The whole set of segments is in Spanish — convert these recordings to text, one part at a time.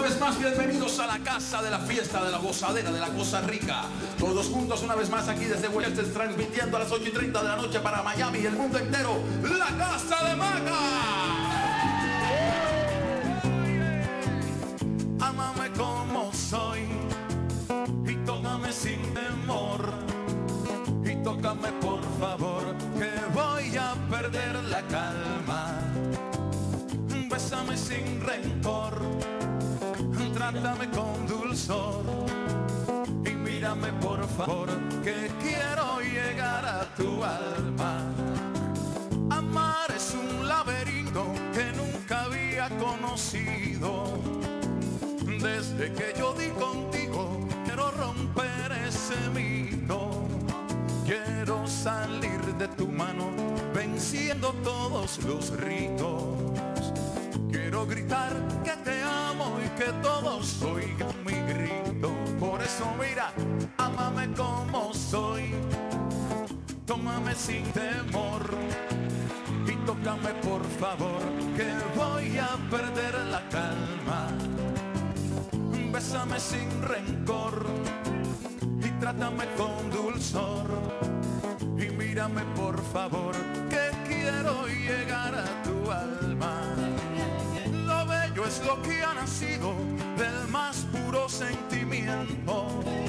vez más, bienvenidos a la casa de la fiesta, de la gozadera, de la cosa rica. Todos juntos una vez más aquí desde Western, transmitiendo a las 8:30 de la noche para Miami y el mundo entero, la Casa de Maca. Ámame como soy y tócame sin temor. Y tócame por favor, que voy a perder la calma. Bésame sin rencor, trátame con dulzor. Y mírame por favor, que quiero llegar a tu alma. Amar es un laberinto que nunca había conocido. Desde que yo di contigo, quiero romper ese mito. Quiero salir de tu mano, venciendo todos los ritos. Quiero gritar que te amo y que todos oigan mi grito. Por eso mira, ámame como soy, tómame sin temor. Y tócame por favor, que voy a perder la calma. Bésame sin rencor y trátame con dulzor. Y mírame por favor, que quiero llegar a tu alma. Lo bello es lo que ha nacido del más puro sentimiento.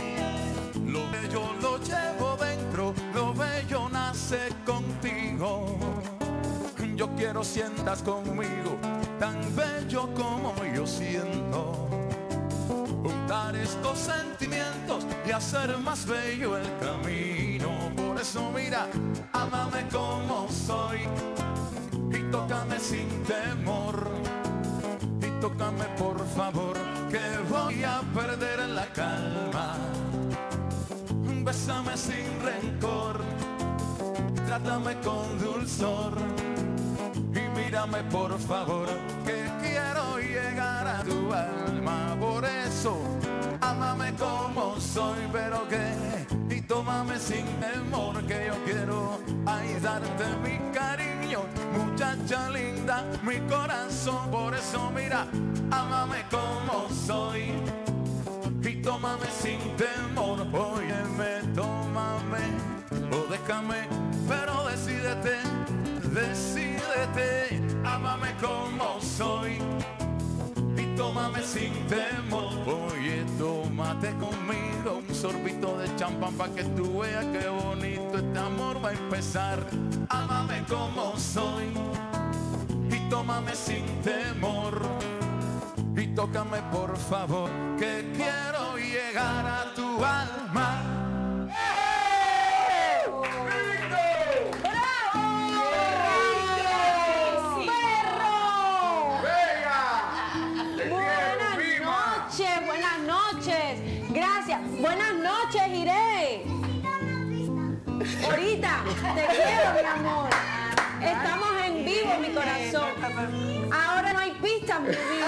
Lo bello lo llevo dentro, lo bello nace contigo. Yo quiero sientas conmigo, tan bello como yo siento. Juntar estos sentimientos y hacer más bello el camino. Por eso mira, ámame como soy y tócame sin temor. Y tócame por favor, que voy a perder la calma. Bésame sin rencor, trátame con dulzor. Y mírame por favor, que quiero llegar a tu alma. Por eso, ámame como soy, pero que, y tómame sin temor, que yo quiero ay darte mi cariño, muchacha linda, mi corazón. Por eso mira, ámame como soy y tómame sin temor. Óyeme, tómame o déjame, pero decídete, decídete. Ámame como soy y tómame sin temor. Oye, tómate conmigo un sorbito de champán pa' que tú veas qué bonito este amor va a empezar. Ámame como soy y tómame sin temor. Y tócame por favor, que quiero llegar a tu alma. Buenas noches, Iré. Ahorita, te quiero, mi amor. Estamos en vivo, mi corazón. Ahora no hay pistas, mi vida.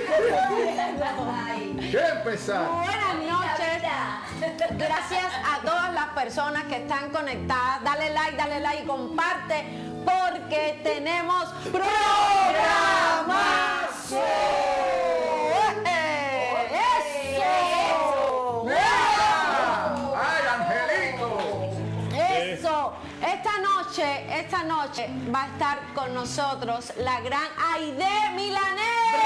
¿Qué empezar? Buenas noches. Gracias a todas las personas que están conectadas. Dale like y comparte, porque tenemos programación. Esta noche va a estar con nosotros la gran Aide Milanés.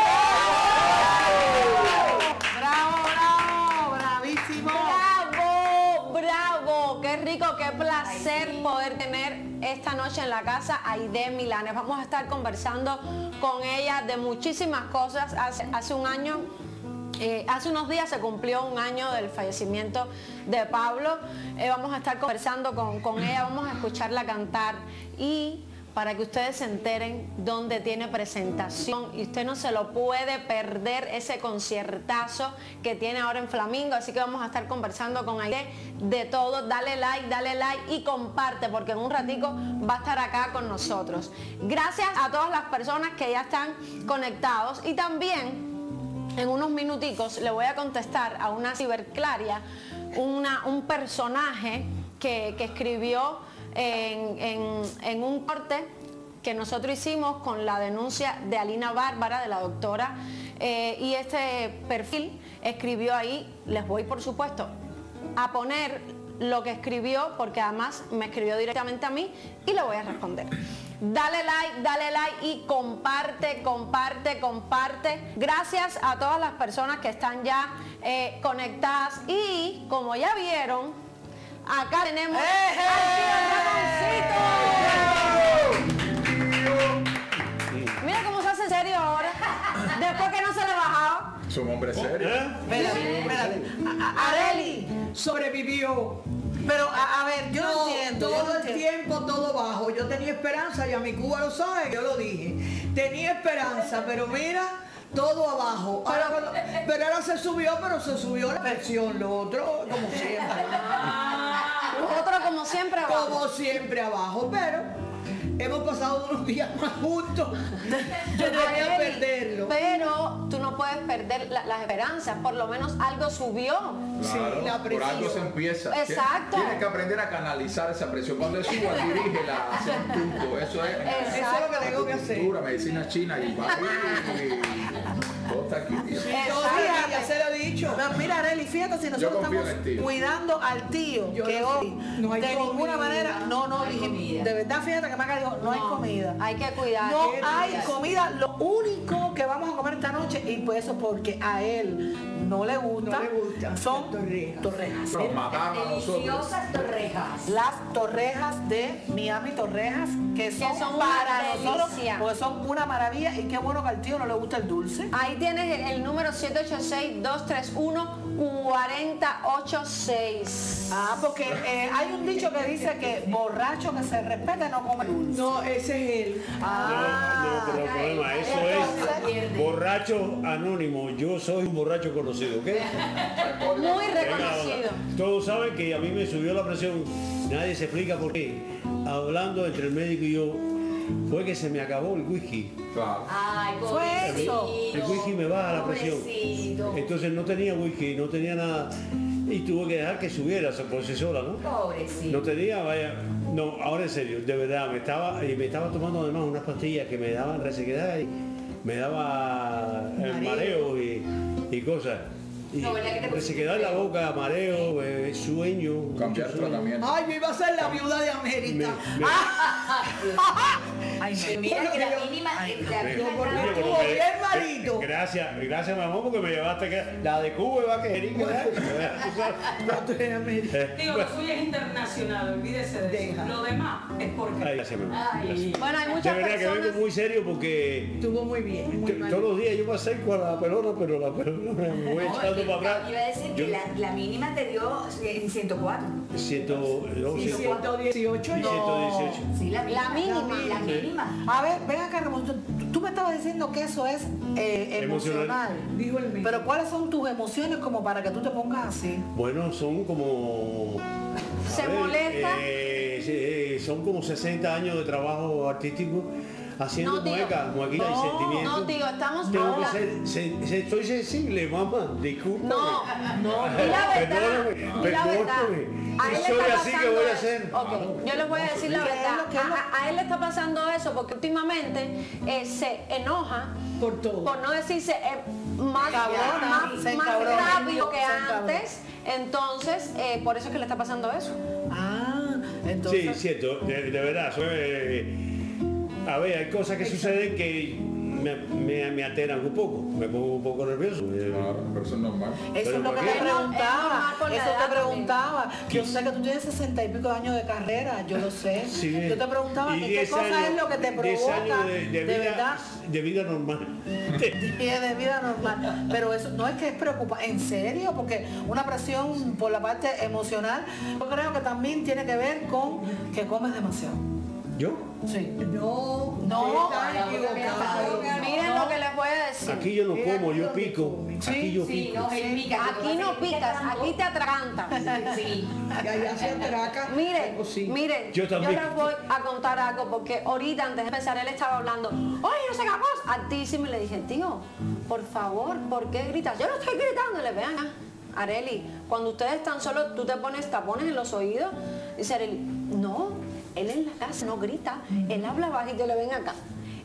¡Bravo, bravo! ¡Bravísimo! ¡Bravo! ¡Qué rico, qué placer poder tener esta noche en la casa a Aide Milanés! Vamos a estar conversando con ella de muchísimas cosas. Hace un año... hace unos días se cumplió un año del fallecimiento de Pablo. Vamos a estar conversando con ella, vamos a escucharla cantar, y para que ustedes se enteren dónde tiene presentación, y usted no se lo puede perder, ese conciertazo que tiene ahora en Flamingo. Así que vamos a estar conversando con Aide de todo. Dale like y comparte, porque en un ratico va a estar acá con nosotros. Gracias a todas las personas que ya están conectados, y también en unos minuticos le voy a contestar a una ciberclaria, un personaje que escribió en un corte que nosotros hicimos con la denuncia de Alina Bárbara, de la doctora y este perfil escribió ahí, les voy por supuesto a poner lo que escribió, porque además me escribió directamente a mí y le voy a responder. Dale like y comparte, comparte, comparte. Gracias a todas las personas que están ya conectadas. Y como ya vieron, acá tenemos al tío. Mira cómo se hace serio ahora. Después que no se le bajaba. Es un hombre serio. Espérate. Arely sobrevivió. Pero a ver, yo no entiendo. Todo el tiempo, todo bajo. Yo tenía esperanza, y a mi Cuba lo sabe, yo lo dije. Tenía esperanza, pero mira, todo abajo. Pero ahora se subió, pero se subió la presión. Lo otro, como siempre. Lo otro como siempre abajo. Como siempre abajo, pero hemos pasado unos días más juntos. Yo quería perderlo. Pero tú no puedes perder las esperanzas, por lo menos algo subió. Sí, Claro, la por presión. algo se empieza. Exacto. Tienes que aprender a canalizar esa presión. Cuando suba, dirígela hacia un punto. Eso es. Eso es lo que tengo que hacer. Cultura, medicina china y va. Todo está aquí. tío. Ya se lo he dicho. Pero mira, Arely, fíjate si nosotros confío estamos en el tío. cuidando al tío, Yo que no sé, hoy no hay de ninguna comida. manera, no dijimos, de verdad, fíjate que Maca dijo, no hay comida. Hay que cuidar. No hay comida, lo único que vamos a comer esta noche, y pues eso porque a él no le gusta, No le gustan son las torrejas. Nos mataron a nosotros. Deliciosas torrejas. Las torrejas de Miami Torrejas, que son una para nosotros, delicia. porque son una maravilla, y qué bueno que al tío no le gusta el dulce. Ahí tienes el número 786-231-4086. Ah, porque hay un dicho que dice que borracho que se respete no come dulce. No, ese es él. Ah, No, pero el problema, eso es borracho anónimo. Yo soy un borracho conocido, ¿ok? Muy Venga, reconocido. todos saben que a mí me subió la presión. Nadie se explica por qué. Hablando entre el médico y yo, fue que se me acabó el whisky. Claro. Ay, Fue eso. El whisky me baja la presión. Pobrecito. Entonces no tenía whisky, no tenía nada. Y tuve que dejar que subiera por sí sola, ¿no? Pobrecito. No tenía, vaya, no, ahora en serio, de verdad, me estaba tomando además unas pastillas que me daban resequedad y me daba mareo y cosas. Y No, ¿verdad que te pusiste resequedad en la feo? boca, mareo, sueño. Cambiar mucho sueño. tratamiento. Ay, yo iba a ser la viuda de Me- América. me- ay, no. Mira que la mínima, la me- mínima porque Oye, entrada- pero estuvo me- bien malito. Gracias, mi amor, porque me llevaste la de Cuba y va a querer No, tú eres América. Digo, lo suyo es internacional, olvídese de Deja. eso. Lo demás es porque... Gracias, mi amor. Ay. Bueno, hay De muchas verdad que vengo personas. muy serio porque Estuvo muy bien, muy mal. todos los días yo me acerco a la pelota, pero la pelota me voy No, echando es que para atrás. iba a decir que la mínima te dio 104. 118 y 118. Sí, la mínima. La mínima. La mínima. A ver, ven acá, Ramón, tú me estabas diciendo que eso es emocional. dijo el mío. Pero ¿cuáles son tus emociones como para que tú te pongas así? Bueno, son como... Se molesta. Son como 60 años de trabajo artístico haciendo No, tío. muequitas y sentimientos. No, tío, estamos Tengo que hablando. estoy sensible, mamá, discúlpame. No, di la verdad. Di la verdad. A él le Soy está así que pasando voy a eso. hacer. Ok, yo les voy a decir la ¿Qué es verdad. lo- qué es lo- A él le está pasando eso porque últimamente se enoja, por todo. por no decirse más, Encabrona, se más encabrona. rápido que Se encabrona. antes. Entonces, por eso es que le está pasando eso. Ah, entonces... Sí, cierto, de verdad. A ver, hay cosas que suceden que me alteran un poco, me pongo un poco nervioso. Claro, pero eso es normal. Eso Pero es lo que ¿por te qué? Es preguntaba, normal con la eso edad te también. preguntaba. Yo sé que tú tienes 60 y pico de años de carrera, yo lo sé. Sí, Yo te preguntaba y que qué 10 cosa años- es lo que te 10 provoca años de verdad. de vida normal. Y es de vida normal. Pero eso no es que es preocupante, en serio, porque una presión por la parte emocional, yo creo que también tiene que ver con que comes demasiado. ¿Yo? Sí. No, No, está equivocado. Miren lo que les voy a decir. Aquí yo no como, yo pico. Aquí yo Sí, pico. no, él pica. Aquí no picas, aquí te atragantas. Sí. Y allá se atraca. Miren, Pues sí. miren, Yo también. les voy a contar algo porque ahorita antes de empezar él estaba hablando, oye, no sé qué cosa, altísimo, y le dije, tío, por favor, ¿por qué gritas? Yo no estoy gritando, le vean a Arely, cuando ustedes están solos, tú te pones tapones en los oídos, dice Arely, no, él en la casa no grita, él habla bajito, le ven acá.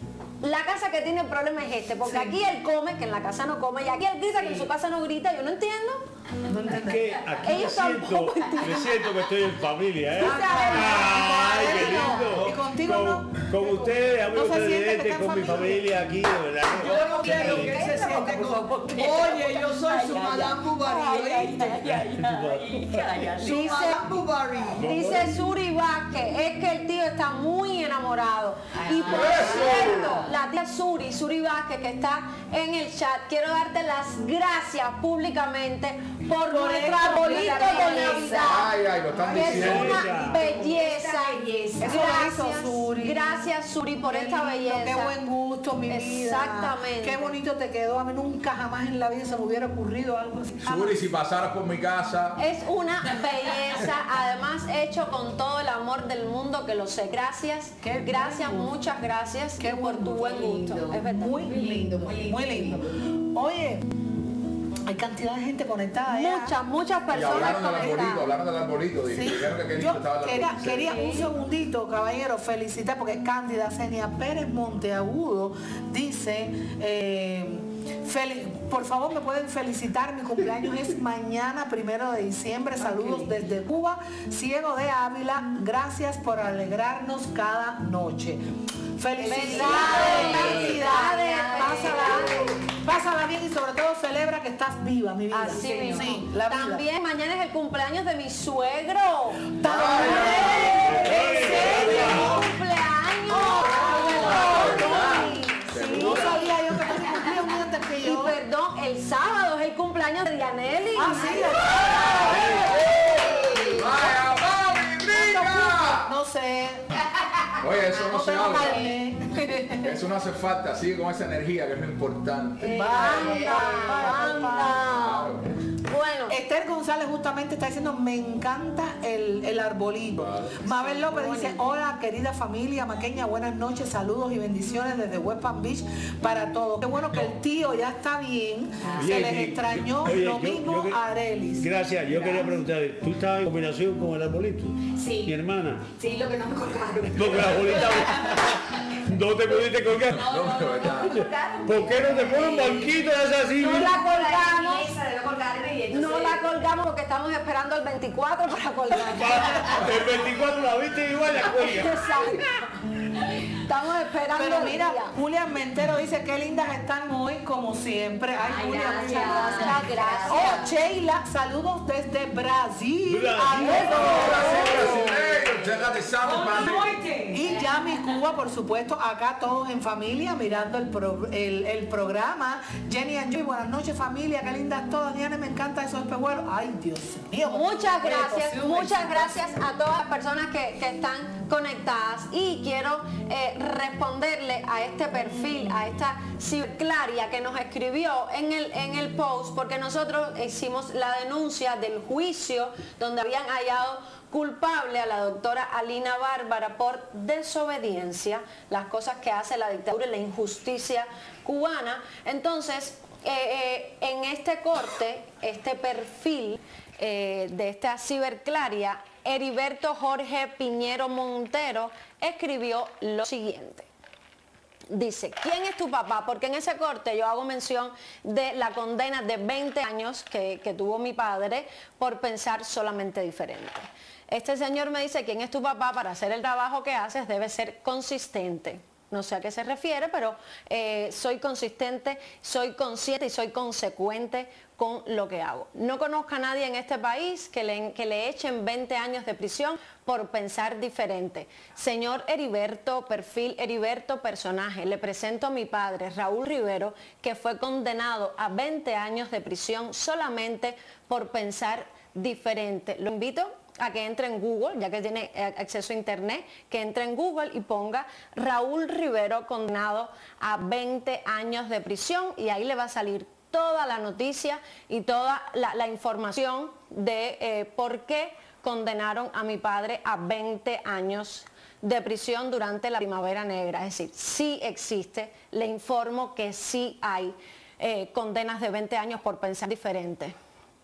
La casa que tiene el problema es este, porque aquí él come, que en la casa no come, y aquí él grita que en su casa no grita, yo no entiendo. No Es entendés. que aquí me Ellos siento, tampoco entienden. me siento que estoy en familia, ¿eh? Ay, ¡Ay, qué lindo! Y contigo con ustedes, amigos no se siente que televidentes, está en con mi familia. familia aquí, de verdad. Yo no sé lo que él se siente con... Oye, yo soy su Madame Bovary, ¿oíste? Su Dice- Madame Bovary. Dice Suri Vázquez, es que el tío está muy enamorado. Y por cierto, la tía Suri Vázquez, que está en el chat, quiero darte las gracias públicamente por nuestro esto, arbolito de Navidad. Ay, ay, lo están Que es diciendo. una belleza. Esta belleza. Eso lo hizo Suri. Gracias Suri por Qué esta lindo, belleza. Qué buen gusto, mi vida. Exactamente. Qué bonito te quedó. A mí nunca jamás en la vida se me hubiera ocurrido algo así. Suri, si pasaras por mi casa, Es una belleza, además hecho con todo el amor del mundo, que lo sé. Gracias, Qué gracias, buen gusto. muchas gracias Qué por tu buen gusto. lindo. Es verdad. Muy lindo, muy lindo. Oye, hay cantidad de gente conectada ya. Muchas y personas hablaron del arbolito, Sí. dijeron que qué lindo Yo estaba el quería, arbolito. quería un segundito, caballero, felicitar, porque Cándida Senia Pérez Monteagudo dice, por favor me pueden felicitar, mi cumpleaños es mañana, 1 de diciembre, saludos desde Cuba, Ciego de Ávila, gracias por alegrarnos cada noche. Felicidades, Felicidades. pásala bien y sobre todo celebra que estás viva, mi vida. Así mismo. Sí, la vida. También mañana es el cumpleaños de mi suegro. ¡También! ¿En serio? ¡Cumpleaños! Sí. No sabía yo que tú cumplías un día antes que Y yo. perdón, el sábado es el cumpleaños de Dianelli. Ah, sí, ¡Vaya, mami, rica! no sé. Oye, eso no se tengo habla. carne. Eso no hace falta, sigue con esa energía que es lo importante. Banda. Bueno, Esther González justamente está diciendo, me encanta el arbolito. Mabel López dice, hola querida familia maqueña, buenas noches, saludos y bendiciones desde West Palm Beach para todos. Qué bueno que el tío ya está bien, se les extrañó Oye, lo mismo yo- a Arelis. Gracias, yo quería preguntarle, ¿tú estabas en combinación con el arbolito? Sí. Mi hermana. Sí, lo que no me colgaron. Porque la abuelita no te pudiste colgar. No, pero ya. ¿Por qué no te ponen un banquito de esas así? no la colgamos. Esa de no colgarme y entonces... No la colgamos porque estamos esperando el 24 para colgarla. El 24 la viste igual, la cuelga. Exacto. Estamos esperando Pero el mira, día. Julián Mentero dice, qué lindas están hoy como siempre. Ay, Ay, Julia, gracias. muchas gracias. Muchas gracias. Oh, Sheila, saludos desde Brasil. Brasil. Brasileiro, ya te sabes, padre. Y Yami Cuba, por supuesto, acá todos en familia mirando el programa. Jenny and Joy, buenas noches familia, qué lindas todas. Diana, me encanta esos espejuelos. Ay, Dios mío. Muchas gracias a todas las personas que están conectadas y quiero responderle a este perfil, a esta Ciberclaria que nos escribió en el post, porque nosotros hicimos la denuncia del juicio donde habían hallado culpable a la doctora Alina Bárbara por desobediencia, las cosas que hace la dictadura y la injusticia cubana. Entonces, en este corte, este perfil de esta Ciberclaria, Heriberto Jorge Piñero Montero escribió lo siguiente. Dice, ¿quién es tu papá? Porque en ese corte yo hago mención de la condena de 20 años que tuvo mi padre por pensar solamente diferente. Este señor me dice, ¿quién es tu papá? Para hacer el trabajo que haces debe ser consistente. No sé a qué se refiere, pero soy consistente, soy consciente y soy consecuente con lo que hago. No conozco a nadie en este país que le echen 20 años de prisión por pensar diferente. Señor Heriberto, perfil Heriberto, personaje, le presento a mi padre, Raúl Rivero, que fue condenado a 20 años de prisión solamente por pensar diferente. Lo invito a que entre en Google, ya que tiene acceso a internet, que entre en Google y ponga Raúl Rivero condenado a 20 años de prisión y ahí le va a salir toda la noticia y toda la información de por qué condenaron a mi padre a 20 años de prisión durante la Primavera Negra. Es decir, sí existe, le informo que sí hay condenas de 20 años por pensar diferente.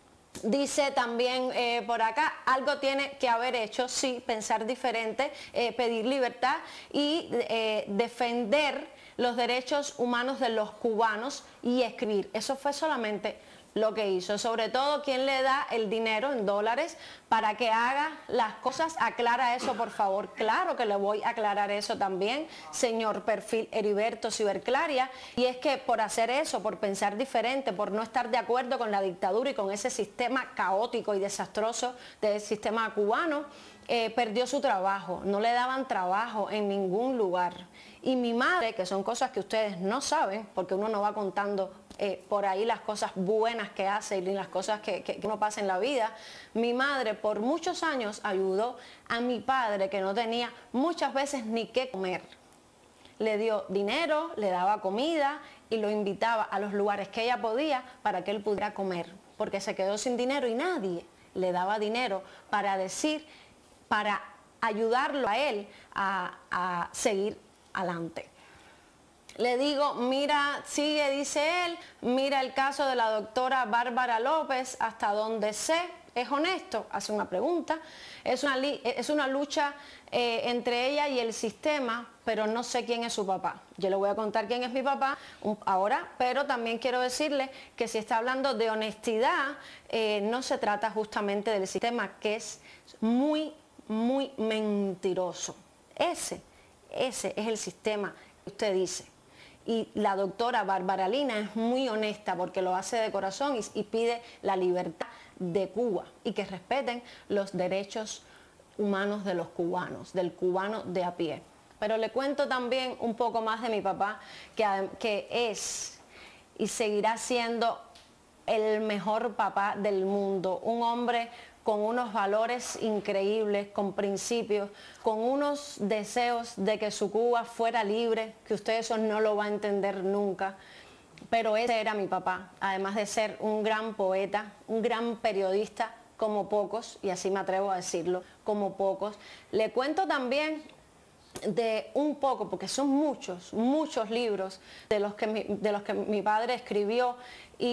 Dice también por acá, algo tiene que haber hecho, sí, pensar diferente, pedir libertad y defender los derechos humanos de los cubanos y escribir. Eso fue solamente lo que hizo. Sobre todo, ¿quién le da el dinero en dólares para que haga las cosas? Aclara eso, por favor. Claro que le voy a aclarar eso también, señor Perfil Heriberto Ciberclaria. Y es que por hacer eso, por pensar diferente, por no estar de acuerdo con la dictadura y con ese sistema caótico y desastroso del sistema cubano, perdió su trabajo. No le daban trabajo en ningún lugar. Y mi madre, que son cosas que ustedes no saben, porque uno no va contando por ahí las cosas buenas que hace y las cosas que uno pasa en la vida. Mi madre por muchos años ayudó a mi padre, que no tenía muchas veces ni qué comer. Le dio dinero, le daba comida y lo invitaba a los lugares que ella podía para que él pudiera comer, porque se quedó sin dinero y nadie le daba dinero para ayudarlo a él a seguir adelante. Le digo, mira, sigue, dice él, mira el caso de la doctora Bárbara López, hasta donde sé, es honesto, hace una pregunta, es una lucha entre ella y el sistema, pero no sé quién es su papá. Yo le voy a contar quién es mi papá ahora, pero también quiero decirle que si está hablando de honestidad, no se trata justamente del sistema, que es muy, muy mentiroso. Ese es el sistema que usted dice. Y la doctora Bárbara Lina es muy honesta porque lo hace de corazón y pide la libertad de Cuba y que respeten los derechos humanos de los cubanos, del cubano de a pie. Pero le cuento también un poco más de mi papá, que es y seguirá siendo el mejor papá del mundo, un hombre con unos valores increíbles, con principios, con unos deseos de que su Cuba fuera libre, que usted eso no lo va a entender nunca, pero ese era mi papá, además de ser un gran poeta, un gran periodista, como pocos, y así me atrevo a decirlo, como pocos. Le cuento también de un poco, porque son muchos, muchos libros de los que mi padre escribió, y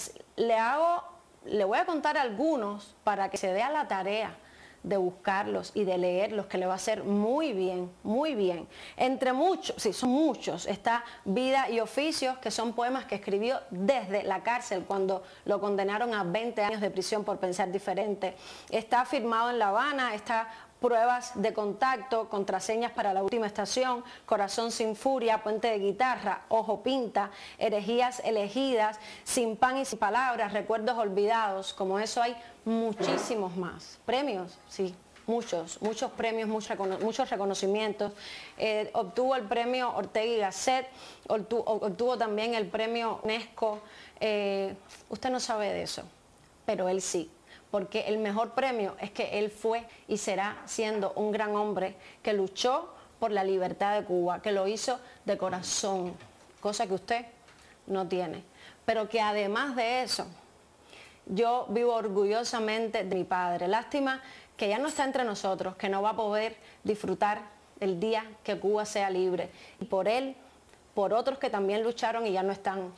le voy a contar algunos para que se dé a la tarea de buscarlos y de leerlos, que le va a hacer muy bien, muy bien. Entre muchos, sí, son muchos, está Vida y Oficios, que son poemas que escribió desde la cárcel cuando lo condenaron a 20 años de prisión por pensar diferente. Está Firmado en La Habana, está Pruebas de Contacto, Contraseñas para la Última Estación, Corazón sin Furia, Puente de Guitarra, Ojo Pinta, Herejías Elegidas, Sin Pan y Sin Palabras, Recuerdos Olvidados. Como eso hay muchísimos más. Premios, sí, muchos premios, muchos reconocimientos. Obtuvo el premio Ortega y Gasset, obtuvo también el premio UNESCO. Usted no sabe de eso, pero él sí. Porque el mejor premio es que él fue y será siendo un gran hombre que luchó por la libertad de Cuba, que lo hizo de corazón, cosa que usted no tiene. Pero que además de eso, yo vivo orgullosamente de mi padre. Lástima que ya no está entre nosotros, que no va a poder disfrutar el día que Cuba sea libre. Y por él, por otros que también lucharon y ya no están,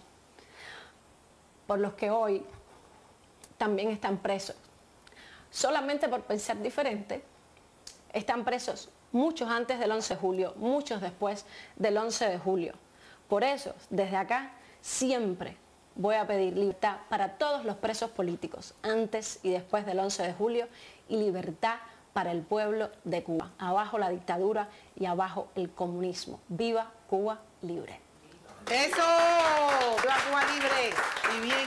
por los que hoy también están presos. Solamente por pensar diferente, están presos muchos antes del 11 de julio, muchos después del 11 de julio. Por eso, desde acá, siempre voy a pedir libertad para todos los presos políticos, antes y después del 11 de julio, y libertad para el pueblo de Cuba. Abajo la dictadura y abajo el comunismo. ¡Viva Cuba libre! ¡Eso! ¡Viva Cuba libre! Y bien.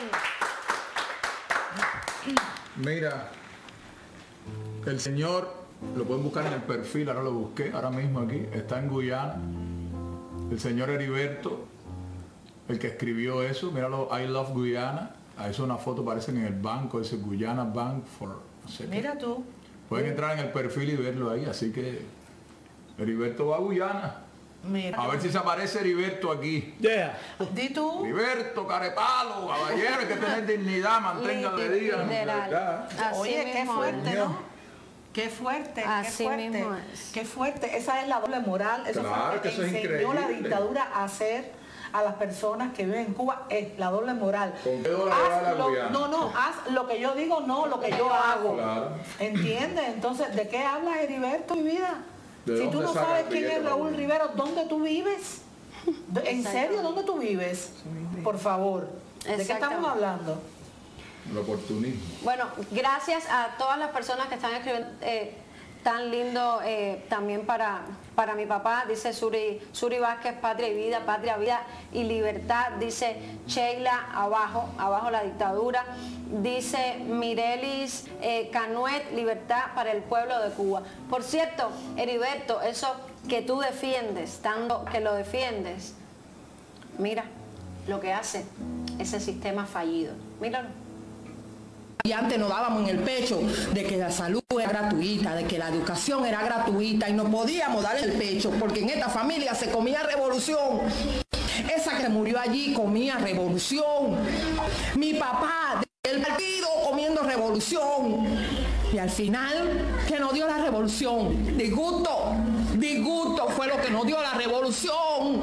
Mira, el señor, lo pueden buscar en el perfil, ahora lo busqué, ahora mismo aquí, está en Guyana. El señor Heriberto, el que escribió eso, míralo, I Love Guyana. Ahí es una foto, parecen en el banco, ese Guyana Bank for... No sé Mira qué. tú. Pueden entrar en el perfil y verlo ahí, así que Heriberto va a Guyana. Mira. A ver si se aparece Heriberto aquí. Yeah. Di tú. Heriberto, carepalo, caballero, hay que tener dignidad, mantenga la vida. Literal. Así Oye, qué mismo fuerte, es. ¿no? Qué fuerte, Así qué fuerte. mismo es. Qué fuerte. Esa es la doble moral. Eso Claro, fue lo que eso es enseñó la increíble. dictadura a hacer a las personas que viven en Cuba, es la doble moral. ¿Con qué doble moral la Guyana? No, haz lo que yo digo, no lo que yo hago. Claro. ¿Entiendes? Entonces, ¿de qué hablas, Heriberto, mi vida? ¿De Si tú dónde no saca sabes el quién es billete, Raúl Raúl? Rivero, ¿dónde tú vives? ¿En serio? ¿Dónde tú vives? Por favor. ¿De qué estamos hablando? El oportunismo. Bueno, gracias a todas las personas que están escribiendo tan lindo también para mi papá, dice Suri Vázquez, patria vida y libertad, dice Sheila, abajo la dictadura, dice Mirelis Canuet, libertad para el pueblo de Cuba. Por cierto, Heriberto, eso que tú defiendes, tanto que lo defiendes, mira lo que hace ese sistema fallido, míralo. Y antes nos dábamos en el pecho de que la salud era gratuita, de que la educación era gratuita y no podíamos dar el pecho porque en esta familia se comía revolución. Esa que murió allí comía revolución. Mi papá del partido comiendo revolución. Y al final, ¿qué nos dio la revolución? Disgusto fue lo que nos dio la revolución.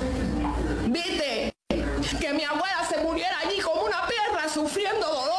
¿Viste? Que mi abuela se muriera allí como una perra sufriendo dolores.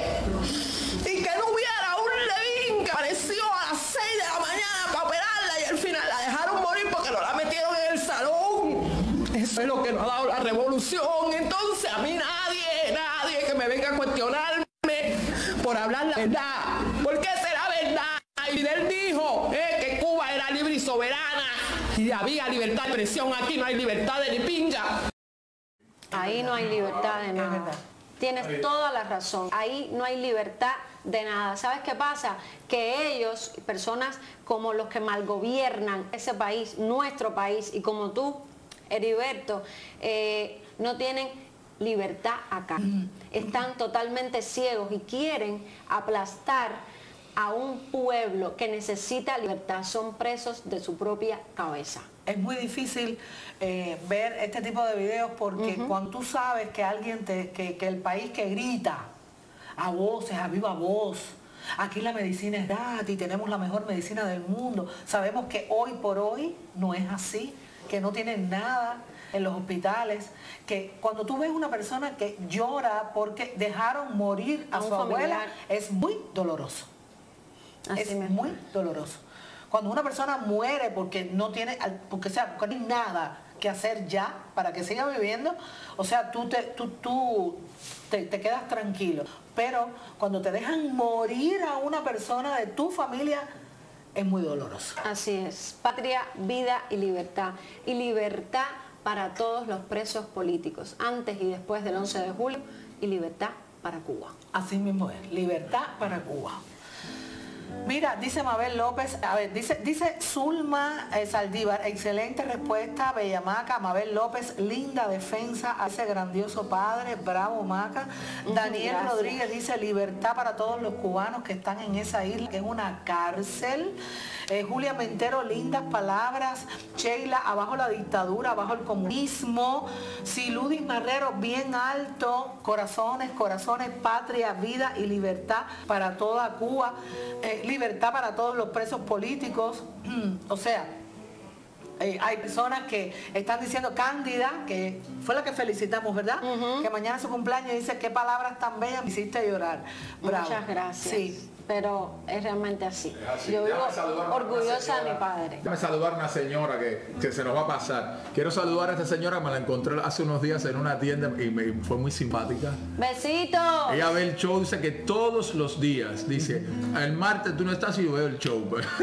Y que no hubiera un Levín que apareció a las 6 de la mañana para operarla y al final la dejaron morir porque no la metieron en el salón. Eso es lo que nos ha dado la revolución. Entonces a mí nadie que me venga a cuestionarme por hablar la verdad. ¿Por qué será verdad? Y Fidel dijo que Cuba era libre y soberana y había libertad de expresión. Aquí no hay libertad de ni pinga. Ahí no hay libertad de nada. Tienes toda la razón. Ahí no hay libertad de nada. ¿Sabes qué pasa? Que ellos, personas como los que malgobiernan ese país, nuestro país, y como tú, Heriberto, no tienen libertad acá. Están totalmente ciegos y quieren aplastar a un pueblo que necesita libertad. Son presos de su propia cabeza. Es muy difícil ver este tipo de videos porque cuando tú sabes que alguien que el país que grita a voces, a viva voz, aquí la medicina es gratis, tenemos la mejor medicina del mundo, sabemos que hoy por hoy no es así, que no tienen nada en los hospitales, que cuando tú ves una persona que llora porque dejaron morir a su abuela, es muy doloroso. Es muy doloroso. Cuando una persona muere porque no tiene, porque no hay nada que hacer ya para que siga viviendo, o sea, tú te quedas tranquilo. Pero cuando te dejan morir a una persona de tu familia, es muy doloroso. Así es. Patria, vida y libertad. Y libertad para todos los presos políticos, antes y después del 11 de julio, y libertad para Cuba. Así mismo es, libertad para Cuba. Mira, dice Mabel López, a ver, dice Zulma Saldívar, excelente respuesta, bella Maca. Mabel López, linda defensa a ese grandioso padre, bravo Maca. Daniel Gracias. Rodríguez dice, libertad para todos los cubanos que están en esa isla, que es una cárcel. Julia Mentero, lindas palabras. Sheila, abajo la dictadura, abajo el comunismo. Siludis Marrero, bien alto. Corazones, patria, vida y libertad para toda Cuba. Libertad para todos los presos políticos. O sea, hay personas que están diciendo, Cándida, que fue la que felicitamos, ¿verdad? Que mañana es su cumpleaños, y dice, qué palabras tan bellas me hiciste llorar. Bravo. Muchas gracias. Sí. Pero es realmente así. Es así. Yo vivo Déjame orgullosa de mi padre. Déjame saludar a una señora que se nos va a pasar. Quiero saludar a esta señora, me la encontré hace unos días en una tienda y me fue muy simpática. Besitos. Ella ve el show, dice que todos los días, dice, el martes tú no estás y yo veo el show.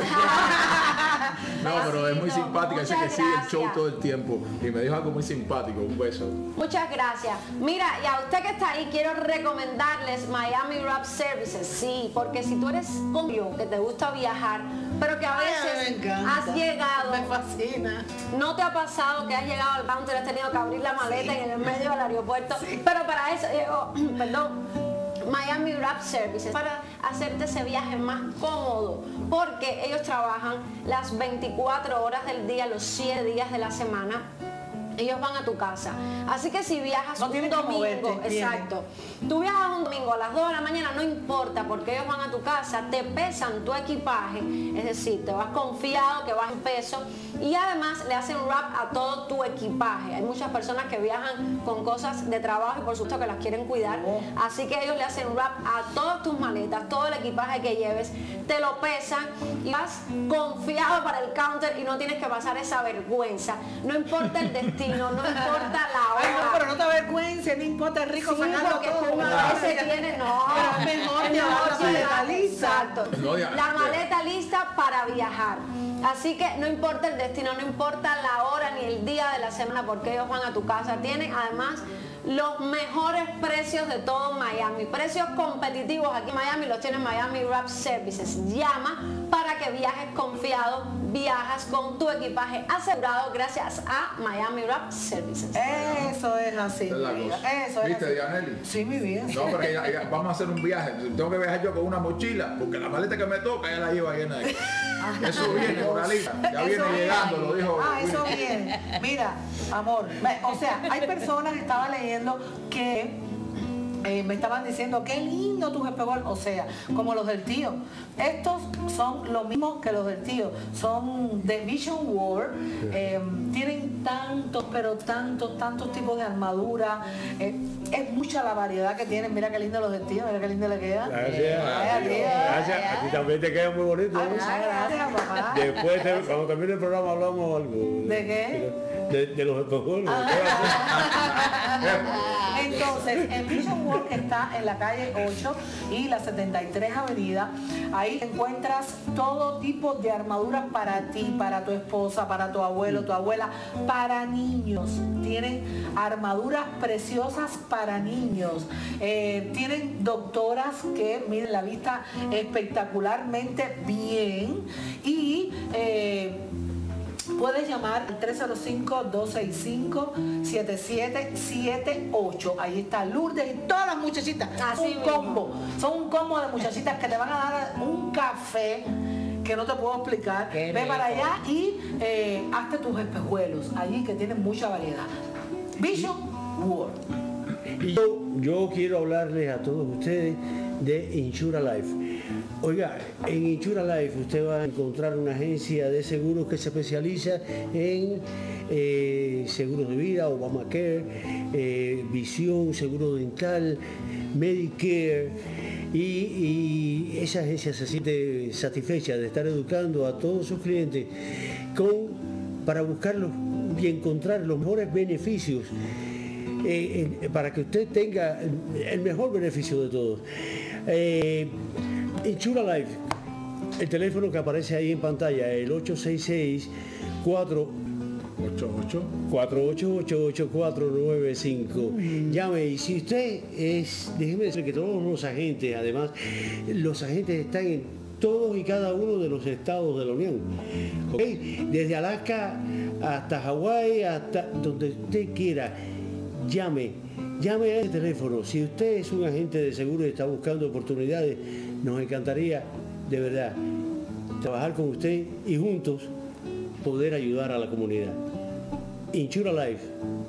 No, pero es muy simpática, dice que sigue el show todo el tiempo y me dijo algo muy simpático. Un beso. Muchas gracias. Mira, y a usted que está ahí, quiero recomendarles Miami Wrap Services. Sí, porque si tú eres como yo, que te gusta viajar, pero que a veces has llegado, me fascina. ¿No te ha pasado que has llegado al counter, has tenido que abrir la maleta en el medio del aeropuerto? Pero para eso llegó, Miami Wrap Services, para hacerte ese viaje más cómodo, porque ellos trabajan las 24 horas del día, los 7 días de la semana. Ellos van a tu casa. Así que si viajas un domingo, exacto, tú viajas un domingo a las 2 de la mañana, no importa, porque ellos van a tu casa, te pesan tu equipaje, es decir, te vas confiado que vas en peso, y además le hacen wrap a todo tu equipaje. Hay muchas personas que viajan con cosas de trabajo y por supuesto que las quieren cuidar, así que ellos le hacen wrap a todas tus maletas, todo el equipaje que lleves, te lo pesan y vas confiado para el counter y no tienes que pasar esa vergüenza. No importa el destino destino, no importa la hora. Ay, no, pero no te avergüences, no importa, es rico Sí, sacarlo porque todo. tú a veces tienes, no. Pero es mejor llevar la maleta lista. Exacto. La maleta lista para viajar. Así que no importa el destino, no importa la hora ni el día de la semana, porque ellos van a tu casa. Tienen además los mejores precios de todo Miami. Precios competitivos aquí en Miami los tiene Miami Wrap Services. Llama para que viajes confiado, viajas con tu equipaje asegurado gracias a Miami Wrap Services. Eso es así, Esa es la mi vida. cosa. Eso es ¿Viste, así. Dianelli? Sí, mi vida. No, pero vamos a hacer un viaje. Tengo que viajar yo con una mochila, porque la maleta que me toca ya la lleva llena de... Eso viene, Moralita. Ya Eso viene llegando, lo dijo. eso Willy. viene. Mira, amor, o sea, hay personas que estaba leyendo que me estaban diciendo, qué lindo tus espejuelos, o sea, como los del tío. Estos son lo mismo que los del tío, son de Vision World, tienen tantos, pero tantos tipos de armadura, es mucha la variedad que tienen. Mira qué lindo los del tío, mira qué lindo le queda. Gracias. Gracias. A ti también te queda muy bonito. Ay, muchas gracias, papá. Después, cuando termine el programa, hablamos algo. ¿De qué? De los espejuelos. Entonces, en Vision World, que está en la calle 8 y la 73 Avenida, ahí encuentras todo tipo de armaduras para ti, para tu esposa, para tu abuelo, tu abuela, para niños. Tienen armaduras preciosas para niños. Tienen doctoras que miren la vista espectacularmente bien y puedes llamar al 305-265-7778. Ahí está Lourdes y todas las muchachitas. Así un mismo. combo. Son un combo de muchachitas que te van a dar un café que no te puedo explicar. Qué Ve rico. para allá y hazte tus espejuelos allí, que tienen mucha variedad. Vision World. Y yo quiero hablarles a todos ustedes de Insura Life. Oiga, en Insura Life usted va a encontrar una agencia de seguros que se especializa en seguros de vida, Obamacare, visión, seguro dental, Medicare, y esa agencia se siente satisfecha de estar educando a todos sus clientes para buscarlos y encontrar los mejores beneficios para que usted tenga el mejor beneficio de todos. Insura Life, el teléfono que aparece ahí en pantalla, el 866-488-8495. Llame, y si usted déjeme decir que todos los agentes, además, los agentes están en todos y cada uno de los estados de la Unión. ¿Okay? Desde Alaska hasta Hawái, hasta donde usted quiera. Llame a ese teléfono. Si usted es un agente de seguro y está buscando oportunidades, nos encantaría, de verdad, trabajar con usted y juntos poder ayudar a la comunidad. Insura Life,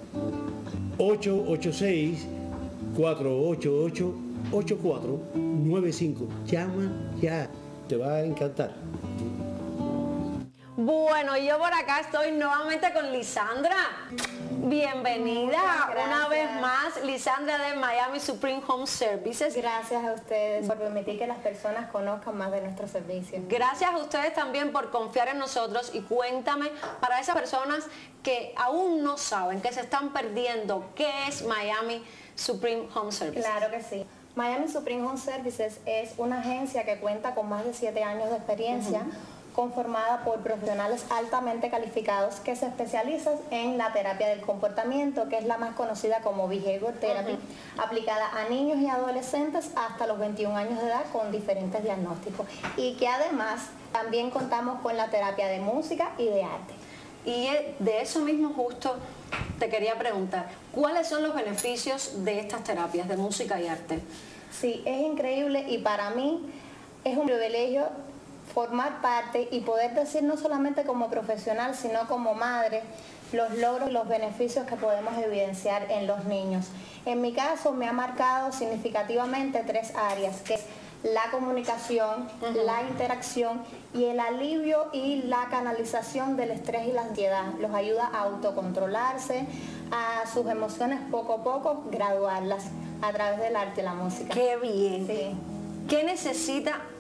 886-488-8495. Llama ya, te va a encantar. Bueno, yo por acá estoy nuevamente con Lisandra. Bienvenida una vez más, Lisandra de Miami Supreme Home Services. Gracias a ustedes por permitir que las personas conozcan más de nuestros servicios. Gracias a ustedes también por confiar en nosotros, y cuéntame, para esas personas que aún no saben, que se están perdiendo, ¿qué es Miami Supreme Home Services? Claro que sí. Miami Supreme Home Services es una agencia que cuenta con más de 7 años de experiencia, conformada por profesionales altamente calificados que se especializan en la terapia del comportamiento, que es la más conocida como Behavior Therapy, aplicada a niños y adolescentes hasta los 21 años de edad con diferentes diagnósticos. Y que además también contamos con la terapia de música y de arte. Y de eso mismo justo te quería preguntar, ¿cuáles son los beneficios de estas terapias de música y arte? Sí, es increíble, y para mí es un privilegio formar parte y poder decir, no solamente como profesional, sino como madre, los logros y los beneficios que podemos evidenciar en los niños. En mi caso me ha marcado significativamente 3 áreas, que es la comunicación, la interacción y el alivio y la canalización del estrés y la ansiedad. Los ayuda a autocontrolarse, a sus emociones poco a poco graduarlas a través del arte y la música. ¡Qué bien! Sí. ¿Qué necesita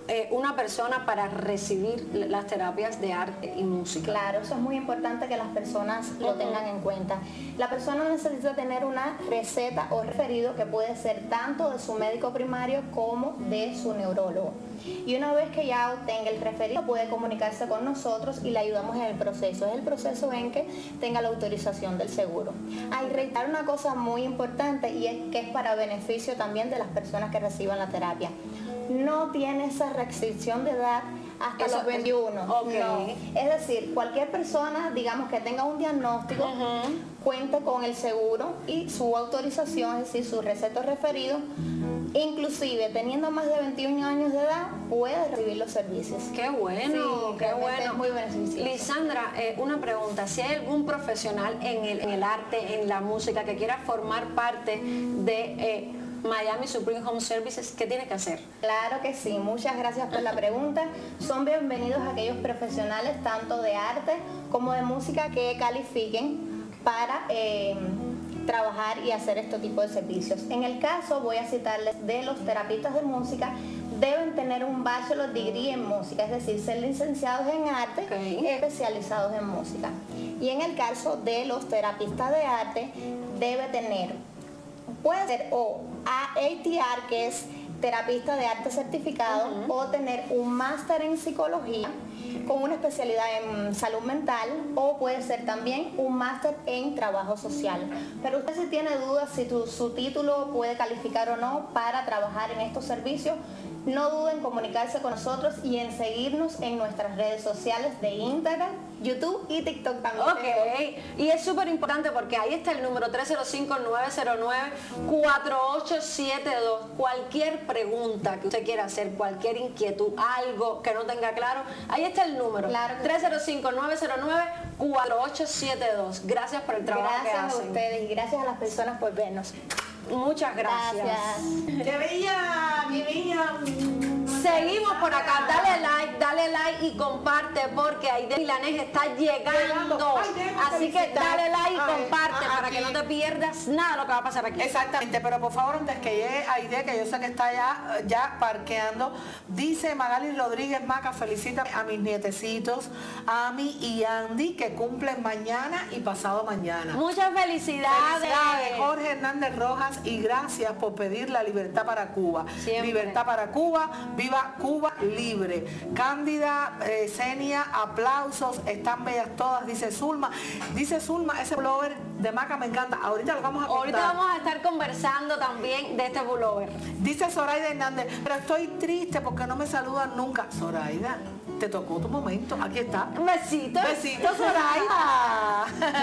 una persona para recibir las terapias de arte y música? Claro, eso es muy importante que las personas lo tengan en cuenta. La persona necesita tener una receta o referido que puede ser tanto de su médico primario como de su neurólogo. Y una vez que ya obtenga el referido, puede comunicarse con nosotros y le ayudamos en el proceso. Es el proceso en que tenga la autorización del seguro. Hay reiterar una cosa muy importante, y es que es para beneficio también de las personas que reciban la terapia. No tiene esa restricción de edad hasta los 21. Okay. No. Es decir, cualquier persona, digamos, que tenga un diagnóstico, cuente con el seguro y su autorización, es decir, su receta referido, inclusive teniendo más de 21 años de edad, puede recibir los servicios. ¡Qué bueno! Sí, ¡Qué bueno! es muy beneficioso. Lisandra, una pregunta. Si hay algún profesional en el arte, en la música, que quiera formar parte de Miami Supreme Home Services, ¿qué tiene que hacer? Claro que sí, muchas gracias por la pregunta. Son bienvenidos aquellos profesionales tanto de arte como de música que califiquen para trabajar y hacer este tipo de servicios. En el caso, voy a citarles, de los terapistas de música, deben tener un bachelor degree en música, es decir, ser licenciados en arte, especializados en música. Y en el caso de los terapistas de arte, debe tener, puede ser o ATR, que es terapista de arte certificado, o tener un máster en psicología con una especialidad en salud mental, o puede ser también un máster en trabajo social. Pero usted, si tiene dudas si su título puede calificar o no para trabajar en estos servicios, no duden en comunicarse con nosotros y en seguirnos en nuestras redes sociales de Instagram, YouTube y TikTok también. Ok, y es súper importante porque ahí está el número 305-909-4872. Cualquier pregunta que usted quiera hacer, cualquier inquietud, algo que no tenga claro, ahí está el número. Claro. 305-909-4872. Gracias por el trabajo que hacen. Gracias a ustedes y gracias a las personas por vernos. Muchas gracias. ¡Qué bella, mi niña! Seguimos por acá, dale like y comparte, porque Aide Milanés está llegando. Así que dale like y comparte para que no te pierdas nada de lo que va a pasar aquí. Exactamente, pero por favor, antes que llegue Aide, que yo sé que está ya parqueando, dice Magali Rodríguez Maca, felicita a mis nietecitos, Ami y Andy, que cumplen mañana y pasado mañana. Muchas felicidades. Felicidades, Jorge Hernández Rojas, y gracias por pedir la libertad para Cuba. Siempre. Libertad para Cuba, viva Cuba libre. Cándida, Senia, aplausos, están bellas todas, dice Zulma. Dice Zulma, ese blogger de Maca me encanta. Ahorita lo vamos a contar. Ahorita vamos a estar conversando también de este pullover. Dice Zoraida Hernández, pero estoy triste porque no me saludan nunca. Zoraida, te tocó tu momento, aquí está. Besitos. Besitos, Zoraida.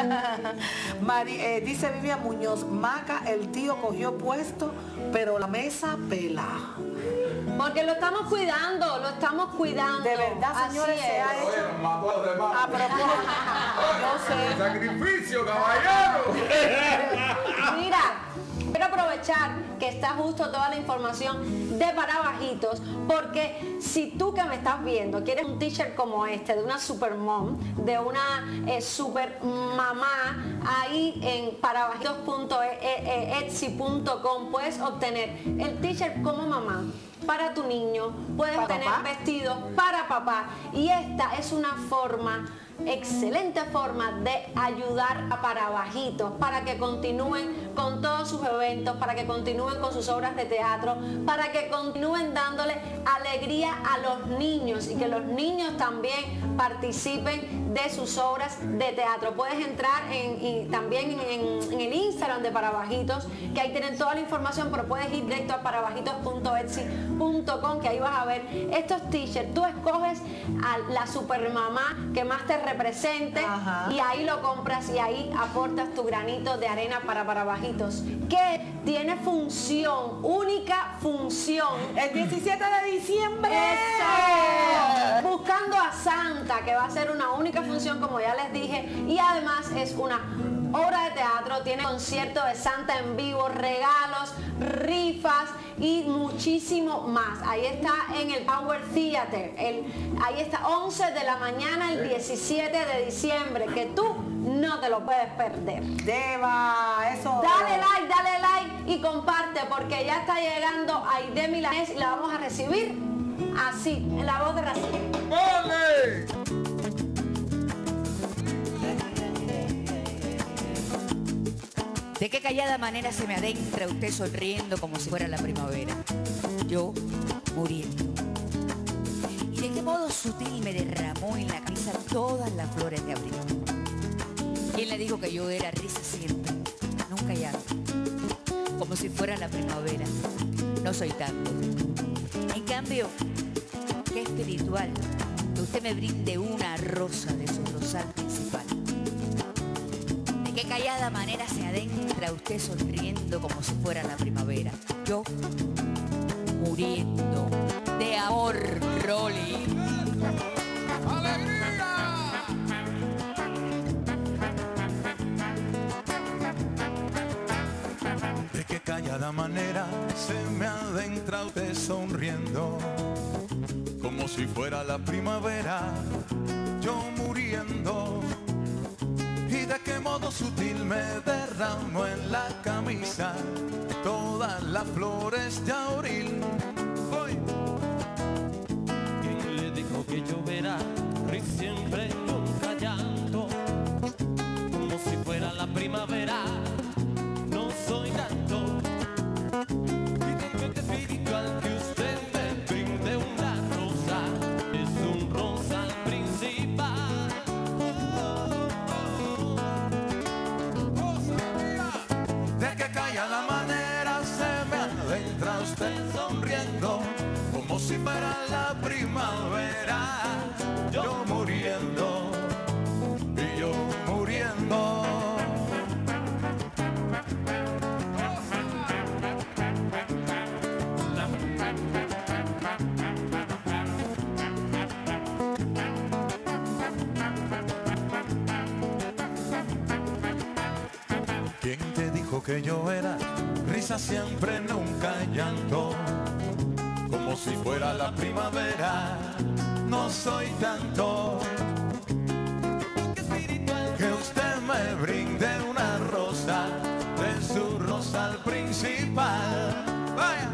Dice Vivian Muñoz, Maca, el tío cogió puesto, pero la mesa pela. Porque lo estamos cuidando, lo estamos cuidando. De verdad, señores, Así se ha es. hecho. Oye, mató a los demás. A propósito, yo sé. ¡Sacrificio, caballero! Mira, quiero aprovechar que está justo toda la información de Para Bajitos, porque si tú que me estás viendo quieres un t-shirt como este, de una super mom, de una super mamá, ahí en parabajitos.etsy.com puedes obtener el t-shirt como mamá para tu niño, puedes ¿Para tener papá? vestidos para papá, y esta es una forma, excelente forma de ayudar a Parabajitos para que continúen con todos sus eventos, para que continúen con sus obras de teatro, para que continúen dándole alegría a los niños y que los niños también participen de sus obras de teatro. Puedes entrar también en el Instagram de Parabajitos, que ahí tienen toda la información, pero puedes ir directo a parabajitos.etsy.com, que ahí vas a ver estos t-shirts. Tú escoges a la supermamá que más te represente. Ajá. Y ahí lo compras y ahí aportas tu granito de arena para Parabajitos, que tiene función, única función. El 17 de diciembre. ¡Eso! Buscando a Santa, que va a ser una única función, como ya les dije, y además es una obra de teatro, tiene concierto de Santa en vivo, regalos, rifas y muchísimo más. Ahí está en el Power Theater, ahí está 11 de la mañana el 17 de diciembre, que tú no te lo puedes perder. Deba, eso. Dale like y comparte, porque ya está llegando Aide Milanés y la vamos a recibir así, en la voz de Raciel. ¡Vale! ¿De qué callada manera se me adentra usted sonriendo como si fuera la primavera? Yo muriendo. ¿Y de qué modo sutil me derramó en la risa todas las flores de abril? ¿Quién le dijo que yo era risa siempre? Nunca llanto. Como si fuera la primavera. No soy tanto. En cambio, qué espiritual que usted me brinde una rosa de su rosal principal. ¿De qué callada manera se adentra usted sonriendo como si fuera la primavera? Yo muriendo de amor, Rolly. De qué callada manera se me adentra usted sonriendo, como si fuera la primavera, yo muriendo. Y de qué modo sutil me derramo en la camisa todas las flores de abril. Voy. ¿Quién le dijo que lloverá? Siempre nunca llanto, como si fuera la primavera. No soy tanto. Y de qué espiritual que usted me brinde una rosa, es un rosal principal. De qué callada manera se me adentra usted sonriendo, como si fuera la primavera, yo muriendo y yo muriendo. ¿Quién te dijo que yo era risa siempre, nunca llanto? Como si fuera la primavera, no soy tanto. Que usted me brinde una rosa de su rosal principal. Vaya.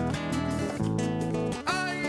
¡Ay!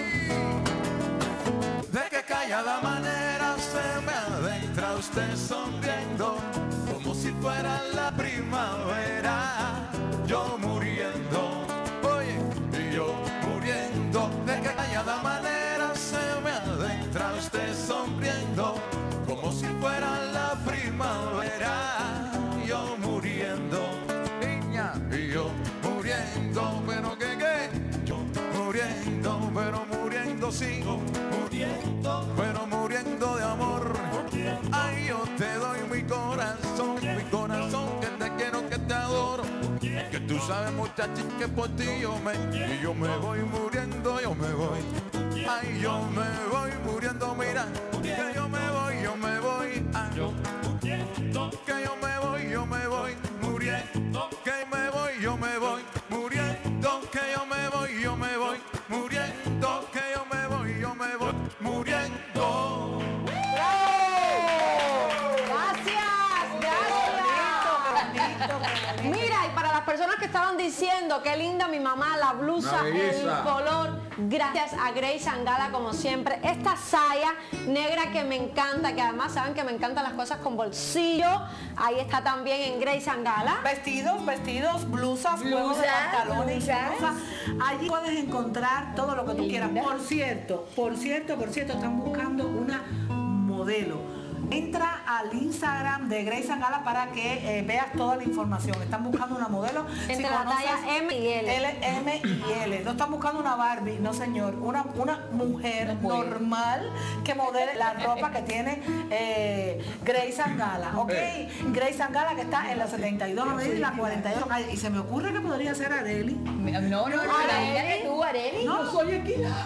De qué callada manera se me adentra usted sonriendo, como si fuera la primavera, yo muriendo, oye, y yo muriendo. De qué callada manera se me adentra usted sonriendo, como si fuera la primavera, yo muriendo, niña, y yo muriendo, pero qué, yo muriendo, pero muriendo sigo, pero muriendo de amor. Ay, yo te doy mi corazón, que te quiero, que te adoro, que tú sabes, muchacha, que por ti yo me voy muriendo, yo me voy. Ay, yo me voy muriendo, mira, que yo me voy, ay, que yo me voy muriendo, que me voy, muriendo, que yo me voy muriendo, que yo me voy muriendo, que yo me voy muriendo. Mira, y para las personas que estaban diciendo qué linda mi mamá, la blusa, el color, gracias a Grace Angala como siempre. Esta saya negra que me encanta, que además saben que me encantan las cosas con bolsillo. Ahí está también en Grace Angala. Vestidos, blusas, juegos de pantalones, blusas. Allí puedes encontrar todo lo que tú quieras. Por cierto, están buscando una modelo. Entra al Instagram de Grace Angala para que veas toda la información. Están buscando una modelo. Entre la talla M y L. M y L. No están buscando una Barbie, no señor. Una mujer normal que modele la ropa que tiene Grace Angala. ¿Ok? Grace Angala, que está en la 72 Avenida y la 48 calle. Y se me ocurre que podría ser Areli. No, imagínate tú, Areli. No, yo soy Equila.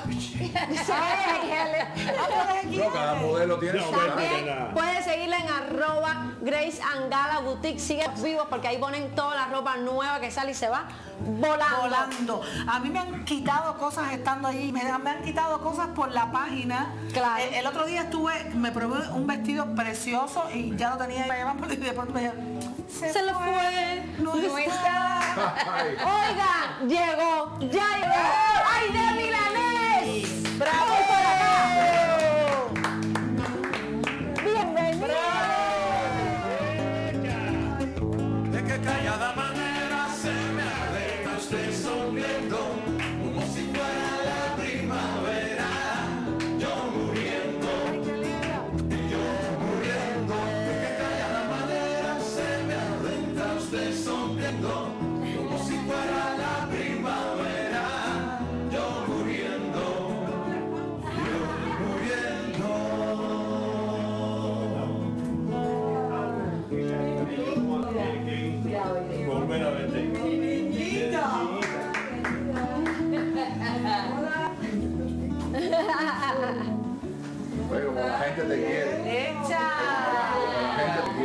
Cada modelo tiene su Puedes seguirla en @GraceAngala Boutique. Sigue vivos porque ahí ponen toda la ropa nueva que sale y se va volando. A mí me han quitado cosas estando ahí, me han quitado cosas por la página. Claro. El otro día me probé un vestido precioso y ya lo tenía, me llaman y de pronto me dijeron, se le fue, no está. Oigan, ya llegó. ¡Ay, de Milanés! ¡Bravo por acá! ¡Bienvenido! De que callada manera se me aleja usted sonriendo, como si fuera la primavera. Yo muriendo, y yo muriendo. De que callada manera se me adentra usted sonriendo, como si fuera la primavera. Yo muriendo, Volver a verte. Oye, como la gente te quiere. ¡Echa! Como la gente te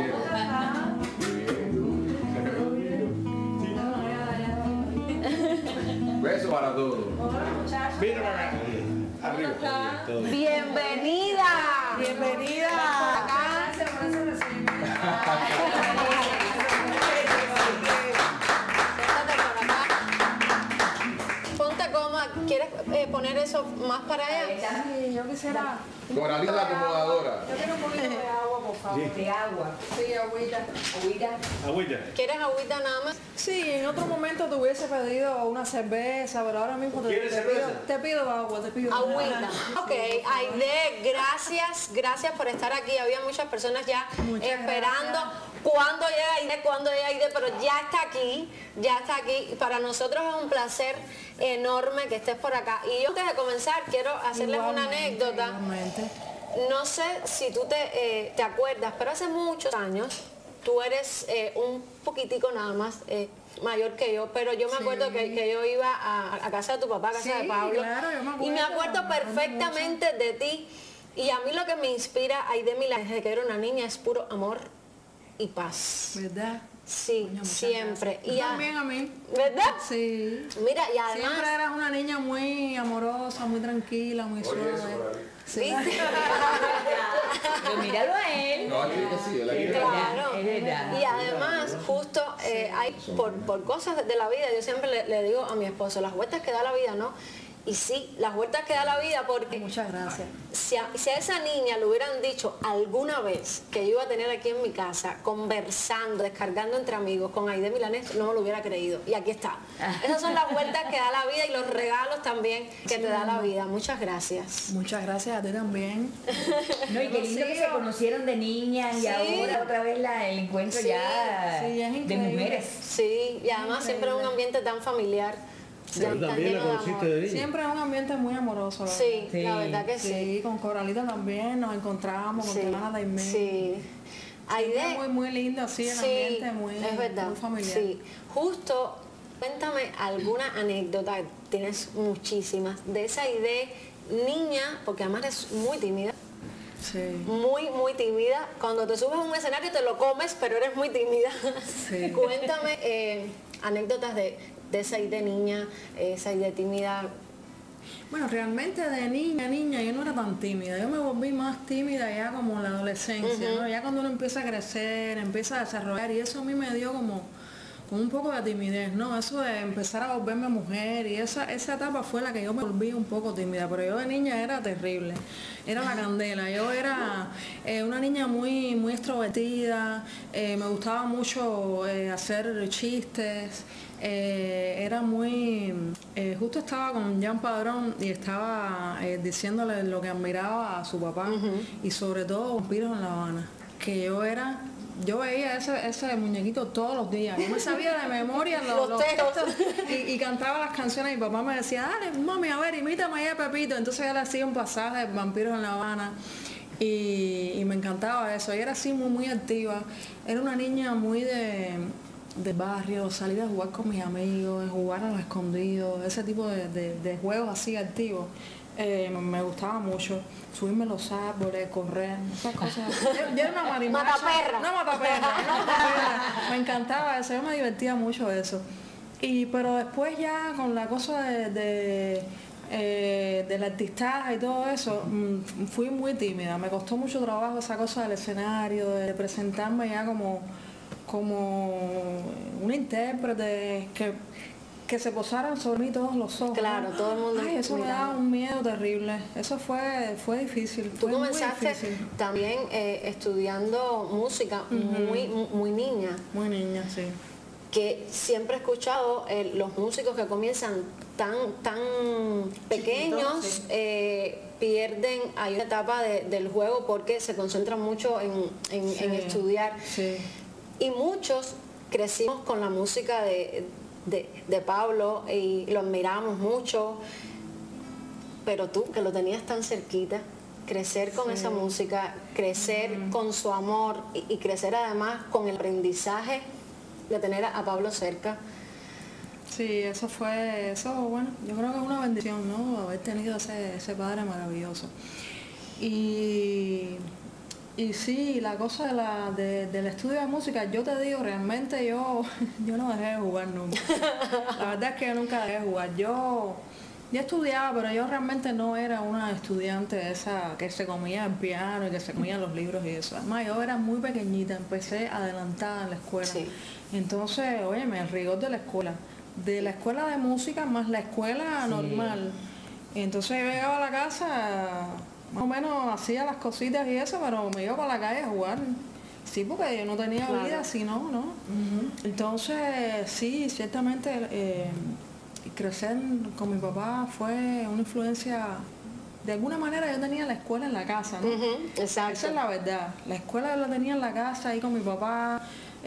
quiere. Beso para todos. Mira, arriba. ¡Bienvenida! Bienvenida. Gracias por ese Ponte cómoda. ¿Quieres poner eso más para allá? Sí, yo quisiera. Coralina la acomodadora. Yo quiero un poquito de agua, por favor. De agua. Sí, agüita. Agüita. ¿Quieres agüita nada más? Sí, en otro momento te hubiese pedido una cerveza, pero ahora mismo ¿Quieres cerveza? te pido agua, te pido Agüita. Ok, Aide, gracias por estar aquí. Había muchas personas ya esperando. ¿Cuándo llega Aide? ¿Cuándo llega Aide? Pero ya está aquí. Para nosotros es un placer enorme que estés por acá. Y yo antes de comenzar quiero hacerles una anécdota. Igualmente. No sé si tú te acuerdas, pero hace muchos años tú eres un poquitico nada más mayor que yo, pero yo me acuerdo que yo iba a casa de tu papá, a casa de Pablo, claro, yo me acuerdo, y me acuerdo perfectamente de ti. Y a mí lo que me inspira Aide Milán desde que era una niña es puro amor y paz. ¿Verdad? Sí, Coño, muchas siempre. gracias. Y También a mí. ¿Verdad? Sí. Mira, y además... Siempre eras una niña muy amorosa, muy tranquila, muy suave. Sí. ¿Viste? Pero míralo a él. No, aquí que sí, él aquí. Claro. Es verdad. Y además, justo hay por cosas de la vida, yo siempre le digo a mi esposo, las vueltas que da la vida, ¿no? Y sí, las vueltas que da la vida, porque Muchas gracias. si a esa niña le hubieran dicho alguna vez que yo iba a tener aquí en mi casa, conversando, descargando entre amigos con Aide Milanés, no me lo hubiera creído. Y aquí está. Esas son las vueltas que da la vida y los regalos también que te da la vida. Muchas gracias. Muchas gracias a ti también. No, y qué lindo que se conocieron de niñas y Sí. ahora otra vez el encuentro Sí, ya sí, es de increíble. mujeres. Sí, y además siempre es un ambiente tan familiar. Pero tan también la lleno de conociste amor. de niña. Siempre es un ambiente muy amoroso. la Sí, Sí. la verdad que verdad. sí. Sí, con Coralita también nos encontramos, con tu hermana Daimé. Sí. Siempre Aide, muy lindo, sí, el sí, ambiente muy, es verdad, muy familiar. sí. Justo, cuéntame alguna anécdota, tienes muchísimas, de esa Aide niña, porque además eres muy tímida, Sí. muy tímida. Cuando te subes a un escenario te lo comes, pero eres muy tímida. Sí. Cuéntame anécdotas de esa Aide niña, esa Aide tímida. Bueno, realmente de niña yo no era tan tímida. Yo me volví más tímida ya como en la adolescencia, ¿no? Ya cuando uno empieza a crecer, empieza a desarrollar, y eso a mí me dio como un poco de timidez, ¿no? Eso de empezar a volverme mujer, y esa etapa fue la que yo me volví un poco tímida, pero yo de niña era terrible, era la candela. Yo era una niña muy extrovertida, me gustaba mucho hacer chistes, era muy... justo estaba con Jean Padrón y estaba diciéndole lo que admiraba a su papá, y sobre todo Vampiros en La Habana, que yo veía ese muñequito todos los días. Yo me sabía de memoria Los textos. y cantaba las canciones. Mi papá me decía, dale, mami, a ver, imítame ahí a Pepito. Entonces él hacía un pasaje de Vampiros en La Habana. Y me encantaba eso. Ella era así muy activa. Era una niña muy de barrio, salir a jugar con mis amigos, jugar a los escondidos, ese tipo de juegos así activos. Me gustaba mucho subirme a los árboles, correr, esas cosas. Yo era una marimacha. Mataperra. Una mataperra. Me encantaba eso, yo me divertía mucho de eso. Pero después ya con la cosa del artistaje y todo eso, fui muy tímida. Me costó mucho trabajo esa cosa del escenario, de presentarme ya como una intérprete, que que se posaran sobre mí todos los ojos. Claro, ¿no? todo el mundo Ay, eso me mirando. daba un miedo terrible. Eso fue difícil. Tú fue muy comenzaste difícil. también estudiando música muy niña. Muy niña, sí. Que siempre he escuchado los músicos que comienzan tan pequeños, sí. pierden, hay una etapa del juego porque se concentran mucho en estudiar. Sí. Y muchos crecimos con la música de Pablo y lo admiramos mucho, pero tú que lo tenías tan cerquita, crecer con esa música, crecer con su amor y crecer además con el aprendizaje de tener a Pablo cerca. Sí, bueno, yo creo que es una bendición, ¿no? Haber tenido ese padre maravilloso. Y sí, la cosa del estudio de música, yo te digo, realmente yo no dejé de jugar nunca. La verdad es que yo nunca dejé de jugar. Yo estudiaba, pero yo realmente no era una estudiante esa que se comía el piano y que se comía los libros y eso. Además, yo era muy pequeñita, empecé adelantada en la escuela. Sí. Entonces, óyeme, el rigor de la escuela de música más la escuela normal. Y entonces yo llegaba a la casa, más o menos hacía las cositas y eso, pero me iba para la calle a jugar. Sí, porque yo no tenía vida, si no, ¿no? Entonces, sí, ciertamente crecer con mi papá fue una influencia. De alguna manera yo tenía la escuela en la casa, ¿no? Exacto. Esa es la verdad. La escuela yo la tenía en la casa, ahí con mi papá.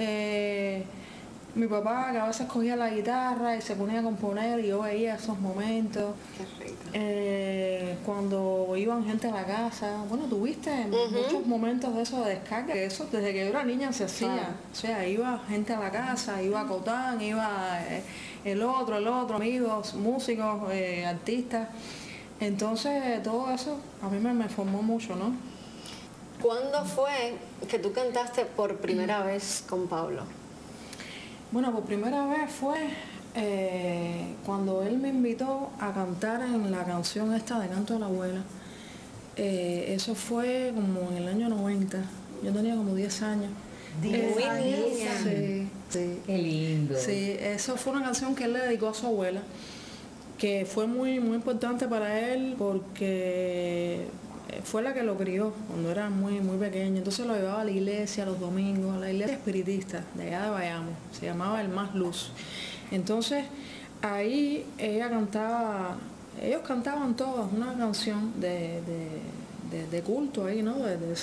Mi papá que a veces cogía la guitarra y se ponía a componer y yo veía esos momentos. Qué rico. Cuando iban gente a la casa, bueno, tuviste muchos momentos de eso de descarga, que eso desde que yo era niña se hacía. Claro. O sea, iba gente a la casa, iba Cotán, iba el otro, amigos, músicos, artistas. Entonces todo eso a mí me formó mucho, ¿no? ¿Cuándo fue que tú cantaste por primera vez con Pablo? Bueno, por primera vez fue cuando él me invitó a cantar en la canción esta de Canto de la Abuela. Eso fue como en el año 90. Yo tenía como 10 años. Muy niña. Sí, sí. Qué lindo. Sí, eso fue una canción que él le dedicó a su abuela, que fue muy importante para él porque fue la que lo crió cuando era muy pequeño. Entonces lo llevaba a la iglesia los domingos, a la iglesia espiritista de allá de Bayamo, se llamaba El Más Luz. Entonces ahí ellos cantaban todos una canción de culto ahí, ¿no? De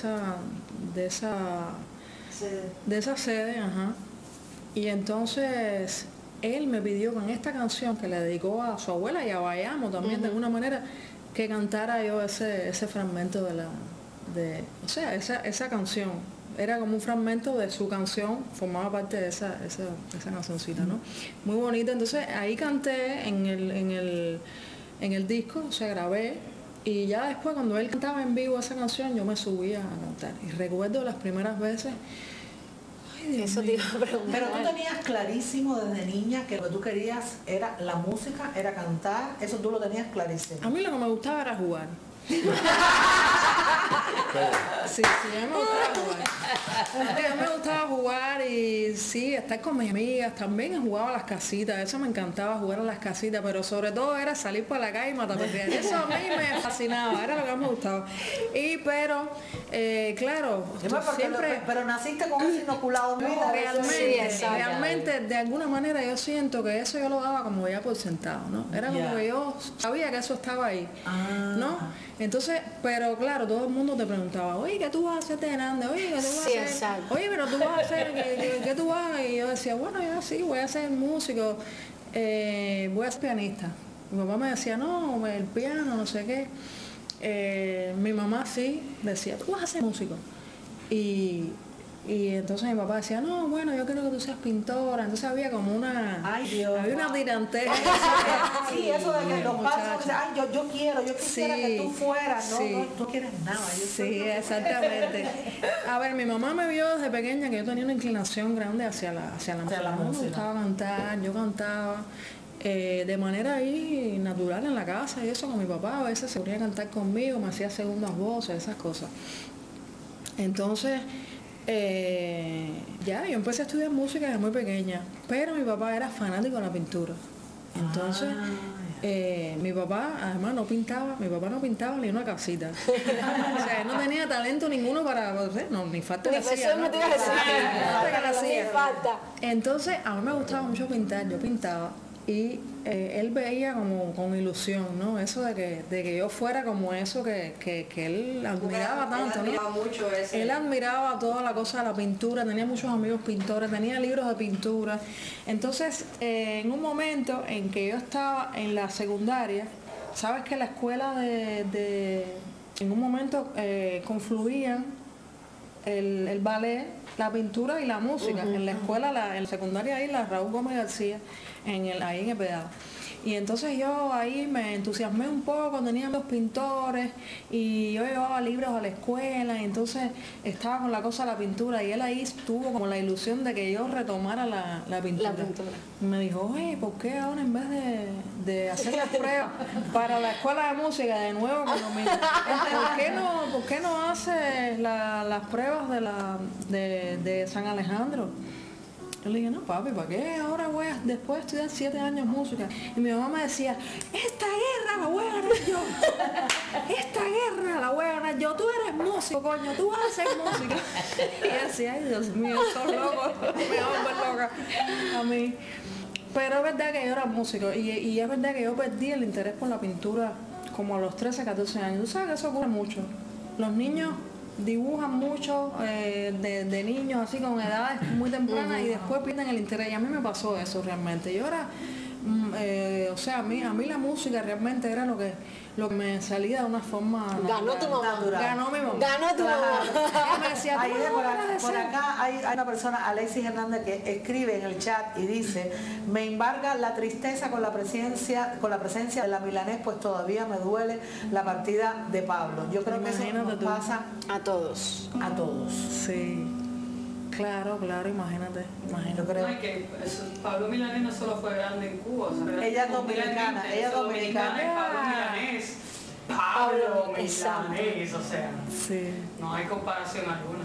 esa sede, ajá. Y entonces él me pidió con esta canción que le dedicó a su abuela y a Bayamo también de alguna manera, que cantara yo ese fragmento esa canción. Era como un fragmento de su canción, formaba parte de esa cancioncita, ¿no? Muy bonita. Entonces ahí canté en el disco, o sea, grabé, y ya después cuando él cantaba en vivo esa canción, yo me subía a cantar. Y recuerdo las primeras veces. Eso te iba a preguntar. Pero tú tenías clarísimo desde niña que lo que tú querías era la música, era cantar, eso tú lo tenías clarísimo. A mí lo que me gustaba era jugar. Sí, a mí me gustaba jugar. A mí me gustaba jugar y sí, estar con mis amigas. También jugaba a las casitas, eso me encantaba, jugar a las casitas, pero sobre todo era salir por la calle y matar perder. Eso a mí me fascinaba, era lo que más me gustaba. Pero, claro, pero naciste con eso inoculado. Realmente, de alguna manera yo siento que eso yo lo daba como ya por sentado, ¿no? Era como que yo sabía que eso estaba ahí, ¿no? Entonces, pero claro, todo el mundo te preguntaba, oye, ¿qué tú vas a hacer de grande? Oye, ¿qué tú vas a hacer? Exacto. Oye, pero tú vas a hacer, ¿qué tú vas a...? Y yo decía, bueno, yo sí, voy a ser músico, voy a ser pianista. Mi papá me decía, no, el piano, no sé qué. Mi mamá sí decía, tú vas a ser músico. Y entonces mi papá decía, no, bueno, yo quiero que tú seas pintora. Entonces había como una... Ay, Dios. Había una tirantez. Sí, eso de que los padres dicen, ay, yo quisiera que tú fueras. No, tú quieres nada. Sí, exactamente. A ver, mi mamá me vio desde pequeña que yo tenía una inclinación grande hacia la música. Me gustaba cantar, yo cantaba. De manera ahí natural en la casa y eso con mi papá. A veces se ponía a cantar conmigo, me hacía segundas voces, esas cosas. Entonces... yo empecé a estudiar música desde muy pequeña, pero mi papá era fanático de la pintura. Entonces, mi papá además no pintaba ni una casita. O sea, él no tenía talento ninguno para, no sé, no, ni falta que hacía, ¿no? Entonces, a mí me gustaba mucho pintar, yo pintaba y él veía como con ilusión, ¿no? Eso de que yo fuera como eso que él admiraba tanto, ¿no? Él admiraba toda la cosa de la pintura, tenía muchos amigos pintores, tenía libros de pintura. Entonces, en un momento en que yo estaba en la secundaria, sabes que la escuela en un momento confluían el ballet, la pintura y la música. En la escuela, en la secundaria ahí, la Raúl Gómez García, ahí en el Pedado. Y entonces yo ahí me entusiasmé un poco, tenía los pintores y yo llevaba libros a la escuela y entonces estaba con la cosa de la pintura y él ahí tuvo como la ilusión de que yo retomara la pintura. Y me dijo, oye, ¿por qué ahora en vez de hacer las pruebas para la escuela de música de nuevo con lo mismo? ¿Por qué no haces las pruebas de San Alejandro? Yo le dije, no papi, ¿para qué? Ahora voy después de estudiar 7 años música. Y mi mamá me decía, esta guerra la voy a ganar yo. Esta guerra la voy a ganar yo. Tú eres músico, coño, tú vas a hacer música. Y yo decía, ay Dios mío, sos loco, me va a volver loca a mí. Pero es verdad que yo era músico y es verdad que yo perdí el interés por la pintura como a los 13, 14 años. Tú sabes que eso ocurre mucho. Los niños dibujan mucho de niños así con edades muy tempranas y después pierden el interés. Y a mí me pasó eso realmente. Yo era, o sea, a mí la música realmente era lo que me salía de una forma Ganó tu mamá. Ganó mi mamá. Ganó tu mamá. Me decía, por acá hay una persona, Alexis Hernández, que escribe en el chat y dice, me embarga la tristeza con la presencia de la Milanés, pues todavía me duele la partida de Pablo. Yo creo que eso nos pasa a todos. A todos. Sí. Claro, imagínate. Yo creo. No, es que Pablo Milanés no solo fue grande en Cuba, o sea, ella es dominicana, Pablo Milanés, Pablo Milanés, o sea, sí. No hay comparación alguna.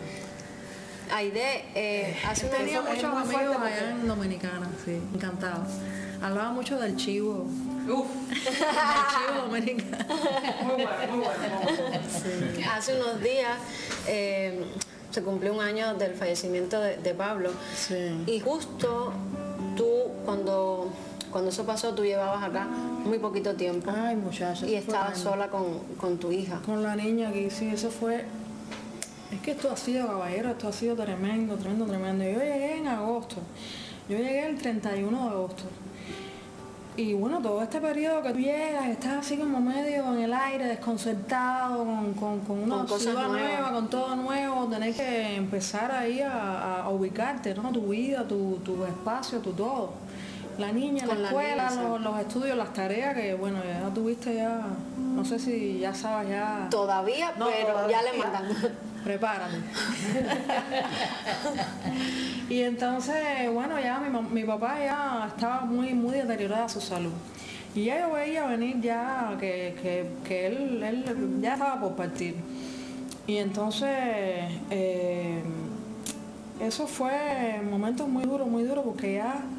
Aide, hace tenía muchos amigos allá en Dominicana, sí, encantado. Hablaba mucho del chivo. Uf. El chivo dominicano. Muy bueno. Sí. Hace unos días se cumplió un año del fallecimiento de Pablo. Sí. Y justo tú, cuando eso pasó, tú llevabas acá muy poquito tiempo. Ay, muchacha. Y estabas sola con tu hija. Con la niña aquí, sí, eso fue. Es que esto ha sido, caballero, esto ha sido tremendo. Yo llegué en agosto. Yo llegué el 31 de agosto. Y bueno, todo este periodo que tú llegas, estás así como medio en el aire, desconcertado, con una ciudad nueva, con todo nuevo, tenés que empezar ahí a ubicarte, ¿no? Tu vida, tu espacio, tu todo. La niña, la escuela, los estudios, las tareas, que bueno, ya tuviste ya, no sé si ya sabes ya. Todavía, no, pero todavía. Ya le mandamos. Prepárate. Y entonces, bueno, ya mi papá ya estaba muy deteriorada su salud. Y ya yo veía venir ya que él ya estaba por partir. Y entonces, eso fue momentos muy duros, porque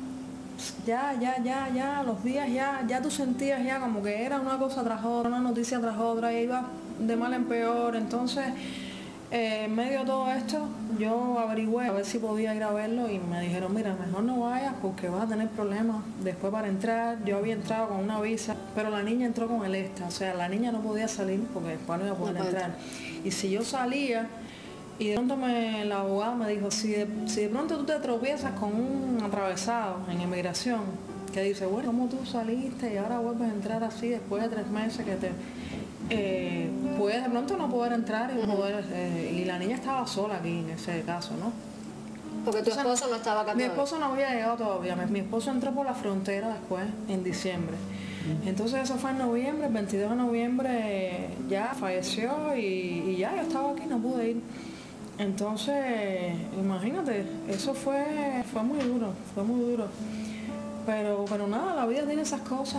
ya los días ya tú sentías ya como que era una cosa tras otra, una noticia tras otra, y iba de mal en peor. Entonces, en medio de todo esto, yo averigüé a ver si podía ir a verlo y me dijeron, mira, mejor no vayas porque vas a tener problemas después para entrar. Yo había entrado con una visa, pero la niña entró con el ESTA, o sea, la niña no podía salir porque después no iba a poder entrar. Y si yo salía, y de pronto la abogada me dijo, si de pronto tú te tropiezas con un atravesado en inmigración, que dice, bueno, ¿cómo tú saliste y ahora vuelves a entrar así después de 3 meses que te... puedes de pronto no poder entrar y la niña estaba sola aquí en ese caso, ¿no? Porque tu esposo no estaba acá todavía. Mi esposo no había llegado todavía. Mi esposo entró por la frontera después, en diciembre. Entonces eso fue en noviembre, el 22 de noviembre ya falleció y ya yo estaba aquí, no pude ir. Entonces, imagínate, eso fue muy duro. Pero nada, la vida tiene esas cosas.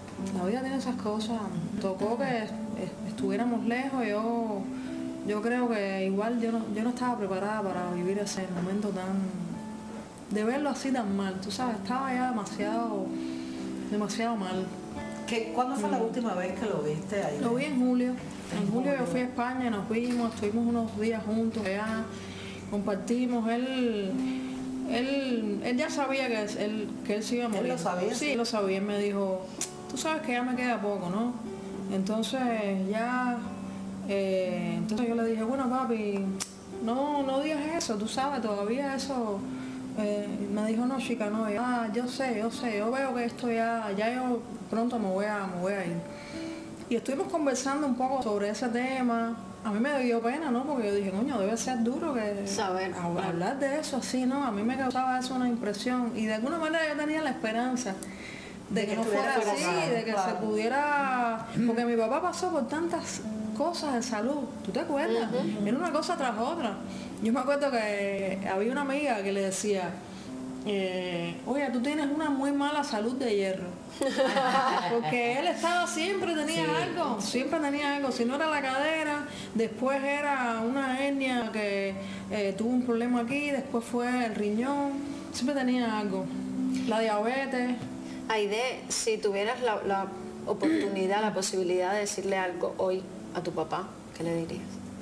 Tocó que estuviéramos lejos. Yo creo que igual yo no estaba preparada para vivir ese momento de verlo así tan mal. Tú sabes, estaba ya demasiado demasiado mal. ¿Cuándo fue la última vez que lo viste ahí? Lo vi en julio. En julio yo fui a España, nos vimos, estuvimos unos días juntos allá, compartimos. Él ya sabía que él se iba a morir. ¿Él lo sabía? Sí, él lo sabía. Él me dijo, tú sabes que ya me queda poco, ¿no? Entonces ya, entonces yo le dije, bueno papi, no digas eso, tú sabes, todavía eso. Me dijo, no chica, no, yo sé, yo veo que esto ya yo pronto me voy a ir. Y estuvimos conversando un poco sobre ese tema. A mí me dio pena, ¿no? Porque yo dije, coño, debe ser duro que saber hablar de eso así, ¿no? A mí me causaba eso una impresión. Y de alguna manera yo tenía la esperanza de que no fuera así, de que se pudiera... Porque mi papá pasó por tantas cosas de salud, ¿tú te acuerdas? Era una cosa tras otra. Yo me acuerdo que había una amiga que le decía, oye, tú tienes una muy mala salud de hierro. Porque él siempre tenía algo, si no era la cadera, después era una hernia que tuvo un problema aquí, después fue el riñón, siempre tenía algo, la diabetes. Aide, si tuvieras la oportunidad, la posibilidad de decirle algo hoy a tu papá, ¿qué le dirías?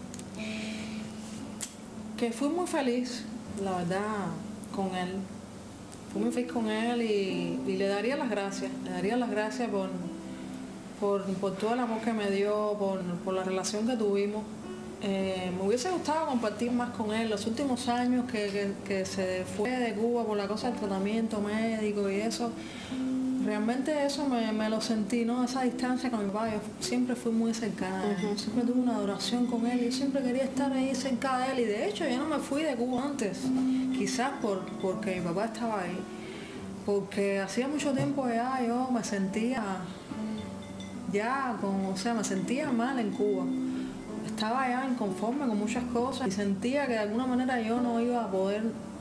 Que fui muy feliz, la verdad, con él. Fui muy feliz con él y le daría las gracias. Le daría las gracias por todo el amor que me dio, por la relación que tuvimos. Me hubiese gustado compartir más con él los últimos años que se fue de Cuba por la cosa del tratamiento médico y eso. Realmente eso me lo sentí, ¿no? Esa distancia con mi papá, yo siempre fui muy cercana a él, siempre tuve una adoración con él, yo siempre quería estar ahí cerca de él y de hecho yo no me fui de Cuba antes, quizás porque mi papá estaba ahí, porque hacía mucho tiempo ya yo me sentía me sentía mal en Cuba, estaba ya inconforme con muchas cosas y sentía que de alguna manera yo no iba a poder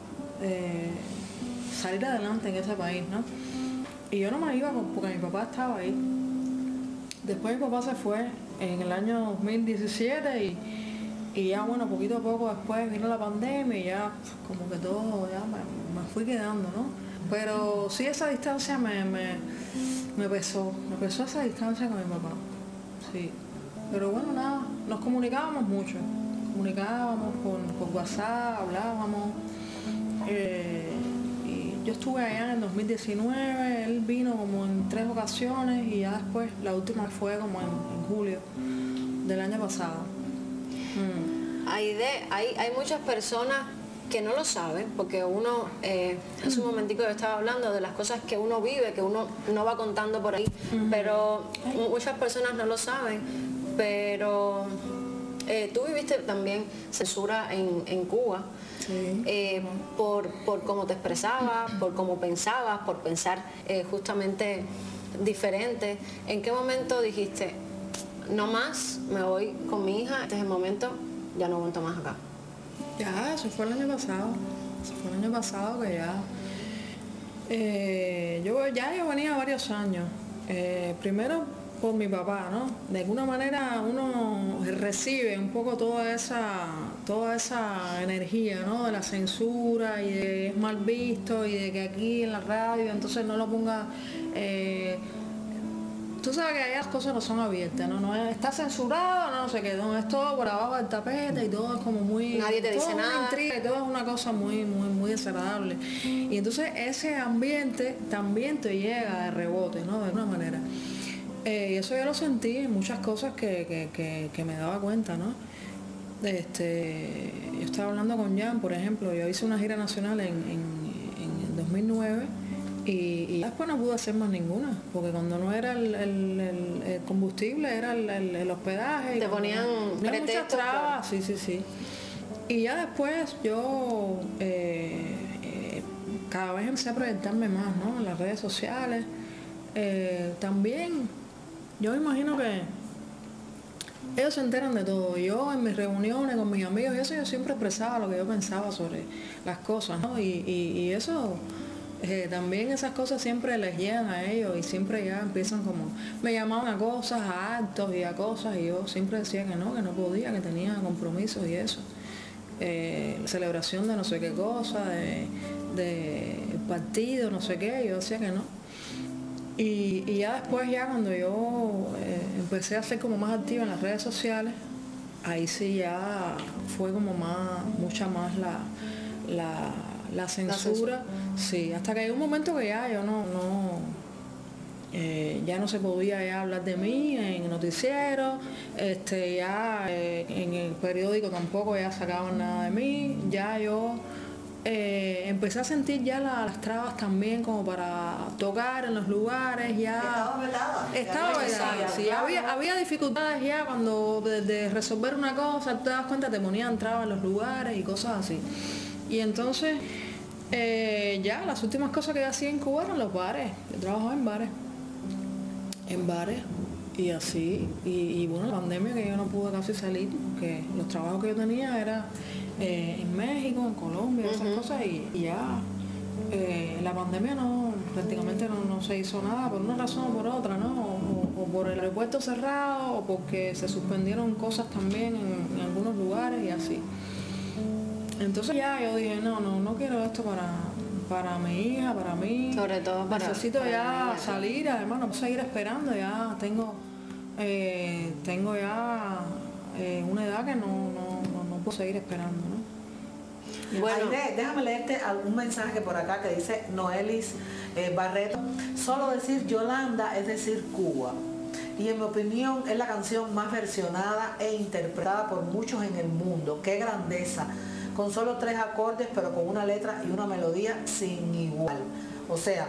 salir adelante en ese país, ¿no? Y yo no me iba porque mi papá estaba ahí. Después mi papá se fue en el año 2017 y ya bueno, poquito a poco después vino la pandemia y ya como que todo, ya me fui quedando, ¿no? Pero sí esa distancia me pesó esa distancia con mi papá, sí. Pero bueno, nada, nos comunicábamos mucho, por WhatsApp, hablábamos. Yo estuve allá en el 2019, él vino como en 3 ocasiones y ya después la última fue como en julio del año pasado. Aide, hay muchas personas que no lo saben, porque uno, hace un momentico yo estaba hablando de las cosas que uno vive, que uno no va contando por ahí, pero muchas personas no lo saben, pero tú viviste también censura en Cuba. Sí. Por cómo te expresabas, por cómo pensabas, por pensar justamente diferente. ¿En qué momento dijiste, no más, me voy con mi hija, este es el momento, ya no aguanto más acá? Ya, eso fue el año pasado, que ya yo venía varios años. Primero por mi papá, ¿no? De alguna manera uno recibe un poco toda esa energía, ¿no? De la censura y de que es mal visto y de que aquí en la radio entonces no lo ponga. Tú sabes que ahí las cosas no son abiertas, ¿no? Está censurado, no sé qué, no, es todo por abajo del tapete y todo es como muy... Nadie te dice nada. Intriga y todo es una cosa muy desagradable. Y entonces ese ambiente también te llega de rebote, ¿no? De alguna manera. Y eso yo lo sentí en muchas cosas que me daba cuenta, ¿no? Yo estaba hablando con Jan, por ejemplo, yo hice una gira nacional en 2009 y después no pude hacer más ninguna, porque cuando no era el combustible, era el hospedaje. Te ponían muchas trabas, claro. Sí. Y ya después yo cada vez empecé a proyectarme más, ¿no? En las redes sociales. También yo me imagino que ellos se enteran de todo. Yo en mis reuniones con mis amigos y eso, yo siempre expresaba lo que yo pensaba sobre las cosas, ¿no? Y eso también esas cosas siempre les llegan a ellos y siempre ya empiezan como, me llamaban a cosas, a actos y a cosas y yo siempre decía que no podía, que tenía compromisos y eso. Celebración de no sé qué cosa, de partido, no sé qué, yo decía que no. Y ya después, ya cuando yo empecé a ser como más activa en las redes sociales, ahí sí ya fue como mucha más la censura. Sí, hasta que hay un momento que ya yo ya no se podía ya hablar de mí en noticiero, ya en el periódico tampoco ya sacaban nada de mí, ya yo empecé a sentir ya las trabas también como para tocar en los lugares, ya estaba vedada, sí, había dificultades ya cuando de resolver una cosa, te das cuenta, te ponían trabas en los lugares y cosas así. Y entonces ya las últimas cosas que yo hacía en Cuba eran los bares, yo trabajaba en bares y así, y bueno, la pandemia que yo no pude casi salir, que los trabajos que yo tenía era en México, en Colombia, esas cosas, y ya la pandemia prácticamente no se hizo nada por una razón o por otra, ¿no? O por el aeropuerto cerrado, o porque se suspendieron cosas también en algunos lugares y así. Entonces ya yo dije, no quiero esto para mi hija, para mí. Sobre todo necesito ya salir, además no puedo seguir esperando, ya tengo ya una edad que no puedo seguir esperando, ¿no? Bueno, Aide, déjame leerte algún mensaje por acá que dice Noelis Barreto. Solo decir Yolanda es decir Cuba. Y en mi opinión es la canción más versionada e interpretada por muchos en el mundo. ¡Qué grandeza! Con solo 3 acordes, pero con una letra y una melodía sin igual. O sea,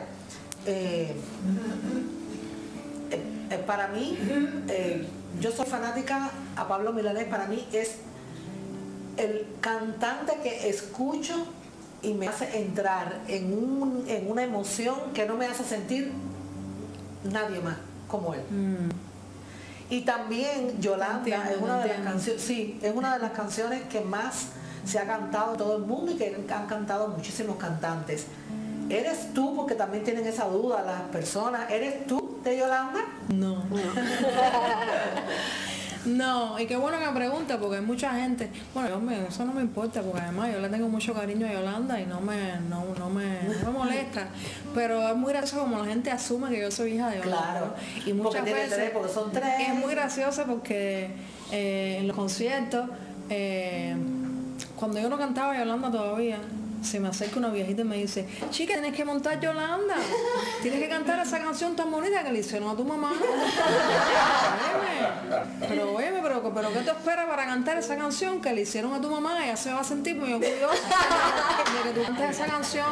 para mí, yo soy fanática a Pablo Milanés, para mí es el cantante que escucho y me hace entrar en una emoción que no me hace sentir nadie más como él. Y también Yolanda es una de las canciones, sí, es una de las canciones que más se ha cantado en todo el mundo y que han cantado muchísimos cantantes. ¿Eres tú, porque también tienen esa duda las personas, eres tú de Yolanda? No. No, y qué bueno que me pregunta, porque hay mucha gente, bueno, eso no me importa, porque además yo le tengo mucho cariño a Yolanda y no me molesta, pero es muy gracioso como la gente asume que yo soy hija de Yolanda. Claro, ¿no? Y muchas porque veces 3, porque son 3. es muy gracioso porque en los conciertos, cuando yo no cantaba Yolanda todavía, se me acerca una viejita y me dice, chica, tienes que montar Yolanda, tienes que cantar esa canción tan bonita que le hicieron a tu mamá. Pero ¿qué te esperas para cantar esa canción que le hicieron a tu mamá? Ella se va a sentir muy orgullosa de que tú cantes esa canción.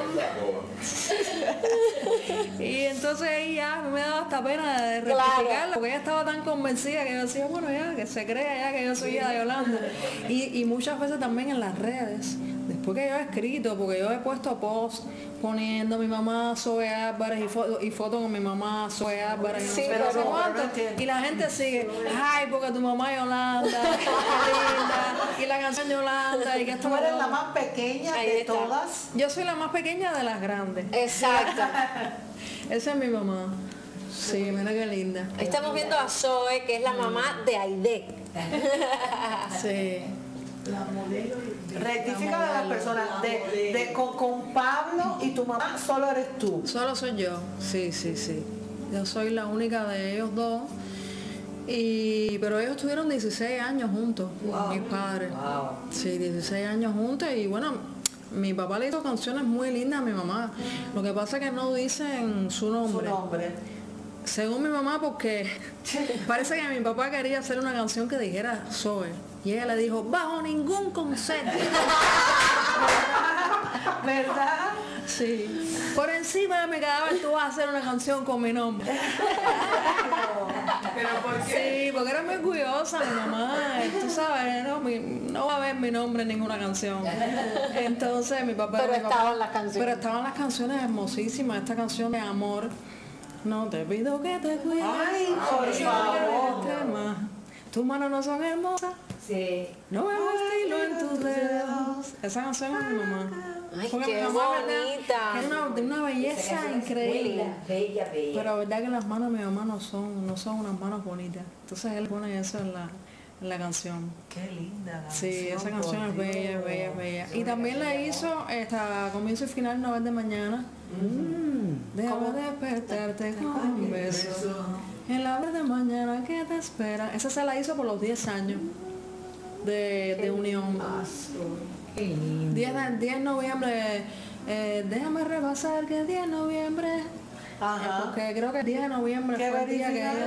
Y entonces ahí ya me daba hasta pena de rectificarla, porque ella estaba tan convencida que yo decía, bueno, ya, que se crea ya que yo soy hija de Yolanda. Y muchas veces también en las redes, después que yo he escrito, porque yo he puesto post poniendo mi mamá Zoe Álvarez y foto con mi mamá Zoe Álvarez, sí, no sé cuánto, y la gente sigue, ay, porque tu mamá Yolanda, qué linda, y la canción de Yolanda, y que esto. Tú eres la más pequeña de todas. Yo soy la más pequeña de las grandes. Exacto. Esa es mi mamá. Sí, mira qué linda. Estamos viendo a Zoe, que es la mamá de Aide. Sí. La modelo. Rectifica a las personas con Pablo y tu mamá solo eres tú. Solo soy yo, sí. Yo soy la única de ellos dos. Pero ellos tuvieron 16 años juntos, mis padres. Sí, 16 años juntos, y bueno, mi papá le hizo canciones muy lindas a mi mamá. Lo que pasa es que no dicen su nombre. Según mi mamá, porque parece que mi papá quería hacer una canción que dijera Zoe. Y ella le dijo, bajo ningún concepto. ¿Verdad? Sí. Por encima de mi cadáver tú vas a hacer una canción con mi nombre. ¿Pero por qué? Sí, porque era muy orgullosa mi mamá. Tú sabes, no va a haber mi nombre en ninguna canción. Entonces mi papá... Pero estaban las canciones. Pero estaban las canciones hermosísimas. Esta canción de amor. No te pido que te cuides. Ay, por favor. Tus manos no son hermosas. Sí. No veo estilo en tus dedos. Esa canción es mi mamá. Ay, porque qué mi mamá, bonita. Es de una belleza increíble. Bella. Pero la verdad que las manos de mi mamá no son unas manos bonitas. Entonces él pone eso en la canción. Qué linda la Sí, esa canción es bella. Y también la hizo hasta comienzo y final, no ves de mañana. Déjame despertarte con un beso. En la verde mañana que te espera. Esa se la hizo por los 10 años de unión. 10 de noviembre. Déjame repasar que 10 de noviembre. Porque creo que el 10 de noviembre fue el día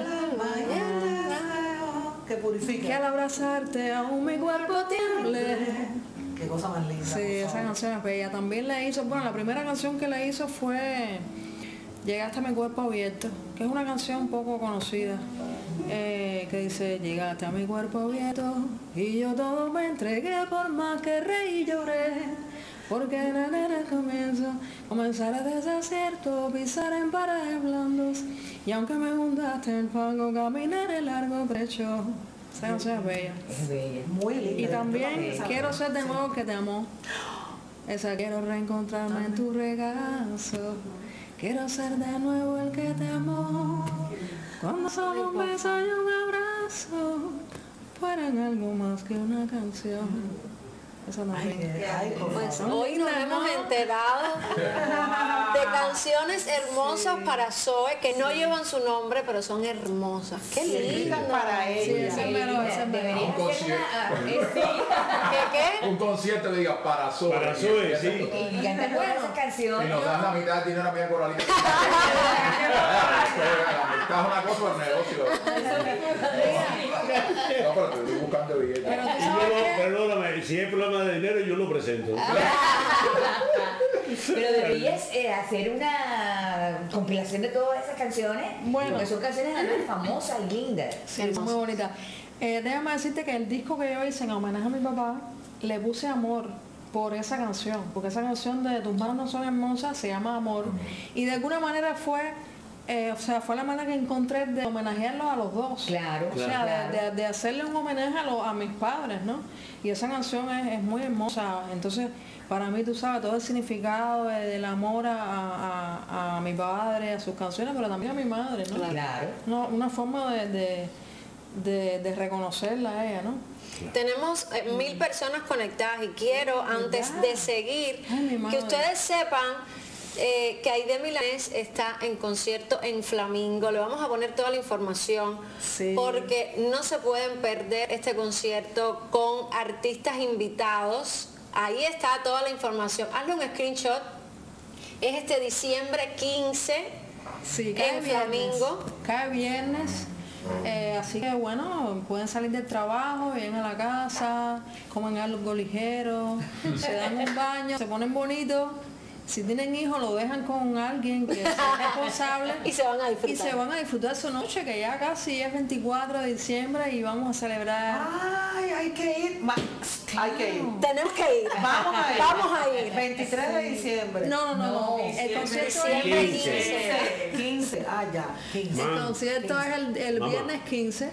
que purifica. Que al abrazarte aún mi cuerpo tiemble. Qué cosa más linda. Sí, esa canción es bella. También le hizo, bueno, la primera canción que le hizo fue Llegaste a mi cuerpo abierto, que es una canción poco conocida, que dice: llegaste a mi cuerpo abierto y yo todo me entregué, por más que reí y lloré, porque en el comienzo comenzar el desacierto, pisar en parajes blandos, y aunque me hundaste en el fango, caminar el largo trecho. Esa canción es bella. Es bella. Muy linda. Y también Quiero ser de nuevo que te amó. Esa quiero reencontrarme en tu regazo. Quiero ser de nuevo el que te amó. Cuando solo un beso y un abrazo fueran algo más que una canción. Esa también. Pues hoy nos hemos enterado de canciones hermosas para Zoe que no llevan su nombre, pero son hermosas. Qué linda para ella. Sí, Un concierto. ¿Qué? Un concierto que diga para Zoe. Para Zoe, sí. Y canta todas esas canciones. Y nos dan la mitad del dinero a mí Coralina. La mitad es una cosa para el negocio. No, pero te estoy buscando billetes. Perdóname, si hay problema de dinero yo lo presento. Pero deberías hacer una compilación de todas esas canciones. Bueno. Porque son canciones además famosas y lindas. Sí, son muy bonitas. Déjame decirte que el disco que yo hice en homenaje a mi papá, le puse amor por esa canción, porque esa canción de Tus manos no son hermosas se llama Amor, y de alguna manera fue fue la manera que encontré de homenajearlos a los dos. Claro. O sea, de hacerle un homenaje a mis padres, ¿no? Y esa canción es muy hermosa. Entonces, para mí, tú sabes, todo el significado del amor a mi padre, a sus canciones, pero también a mi madre, ¿no? Claro. Una forma de reconocerla a ella, ¿no? Tenemos 1000 personas conectadas y quiero, antes de seguir, que ustedes sepan que Aide Milanés está en concierto en Flamingo. Le vamos a poner toda la información porque no se pueden perder este concierto con artistas invitados. Ahí está toda la información. Hazle un screenshot. Es este diciembre 15 en Flamingo. Cada viernes. Así que bueno, pueden salir del trabajo, vienen a la casa, comen algo ligero, se dan un baño, se ponen bonitos. Si tienen hijos, lo dejan con alguien que sea responsable y se van a disfrutar. Y se van a disfrutar su noche, que ya casi es 24 de diciembre y vamos a celebrar. Ay, hay que ir. Hay que ir. Tenemos que ir. Vamos a ir. 23 de diciembre. No. El concierto es 15. Ah, ya. 15. El concierto es el viernes 15.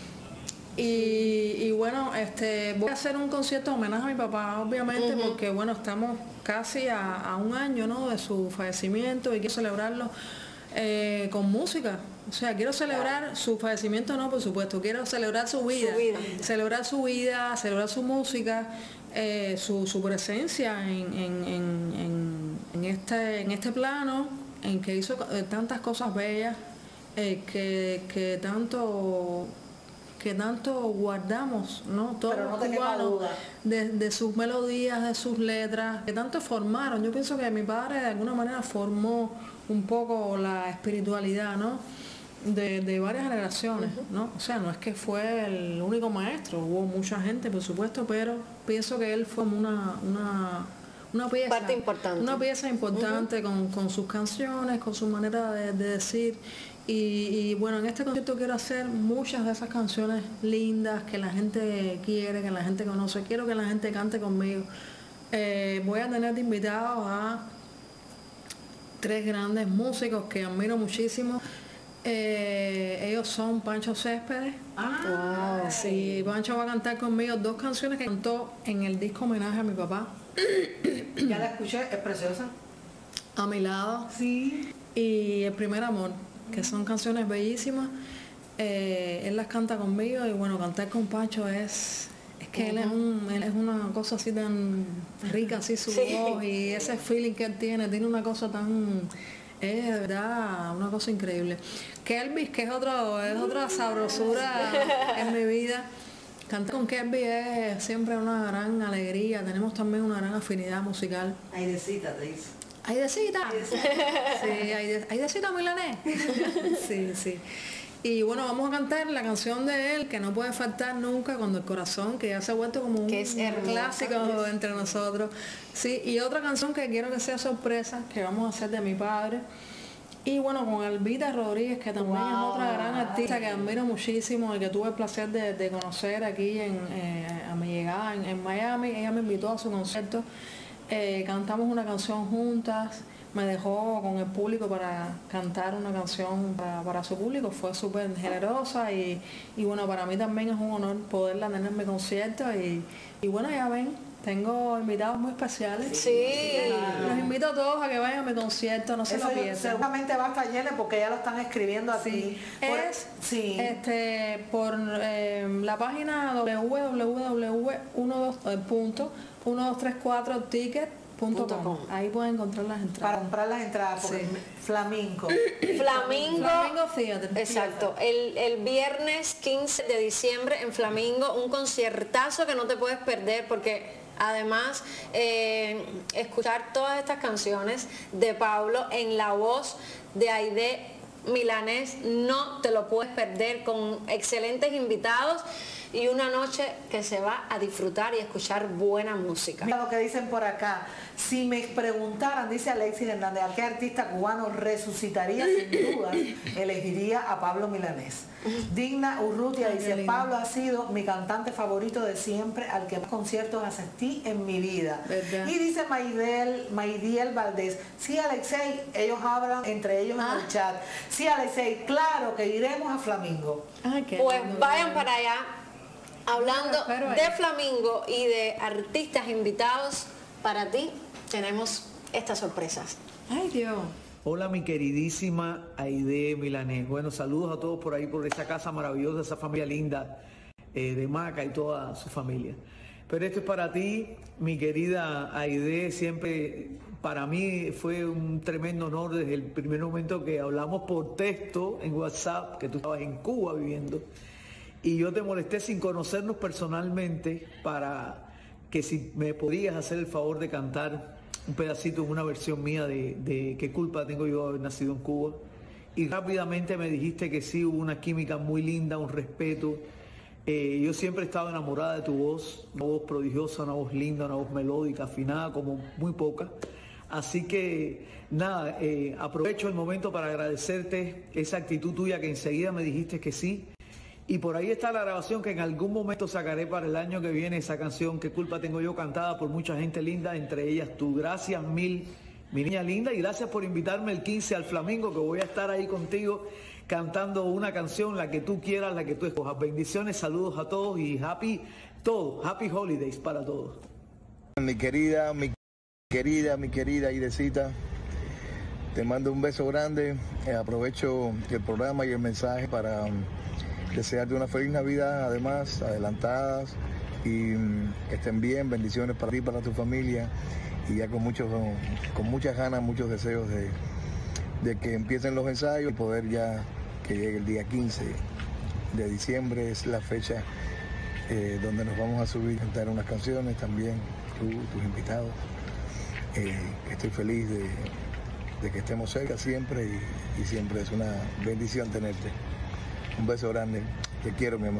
Y bueno, voy a hacer un concierto de homenaje a mi papá, obviamente, porque bueno, estamos casi a un año, ¿no?, de su fallecimiento, y quiero celebrarlo con música. O sea, quiero celebrar su fallecimiento, no, por supuesto, quiero celebrar su vida, celebrar su vida, celebrar su música, su presencia en este plano, en que hizo tantas cosas bellas, que tanto guardamos, ¿no? Todos los cubanos, de sus melodías, de sus letras, que tanto formaron. Yo pienso que mi padre de alguna manera formó un poco la espiritualidad, ¿no?, de varias generaciones, ¿no? O sea, no es que fue el único maestro, hubo mucha gente, por supuesto, pero pienso que él fue una pieza, parte importante. Una pieza importante con sus canciones, con su manera de decir. Y bueno, en este concierto quiero hacer muchas de esas canciones lindas que la gente quiere, que la gente conoce. Quiero que la gente cante conmigo. Voy a tener de invitados a 3 grandes músicos que admiro muchísimo. Ellos son Pancho Céspedes. Sí, Pancho va a cantar conmigo 2 canciones que cantó en el disco homenaje a mi papá. Ya la escuché, es preciosa. A mi lado. Sí. Y El primer amor, que son canciones bellísimas. Él las canta conmigo y bueno, cantar con Pancho es que él es una cosa así tan rica, así su voz, y ese feeling que él tiene una cosa tan Es de verdad una cosa increíble. Kelvis, que es otra sabrosura en mi vida. Cantar con Kelvis es siempre una gran alegría. Tenemos también una gran afinidad musical. Aidecita, te dice. ¿Aidecita? Sí, Aidecita milanés. Sí, sí. Y bueno, vamos a cantar la canción de él que no puede faltar nunca, Cuando el corazón, que ya se ha vuelto como un clásico entre nosotros. Sí, y otra canción que quiero que sea sorpresa, que vamos a hacer de mi padre. Y bueno, con Albita Rodríguez, que también es otra gran artista que admiro muchísimo y que tuve el placer de conocer aquí a mi llegada en Miami. Ella me invitó a su concierto, cantamos una canción juntas, me dejó con el público para cantar una canción para su público, fue súper generosa y bueno, para mí también es un honor poderla tener en mi concierto y bueno, ya ven, tengo invitados muy especiales. Sí. Los invito a todos a que vayan a mi concierto, no se lo pierdan. Seguramente va a estar lleno porque ya lo están escribiendo así. Por la página www.1234ticket.com. Ahí pueden encontrar las entradas. Para comprar las entradas, porque Flamenco. Flamingo Theater. Exacto. El viernes 15 de diciembre en Flamingo, un conciertazo que no te puedes perder porque además escuchar todas estas canciones de Pablo en la voz de Aide Milanés, no te lo puedes perder, con excelentes invitados y una noche que se va a disfrutar y escuchar buena música. Mira lo que dicen por acá. Si me preguntaran, dice Alexis Hernández, ¿a qué artista cubano resucitaría? Sin duda, elegiría a Pablo Milanés. Digna Urrutia dice, Pablo ha sido mi cantante favorito de siempre, al que más conciertos asistí en mi vida. ¿Verdad? Y dice Maidiel Valdés, sí, Alexei, ellos hablan entre ellos en el chat. Sí, Alexei, claro que iremos a Flamingo. Pues vayan para allá. Hablando de Flamingo y de artistas invitados, para ti tenemos estas sorpresas. Ay, Dios. Hola, mi queridísima Aide Milanés. Bueno, saludos a todos por ahí, por esa casa maravillosa, esa familia linda de Maca y toda su familia. Pero esto es para ti, mi querida Aide. Siempre para mí fue un tremendo honor desde el primer momento que hablamos por texto en WhatsApp, que tú estabas en Cuba viviendo. Y yo te molesté sin conocernos personalmente para que si me podías hacer el favor de cantar un pedacito en una versión mía de ¿Qué culpa tengo yo de haber nacido en Cuba? Y rápidamente me dijiste que sí, hubo una química muy linda, un respeto. Yo siempre he estado enamorada de tu voz, una voz prodigiosa, una voz linda, una voz melódica, afinada como muy poca. Así que nada, aprovecho el momento para agradecerte esa actitud tuya que enseguida me dijiste que sí. Y por ahí está la grabación que en algún momento sacaré para el año que viene, esa canción ¿Qué culpa tengo yo?, cantada por mucha gente linda, entre ellas tú. Gracias mil, mi niña linda, y gracias por invitarme el 15 al Flamingo, que voy a estar ahí contigo cantando una canción, la que tú quieras, la que tú escojas. Bendiciones, saludos a todos y happy holidays para todos. Mi querida Aidecita, te mando un beso grande. Aprovecho el programa y el mensaje para desearte una feliz Navidad, además, adelantadas, y que estén bien. Bendiciones para ti, para tu familia, y ya con muchas ganas, muchos deseos de que empiecen los ensayos y poder ya que llegue el día 15 de diciembre, es la fecha donde nos vamos a subir a cantar unas canciones también, tus invitados. Estoy feliz de que estemos cerca siempre, y siempre es una bendición tenerte. Un beso grande, te quiero, mi amor.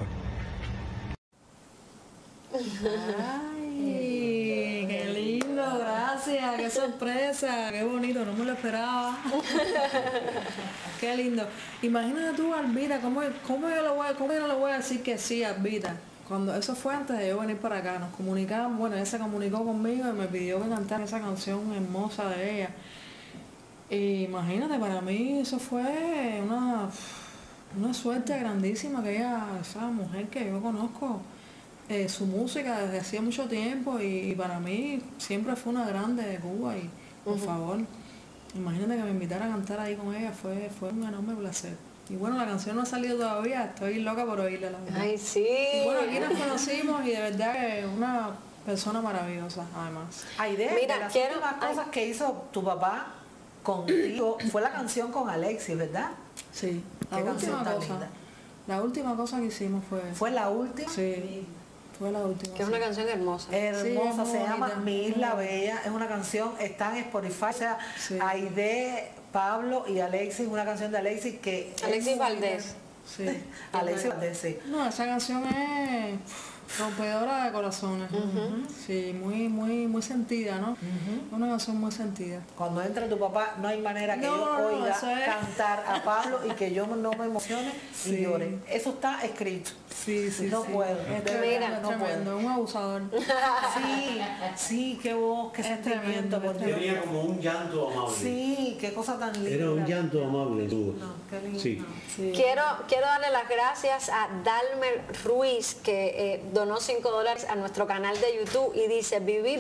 Ay, qué lindo, gracias, qué sorpresa, qué bonito, no me lo esperaba. Qué lindo. Imagínate tú, Albita, ¿cómo yo no le voy a decir que sí, Albita? Cuando eso fue antes de yo venir para acá, nos comunicamos, bueno, ella se comunicó conmigo y me pidió que cantara esa canción hermosa de ella. Y imagínate, para mí eso fue una suerte grandísima, que esa mujer que yo conozco su música desde hacía mucho tiempo, y para mí siempre fue una grande de Cuba, y por favor, imagínate que me invitara a cantar ahí con ella, fue un enorme placer. Y bueno, la canción no ha salido todavía, estoy loca por oírla, la verdad. Ay, sí. Y bueno, aquí nos conocimos y de verdad que es una persona maravillosa, además. Aide, de las últimas cosas que hizo tu papá, contigo. Fue la canción con Alexis, ¿verdad? Sí, Qué canción tan linda. La última cosa que hicimos fue... ¿Fue la última? Sí, fue la última. Que es una canción hermosa. Hermosa, Sí, se llama bonita, Mi Isla Bella. Es una canción, está en Spotify. O sea, Aide, Pablo y Alexis, una canción de Alexis que... Alexis Valdés. Sí. Alexis Valdés, sí. No, esa canción es rompedora de corazones. Sí, muy sentida, ¿no? Una canción muy sentida. Cuando entra tu papá, no hay manera que yo oiga cantar a Pablo y que yo no me emocione y llore. Eso está escrito. Sí, no puedo. Mira, no puedo. Un abusador. Sí, qué voz, qué sentimiento, por Dios. Tenía como un llanto amable. Sí, qué cosa tan linda. Era un llanto amable. Qué lindo. Sí. Quiero darle las gracias a Dalmer Ruiz, que donó $5 a nuestro canal de YouTube y dice, viví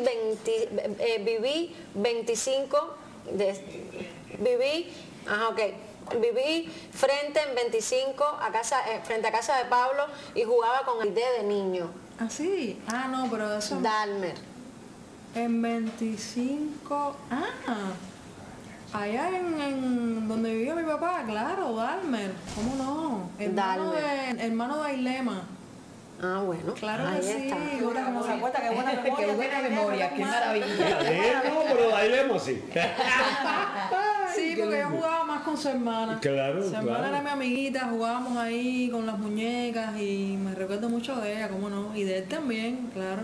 25, viví frente a casa de Pablo y jugaba con Aide de niño. ¿Ah, sí? Ah, no, pero eso... Dalmer. En 25... allá en donde vivía mi papá, claro, Dalmer. ¿Cómo no? Hermano de Ailema. Ah, bueno. Claro ahí que sí. está. Ahora como se acuerda, qué buena memoria. Qué buena memoria, qué maravilla. No, pero bailemos sí. Sí, porque yo jugaba más con su hermana. Claro, Su hermana claro. era mi amiguita, jugábamos ahí con las muñecas y me recuerdo mucho de ella, cómo no. Y de él también, claro.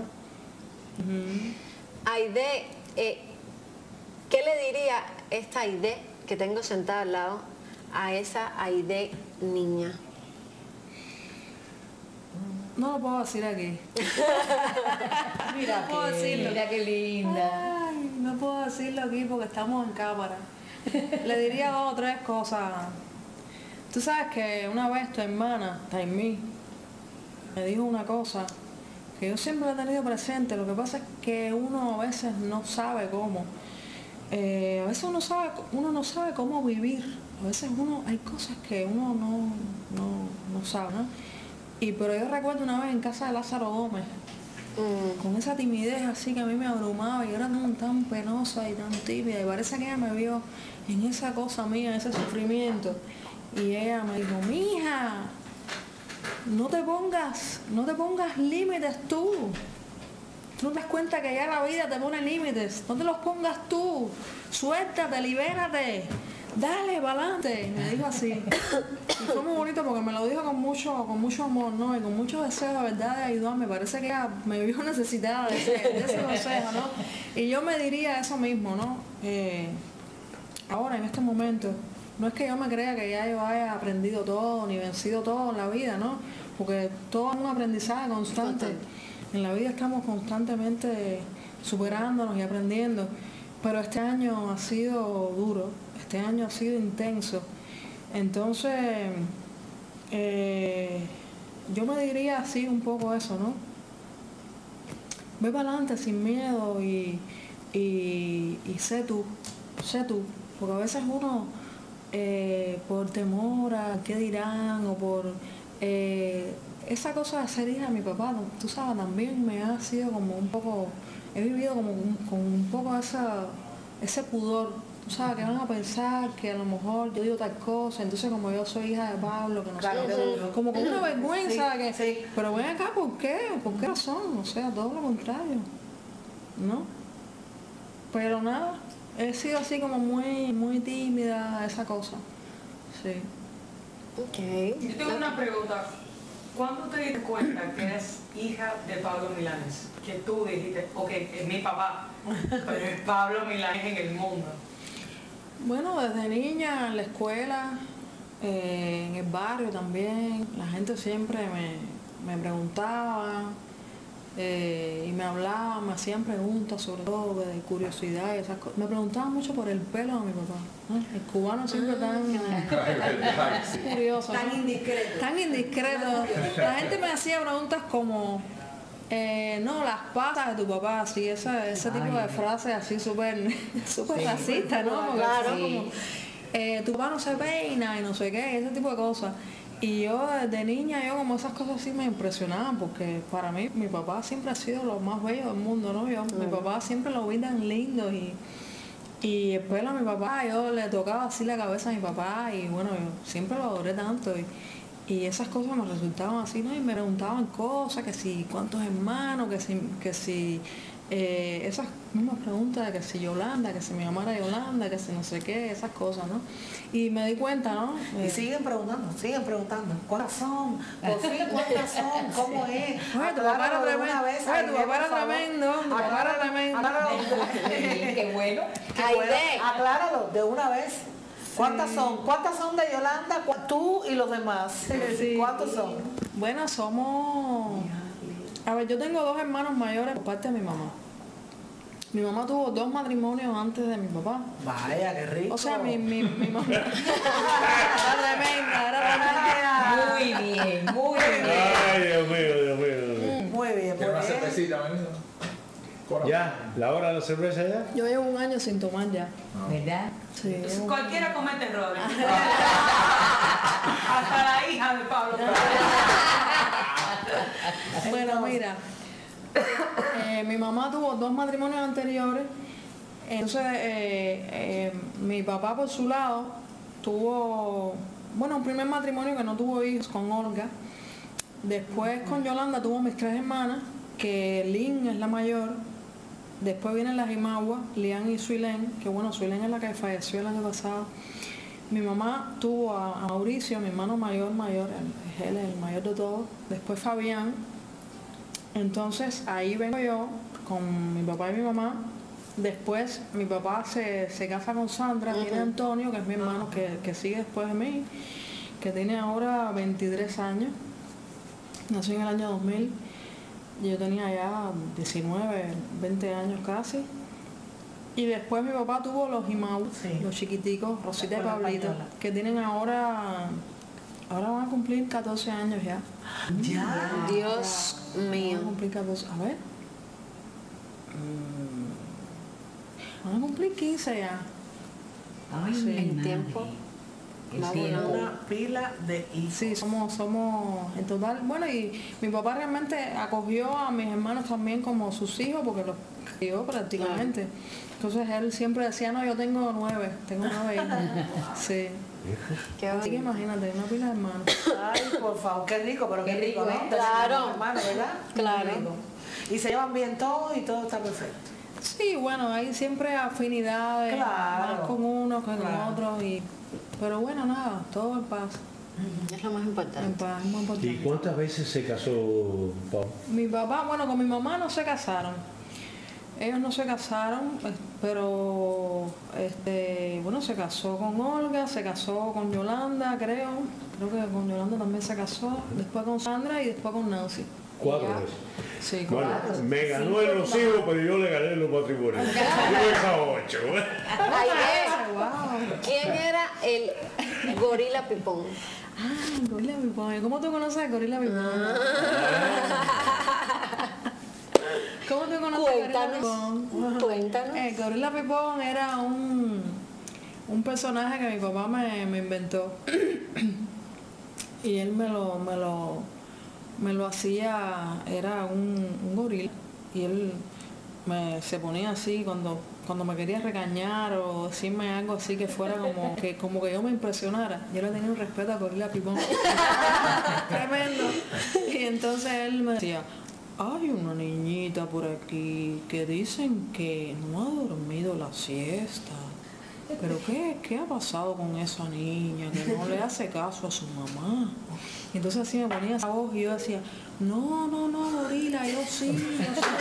Aide, ¿qué le diría esta Aide que tengo sentada al lado a esa Aide niña? No lo puedo decir aquí. Mira, no puedo decirlo. Mira qué linda. Ay, no puedo decirlo aquí porque estamos en cámara. Le diría 2 o 3 cosas. Tú sabes que una vez tu hermana, Taimí, me dijo una cosa que yo siempre la he tenido presente. Lo que pasa es que uno a veces no sabe cómo. A veces uno no sabe cómo vivir. A veces hay cosas que uno no sabe, ¿no? Pero yo recuerdo una vez en casa de Lázaro Gómez, con esa timidez así que a mí me abrumaba y yo era tan penosa y tan tímida y parece que ella me vio en esa cosa mía, en ese sufrimiento, y ella me dijo, mija, no te pongas límites tú. Tú no te das cuenta que ya la vida te pone límites, no te los pongas tú, suéltate, libérate. Dale, para adelante, me dijo así. Y fue muy bonito porque me lo dijo con mucho amor, ¿no? Y con mucho deseo de verdad de ayudarme. Parece que ella me vio necesitada de ese consejo, ¿no? Y yo me diría eso mismo, ¿no? Ahora, en este momento, no es que yo me crea que ya yo haya aprendido todo, ni vencido todo en la vida, ¿no? Porque todo es un aprendizaje constante. En la vida estamos constantemente superándonos y aprendiendo. Pero este año ha sido duro. Este año ha sido intenso. Entonces, yo me diría así un poco eso, ¿no? Ve para adelante sin miedo y sé tú. Porque a veces uno, por temor a qué dirán o por esa cosa de ser hija de mi papá, tú sabes, también me ha sido como un poco, he vivido como con un poco ese pudor. Tú sabes que van a pensar que a lo mejor yo digo tal cosa, entonces como yo soy hija de Pablo, que no Claro, sé, como con una vergüenza, sí. Pero ven acá, ¿por qué? ¿Por qué razón? O sea, todo lo contrario, ¿no? Pero nada, he sido así como muy tímida, esa cosa, sí. Ok. Yo tengo una pregunta. ¿Cuándo te diste cuenta que eres hija de Pablo Milanés? Que tú dijiste, ok, es mi papá, pero es Pablo Milanés en el mundo. Bueno, desde niña en la escuela, en el barrio también, la gente siempre me preguntaba y me hablaban, me hacían preguntas sobre todo de curiosidad y esas cosas. Me preguntaban mucho por el pelo de mi papá, ¿no? El cubano siempre tan curioso, ¿no? Tan indiscreto. La gente me hacía preguntas como no, las patas de tu papá, así, ese tipo de frases así súper racistas, ¿no? Porque Claro. como, tu papá no se peina y no sé qué, ese tipo de cosas. Y yo desde niña, como esas cosas sí me impresionaban, porque para mí mi papá siempre ha sido lo más bello del mundo, ¿no? Mi papá siempre lo vi tan lindo Y el pelo a mi papá, yo le tocaba así la cabeza a mi papá y bueno, yo siempre lo adoré tanto y esas cosas me resultaban así, ¿no? Y me preguntaban cosas, que si cuántos hermanos, que si esas mismas preguntas de que si Yolanda, que si mi mamá era Yolanda, que si no sé qué, esas cosas, ¿no? Y me di cuenta, ¿no? Y siguen preguntando. ¿Cuántas son? Por fin, ¿cuántas son? ¿Cómo es? Oye, tu papá era tremendo. Oye, tu papá era tremendo. Tu papá era tremendo. Qué bueno. Acláralo de una vez. ¿Cuántas son? ¿Cuántas son de Yolanda? Tú y los demás. Sí. ¿Cuántos son? Bueno, somos... A ver, yo tengo 2 hermanos mayores por parte de mi mamá. Mi mamá tuvo 2 matrimonios antes de mi papá. Vaya, qué rico. O sea, mi mamá era tremenda. Muy bien, muy bien. Ay, Dios mío. Muy bien, ¿Quiere una cervecita, venido? Ya, la hora de la cerveza ya. Yo llevo 1 año sin tomar ya. ¿Verdad? Sí. Cualquiera comete errores. Hasta la hija de Pablo. Bueno, mira, mi mamá tuvo 2 matrimonios anteriores, entonces mi papá por su lado tuvo, bueno, un primer matrimonio que no tuvo hijos con Olga, después con Yolanda tuvo mis 3 hermanas, que Lynn es la mayor, después vienen las Imagua, Lian y Suilén, que bueno, Suilén es la que falleció el año pasado. Mi mamá tuvo a Mauricio, mi hermano mayor, él es el mayor de todos, después Fabián. Entonces ahí vengo yo con mi papá y mi mamá. Después mi papá se casa con Sandra, tiene a Antonio, que es mi hermano que sigue después de mí, que tiene ahora 23 años. Nació en el año 2000 y yo tenía ya 19, 20 años casi. Y después mi papá tuvo los Imau, los chiquiticos, Rosita y Pablito, que tienen ahora van a cumplir 14 años ya. Ya. Dios mío. Van a cumplir 14, a ver. Van a cumplir 15 ya. Ay, sí. El tiempo. Una pila de hijos. Sí, somos en total. Bueno, y mi papá realmente acogió a mis hermanos también como sus hijos porque los crió prácticamente. Entonces él siempre decía, no, yo tengo 9 hijos. Sí. Así que imagínate, una pila de hermanos. Ay, por favor, qué rico, pero qué rico, ¿no? Claro. Hermanos, ¿verdad? Claro. Muy rico. Y se llevan bien todos y todo está perfecto. Sí, bueno, hay siempre afinidades, Claro. más con unos que con otros, pero bueno, nada, todo en paz. Es lo más importante. En paz, es muy importante. ¿Y cuántas veces se casó Pablo? Mi papá, bueno, con mi mamá no se casaron. Ellos no se casaron, pero bueno, se casó con Olga, se casó con Yolanda, creo que con Yolanda también se casó, después con Sandra y después con Nancy. 4 veces. Sí, Bueno, 4. me ganó en los hijos, pero yo le gané en los matrimonios. Yo a 8. ¿Quién era el gorila Pipón? Ah, Gorila Pipón. ¿Cómo tú conoces a Gorila Pipón? ¿Cómo tú conoces a Gorila Pipón? Cuéntanos. Gorila Pipón era un personaje que mi papá me inventó. Y él me lo hacía, era un gorila. Y él se ponía así cuando me quería regañar o decirme algo así que fuera como que yo me impresionara. Yo le tenía un respeto a Gorila Pipón. Tremendo. Y entonces él me decía, hay una niñita por aquí que dicen que no ha dormido la siesta. ¿Pero qué ha pasado con esa niña? Que no le hace caso a su mamá. Y entonces así me ponía esa voz y yo decía, no, Gorila, yo sí.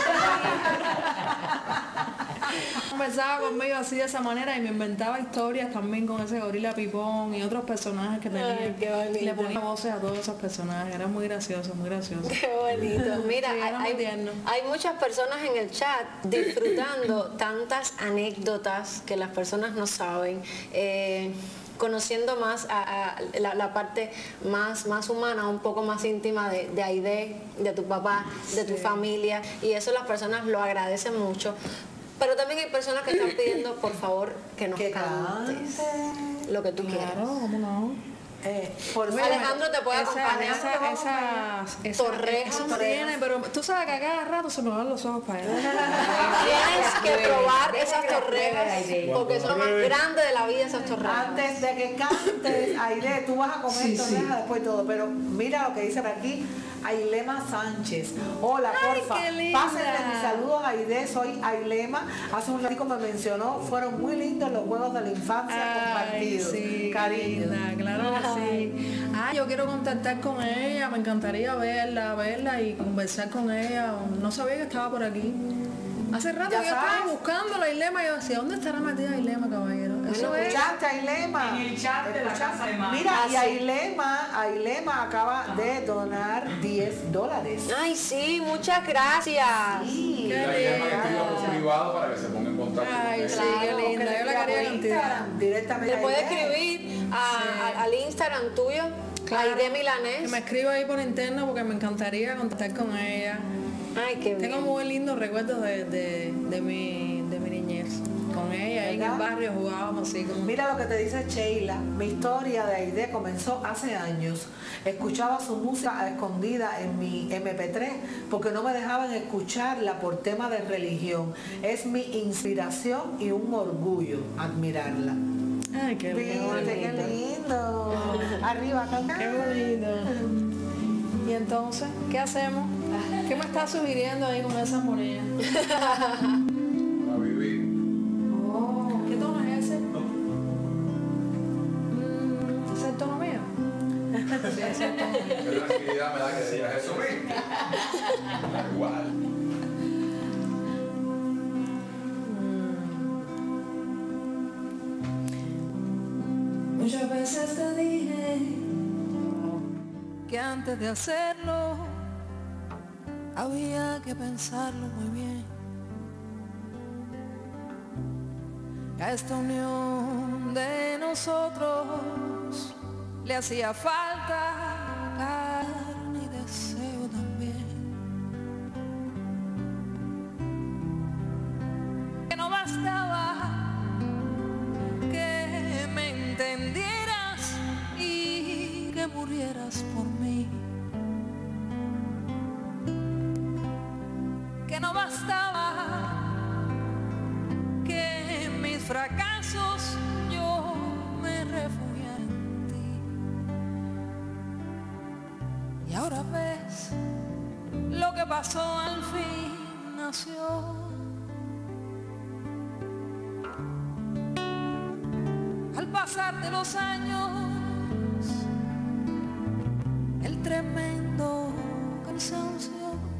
Conversaba conmigo así de esa manera y me inventaba historias también con ese Gorila Pipón y otros personajes que tenía. Ay, qué bonito. Y le ponía voces a todos esos personajes. Era muy gracioso, muy gracioso. Qué bonito. Mira, Sí, era muy tierno. hay muchas personas en el chat disfrutando tantas anécdotas que las personas no saben. Conociendo más a la parte más humana, un poco más íntima de Aide, de tu papá, de tu familia, y eso las personas lo agradecen mucho. Pero también hay personas que están pidiendo, por favor, que nos cantes lo que tú quieras. Claro, ¿cómo no? Alejandro te puede acompañar. Esas torrejas. Eso tiene, pero tú sabes que a cada rato se me van los ojos para allá. Tienes que probar esas torrejas porque son más grandes de la vida esas torrejas. Antes de que cantes, Aide, tú vas a comer torrejas después todo, pero mira lo que dicen aquí. Ailema Sánchez. Hola, porfa. Pásenle mis saludos a Aide, soy Ailema. Hace un ratito me mencionó, fueron muy lindos los juegos de la infancia compartidos. Sí, cariño. Claro que sí. Yo quiero contactar con ella, me encantaría verla y conversar con ella. No sabía que estaba por aquí. Hace rato yo estaba buscando la Ailema y yo decía, ¿dónde estará metida Ailema, caballero? Eso es. ¿Escuchaste, Ailema? En el chat de la casa de Mami. Mira, y Ailema acaba de donar $10. Ay, sí, muchas gracias. Sí. Y Ailema le escribo por privado para que se ponga en contacto. Ay, sí, qué linda. Yo la quería contigo. Directamente. Le puedes escribir al Instagram tuyo, Aide Milanés. Que me escriba ahí por interno porque me encantaría contactar con ella. Ay, qué bien. Tengo muy lindos recuerdos de mi niñez. Con ella ahí en el barrio jugábamos así como... Mira lo que te dice Sheila. Mi historia de Aide comenzó hace años. Escuchaba su música a escondida en mi MP3 porque no me dejaban escucharla por tema de religión. Es mi inspiración y un orgullo admirarla. Ay, qué lindo. Qué lindo. Arriba, acá. Qué bonito. Y entonces, ¿qué hacemos? ¿Qué me estás sugiriendo ahí con esa moneda? A vivir. ¿Qué tono es ese? ¿Es el tono mío? Sí, es el tono mío. Qué tranquilidad me da que digas eso mismo. Igual. Muchas veces te dije que antes de hacerlo había que pensarlo muy bien. A esta unión de nosotros le hacía falta carne y deseo también. Que no bastaba que me entendieras y que murieras por mí. Que no bastaba que en mis fracasos yo me refugiara en ti. Y ahora ves lo que pasó, al fin nació. Al pasar de los años, el tremendo cansancio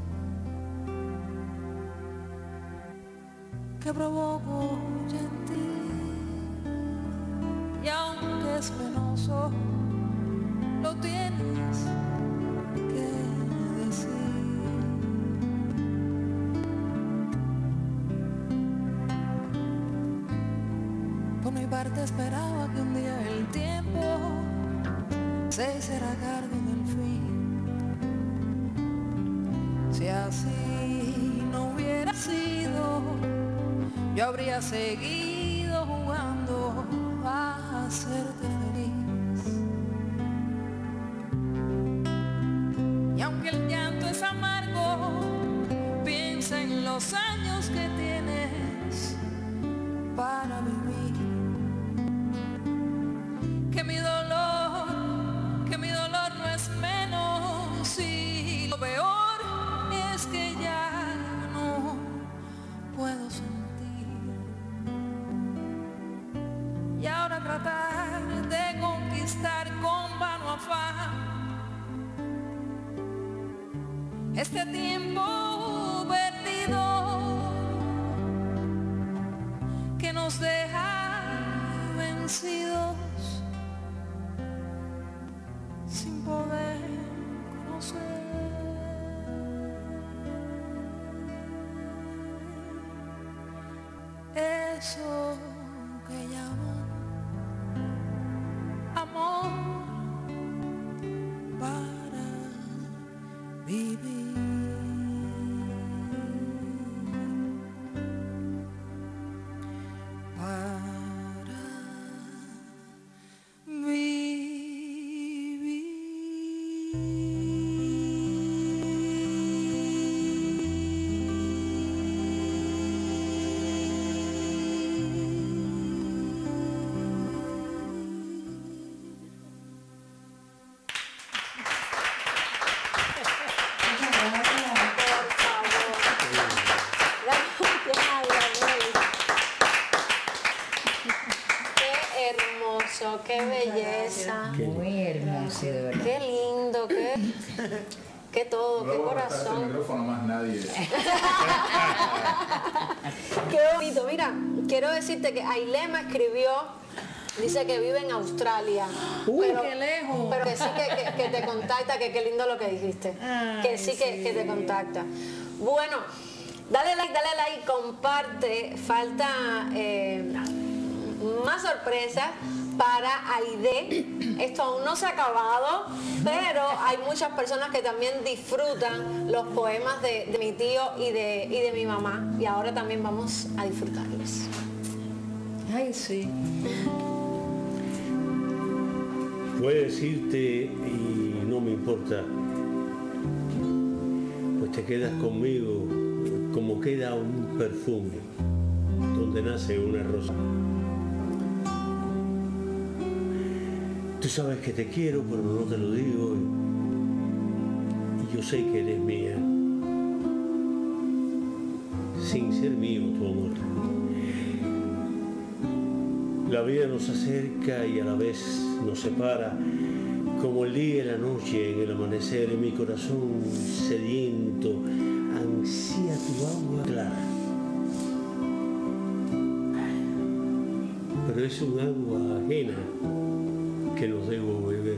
que provoco ya en ti, y aunque es penoso, lo tienes que decir. Por mi parte esperaba que un día el tiempo se hiciera cargo del fin. Si así no hubiera sido, yo habría seguido jugando a hacerte feliz. Y aunque el llanto es amargo, piensa en los años que tienes para vivir. Que mi dolor no es menos, y lo peor es que ya no puedo sentir. Y ahora tratar de conquistar con vano afán este tiempo perdido que nos deja vencidos sin poder conocer. Eso que llaman amor para vivir. Para vivir. bello, qué belleza. Muy hermoso, de verdad. Qué lindo, qué todo, No qué le voy a prestar corazón. este micrófono a más nadie. Qué bonito. Mira, quiero decirte que Ailema escribió, dice que vive en Australia. Uy, qué lejos. Pero que sí que te contacta, que qué lindo lo que dijiste. Ay, que sí, que te contacta. Bueno, dale like, comparte. Falta más sorpresas para Aide. Esto aún no se ha acabado, pero hay muchas personas que también disfrutan los poemas de mi tío y de mi mamá. Y ahora también vamos a disfrutarlos. Ay, sí. Puedo decirte, y no me importa, pues te quedas conmigo como queda un perfume donde nace una rosa. Tú sabes que te quiero, pero no te lo digo, y yo sé que eres mía, sin ser mío tu amor. La vida nos acerca y a la vez nos separa, como el día y la noche en el amanecer. En mi corazón sediento ansía tu agua clara, pero es un agua ajena que no debo beber.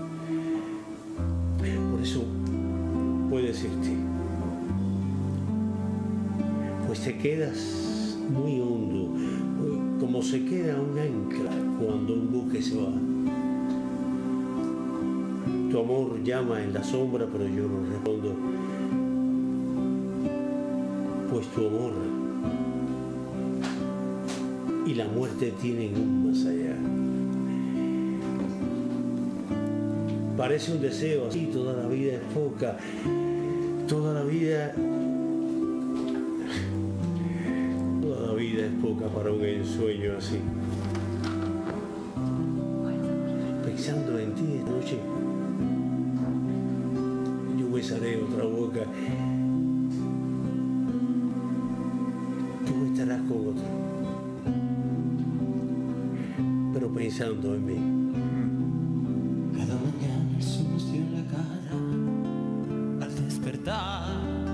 Por eso puedo decirte, pues te quedas muy hondo, como se queda un ancla cuando un buque se va. Tu amor llama en la sombra, pero yo no respondo, pues tu amor y la muerte tienen un más allá. Parece un deseo así, toda la vida es poca, toda la vida es poca para un ensueño así. Pensando en ti esta noche, yo besaré otra boca, tú estarás con otro, pero pensando en mí. Cada mañana se me dio en la cara al despertar.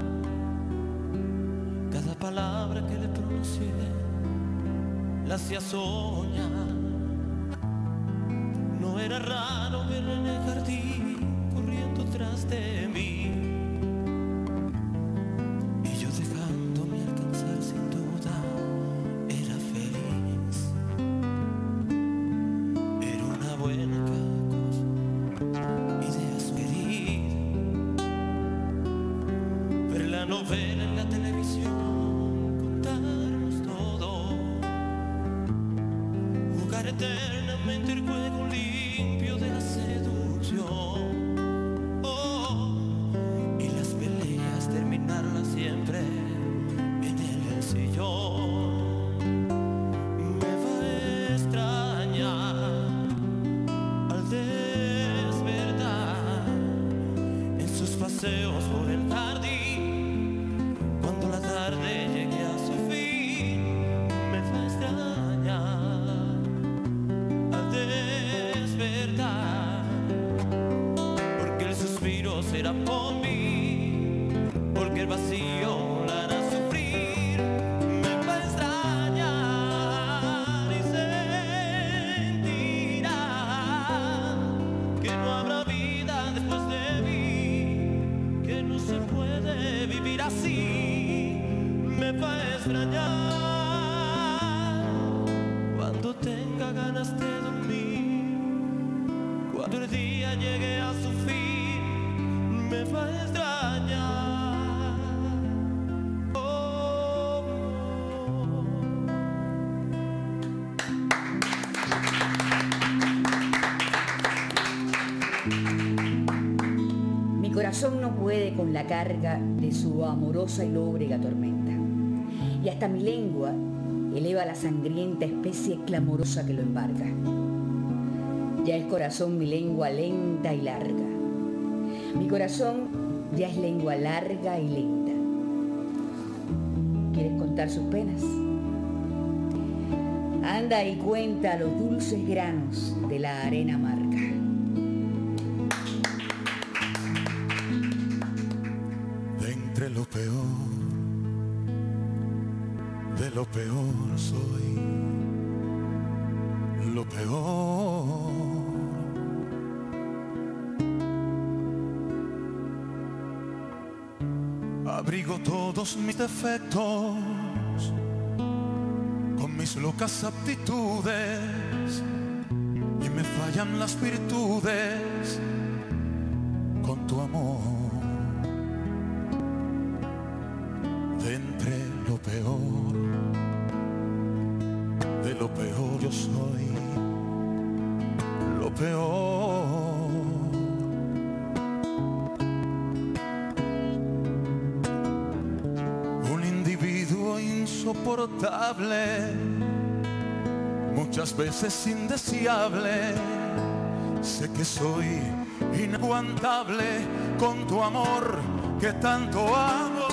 Cada palabra que le pronuncié la hacía soñar. No era raro verla en el jardín corriendo tras de mí, y yo dejándome alcanzar sin duda era feliz. Era una buena cosa, ideas pedir, ver la novela en la televisión, contarnos todo, jugar eternamente el juego limpio de la seducción. Oh, y las peleas terminarlas siempre en el sillón. Me va a extrañar al despertar en sus paseos por el jardín, cuando la tarde llegue a su fin. Me va a extrañar al despertar, porque el suspiro será por mí, porque el vacío la hará sufrir. Me va a extrañar y sentirá que no habrá vida después de mí, que no se puede vivir así. Me va a extrañar cuando tenga ganas de dormir, cuando el día llegue a su fin. Me va a extrañar. Oh, Mi corazón no puede con la carga de su amorosa y lóbrega tormenta, y hasta mi lengua eleva la sangrienta especie clamorosa que lo embarga. Ya es corazón mi lengua lenta y larga, mi corazón ya es lengua larga y lenta. ¿Quieres contar sus penas? Anda y cuenta los dulces granos de la arena amarga. De entre lo peor, de lo peor soy, lo peor. Abrigo todos mis defectos con mis locas aptitudes y me fallan las virtudes con tu amor. De entre lo peor, de lo peor yo soy, lo peor. Insoportable, muchas veces indeseable. Sé que soy inaguantable con tu amor que tanto amo.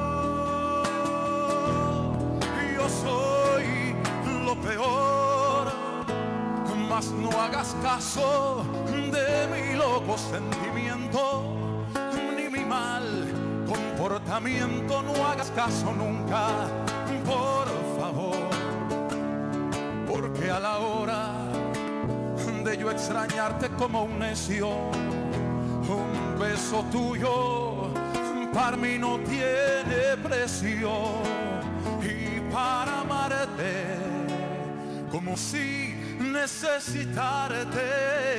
Yo soy lo peor, mas no hagas caso de mi loco sentimiento ni mi mal comportamiento. No hagas caso nunca, por favor, porque a la hora de yo extrañarte como un necio, un beso tuyo para mí no tiene precio. Y para amarte como si necesitarte,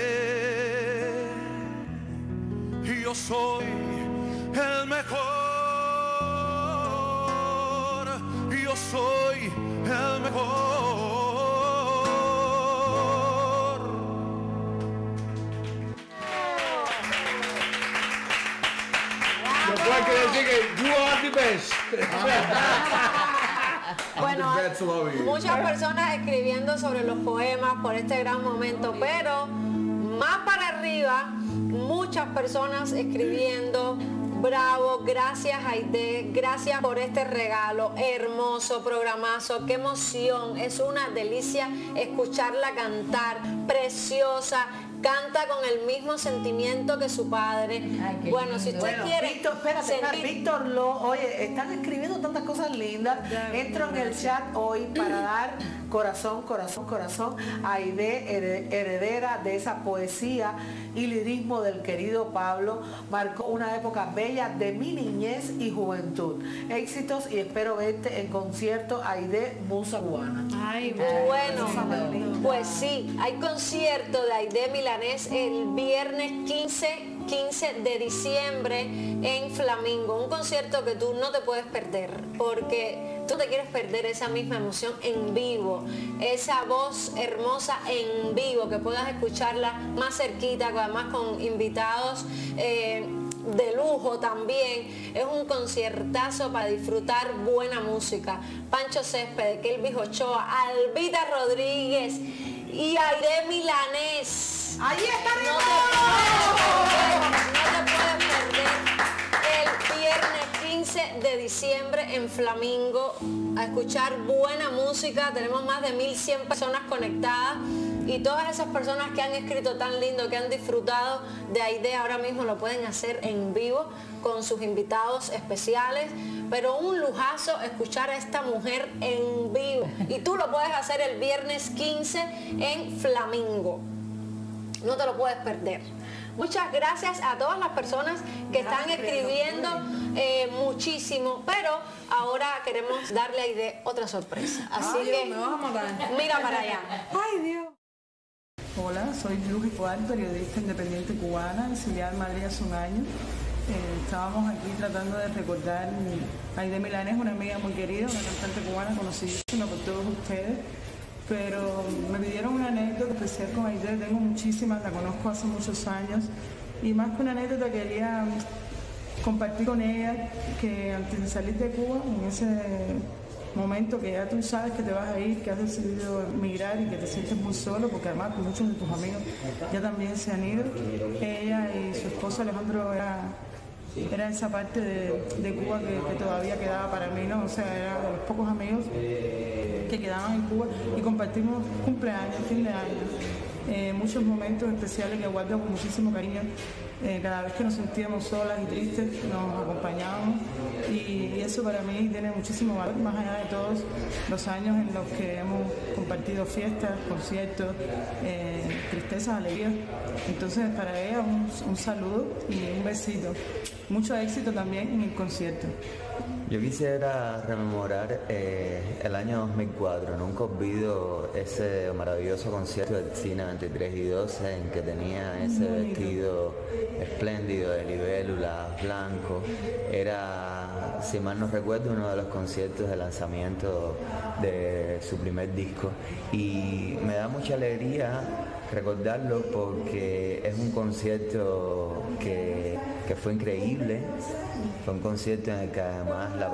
yo soy el mejor. Yo soy el mejor. Después hay que decir que you are the best. Bueno, muchas personas escribiendo sobre los poemas por este gran momento, pero más para arriba, muchas personas escribiendo. Bravo, gracias Aide, gracias por este regalo, hermoso programazo, qué emoción, es una delicia escucharla cantar, preciosa, canta con el mismo sentimiento que su padre. Ay, bueno, si usted quiere... Víctor, espérate, Víctor, oye, están escribiendo tantas cosas lindas, entro en el chat hoy para dar corazón, corazón, corazón a Aide, heredera de esa poesía y lirismo del querido Pablo. Marcó una época bella de mi niñez y juventud. Éxitos y espero verte en concierto, Aide, musa cubana. Ay, bueno, pues sí, hay concierto de Aide Milanés el viernes 15 de diciembre en Flamingo, un concierto que tú no te puedes perder, porque tú te quieres perder esa misma emoción en vivo, esa voz hermosa en vivo, que puedas escucharla más cerquita, además con invitados de lujo también. Es un conciertazo para disfrutar buena música. Pancho Céspedes, Kelvis Ochoa, Albita Rodríguez y Aide Milanés. ¡Ahí está! No te puedes perder el viernes 15 de diciembre en Flamingo a escuchar buena música. Tenemos más de 1100 personas conectadas y todas esas personas que han escrito tan lindo, que han disfrutado de Aide, ahora mismo lo pueden hacer en vivo con sus invitados especiales. Pero un lujazo escuchar a esta mujer en vivo, y tú lo puedes hacer el viernes 15 en Flamingo. No te lo puedes perder. Muchas gracias a todas las personas que están escribiendo muchísimo, pero ahora queremos darle a Aide otra sorpresa. Así que me vas a matar. Mira para allá. Ay, Dios. Hola, soy Luz Igual, periodista independiente cubana, exiliada en Madrid hace un año. Estábamos aquí tratando de recordar a Aide Milanés, una amiga muy querida, una cantante cubana conocidísima por todos ustedes. Pero me pidieron una anécdota especial con Aide, tengo muchísimas, la conozco hace muchos años, y más que una anécdota quería compartir con ella que antes de salir de Cuba, en ese momento que ya tú sabes que te vas a ir, que has decidido emigrar y que te sientes muy solo, porque además muchos de tus amigos ya también se han ido, ella y su esposo Alejandro era esa parte de Cuba que todavía quedaba para mí, ¿no? O sea, era de los pocos amigos que quedaban en Cuba y compartimos cumpleaños, fin de año, muchos momentos especiales que guardo con muchísimo cariño. Cada vez que nos sentíamos solas y tristes nos acompañábamos y eso para mí tiene muchísimo valor, más allá de todos los años en los que hemos compartido fiestas, conciertos, tristezas, alegrías. Entonces para ella un saludo y un besito. Mucho éxito también en el concierto. Yo quisiera rememorar el año 2004, nunca olvido ese maravilloso concierto del Cine 23 y 12 en que tenía ese vestido espléndido de libélulas, blanco. Era, si mal no recuerdo, uno de los conciertos de lanzamiento de su primer disco y me da mucha alegría recordarlo porque es un concierto que fue increíble, fue un concierto en el que además la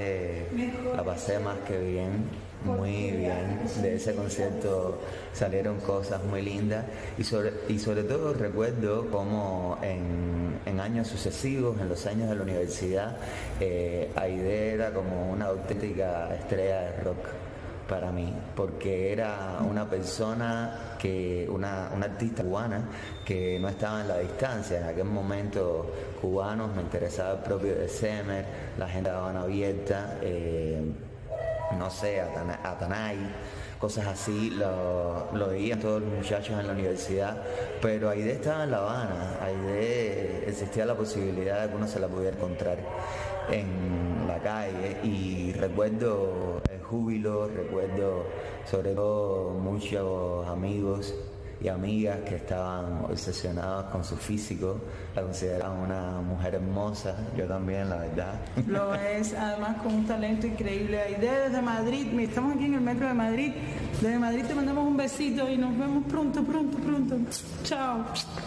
pasé más que bien, muy bien. De ese concierto salieron cosas muy lindas y sobre todo recuerdo cómo en años sucesivos, en los años de la universidad, Aide era como una auténtica estrella de rock para mí, porque era una persona una artista cubana que no estaba en la distancia. En aquel momento cubanos me interesaba el propio de Semer, la gente de Habana Abierta, no sé, Atanay, cosas así, lo veían todos los muchachos en la universidad, pero Aide estaba en La Habana. Aide existía la posibilidad de que uno se la pudiera encontrar en la calle y recuerdo el júbilo, recuerdo sobre todo muchos amigos y amigas que estaban obsesionados con su físico, la consideraban una mujer hermosa, yo también, la verdad. Lo es, además con un talento increíble. Aide desde Madrid, estamos aquí en el metro de Madrid, desde Madrid te mandamos un besito y nos vemos pronto. Chao.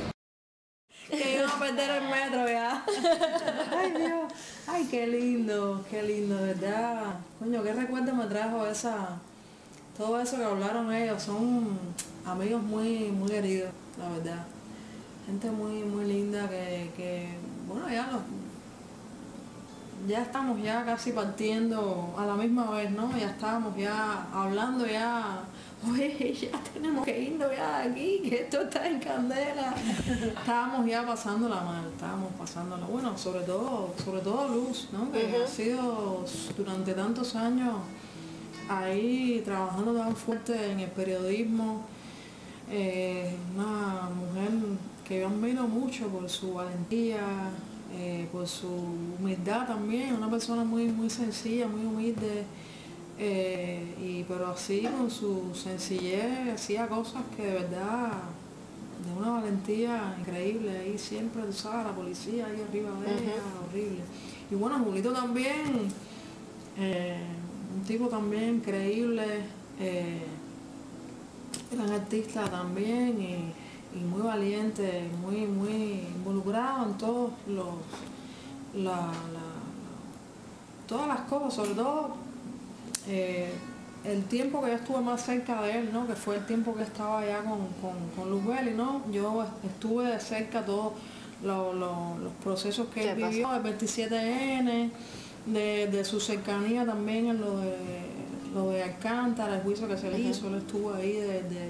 Que íbamos a perder el metro ya. Ay, Dios. Ay, qué lindo, de verdad. Coño, qué recuerdo me trajo todo eso que hablaron ellos. Son amigos muy queridos, la verdad. Gente muy linda que bueno, ya estamos ya casi partiendo a la misma vez, ¿no? Ya estábamos ya hablando ya. Oye, ya tenemos que irnos ya de aquí, que esto está en candela. Estábamos ya pasándola mal, bueno, sobre todo Luz, ¿no? Que ha sido durante tantos años ahí trabajando tan fuerte en el periodismo, una mujer que yo admiro mucho por su valentía, por su humildad también, una persona muy sencilla, muy humilde. Pero así con su sencillez hacía cosas que de verdad de una valentía increíble. Ahí siempre, tú sabes, la policía ahí arriba de ella, horrible. Y bueno, Julito también, un tipo también increíble, gran artista también y muy valiente, muy involucrado en todos todas las cosas, sobre todo el tiempo que yo estuve más cerca de él, ¿no? Que fue el tiempo que estaba allá con Luz Belli, ¿no? Yo estuve de cerca todos los procesos que él vivió, el 27N, de su cercanía también en lo de Alcántara, el juicio que se le hizo. Él estuvo ahí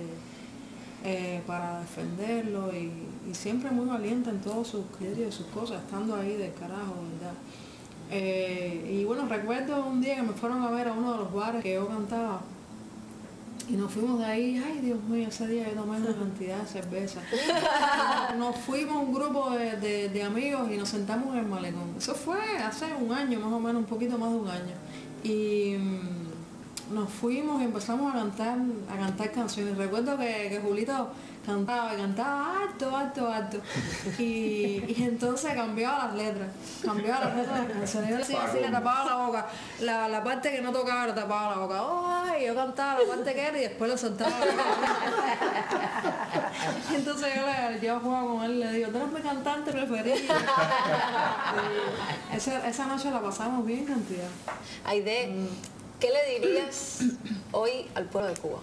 para defenderlo y siempre muy valiente en todos sus criterios y sus cosas, estando ahí del carajo, ¿verdad? Y bueno, recuerdo un día que me fueron a ver a uno de los bares que yo cantaba y nos fuimos de ahí. Ay, Dios mío, ese día yo tomé una cantidad de cerveza. Nos fuimos un grupo de amigos y nos sentamos en el malecón. Eso fue hace un año, más o menos, un poquito más de un año. Y nos fuimos y empezamos a cantar canciones. Recuerdo que Julito cantaba alto. Y entonces cambiaba las letras de las canciones. Yo así le tapaba la boca. La parte que no tocaba le tapaba la boca. Ay, yo cantaba la parte que era y después lo soltaba. Y entonces yo jugaba con él y le digo, tú eres mi cantante preferido. Esa noche la pasamos bien cantidad. Aide, ¿qué le dirías hoy al pueblo de Cuba?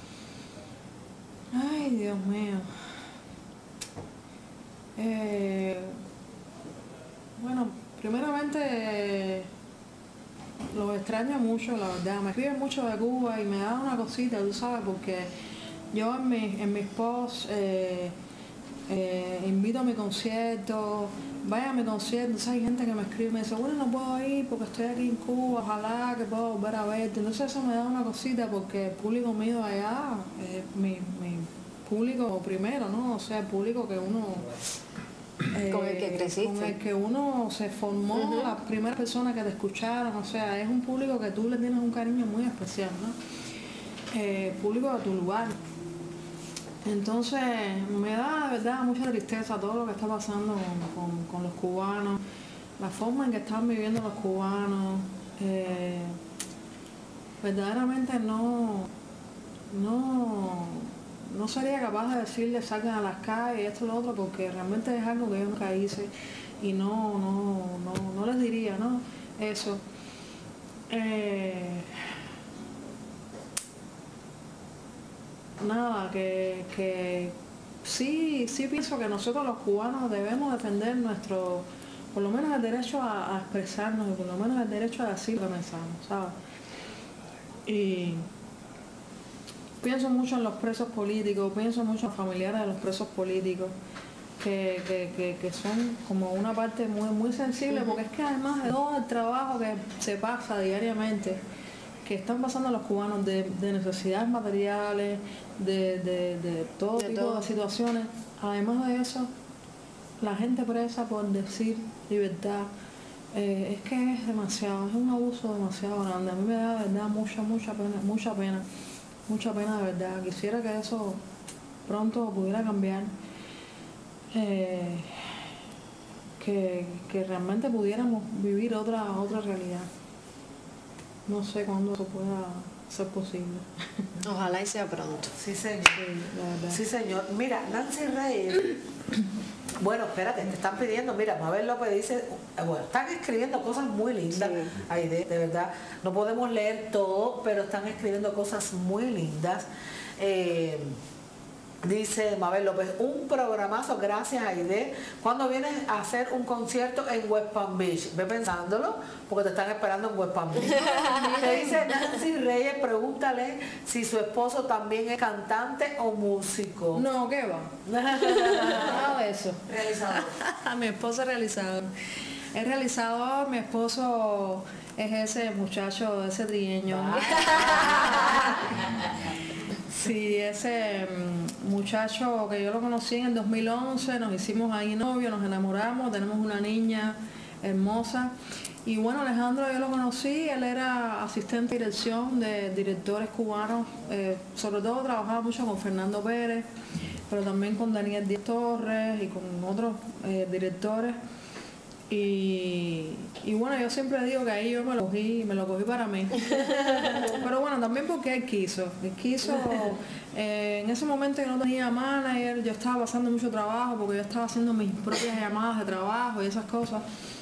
Ay, Dios mío. Bueno, primeramente los extraño mucho, la verdad. Me escriben mucho de Cuba y me da una cosita, tú sabes, porque yo en mis posts invito a mi concierto, vaya a mi concierto. Entonces hay gente que me escribe y me dice, bueno, no puedo ir porque estoy aquí en Cuba, ojalá que pueda volver a verte. Entonces eso me da una cosita porque el público mío allá es mi público primero, ¿no? O sea, el público que uno... con el que creciste. Con el que uno se formó, las primeras personas que te escucharon, o sea, es un público que tú le tienes un cariño muy especial, ¿no? Público de tu lugar. Entonces, me da de verdad mucha tristeza todo lo que está pasando con los cubanos, la forma en que están viviendo los cubanos. Verdaderamente no sería capaz de decirle salgan a las calles, esto y lo otro, porque realmente es algo que yo nunca hice y no les diría, ¿no? Eso. Nada, que sí pienso que nosotros los cubanos debemos defender nuestro, por lo menos el derecho a expresarnos y por lo menos el derecho a decir lo que pensamos, ¿sabes? Y pienso mucho en los presos políticos, pienso mucho en los familiares de los presos políticos, que son como una parte muy sensible, porque es que además de todo el trabajo que se pasa diariamente, que están pasando los cubanos de necesidades materiales, de todo tipo de situaciones, además de eso, la gente presa por decir libertad, es que es demasiado, es un abuso demasiado grande. A mí me da de verdad mucha pena de verdad. Quisiera que eso pronto pudiera cambiar, que realmente pudiéramos vivir otra realidad. No sé cuándo eso pueda ser posible. Ojalá y sea pronto. Sí, señor. Sí, sí, señor. Mira, Nancy Reyes. Bueno, espérate, te están pidiendo, mira, Mabel López dice, bueno, están escribiendo cosas muy lindas, Aide, de verdad, no podemos leer todo, pero están escribiendo cosas muy lindas. Dice Mabel López, un programazo, gracias Aide. ¿Cuándo vienes a hacer un concierto en West Palm Beach? Ve pensándolo, porque te están esperando en West Palm Beach. Te dice Nancy Reyes, pregúntale si su esposo también es cantante o músico. No, ¿qué va? Nada de eso. Realizador. Mi esposo es realizador. Es realizador, mi esposo es ese muchacho, ese trigueño. Sí, ese muchacho que yo lo conocí en el 2011, nos hicimos ahí novios, nos enamoramos, tenemos una niña hermosa. Y bueno, Alejandro yo lo conocí, él era asistente de dirección de directores cubanos, sobre todo trabajaba mucho con Fernando Pérez, pero también con Daniel Díaz Torres y con otros directores. Y bueno, yo siempre digo que ahí yo me lo cogí para mí. Pero bueno, también porque él quiso, en ese momento yo no tenía manager, yo estaba pasando mucho trabajo porque yo estaba haciendo mis propias llamadas de trabajo y esas cosas.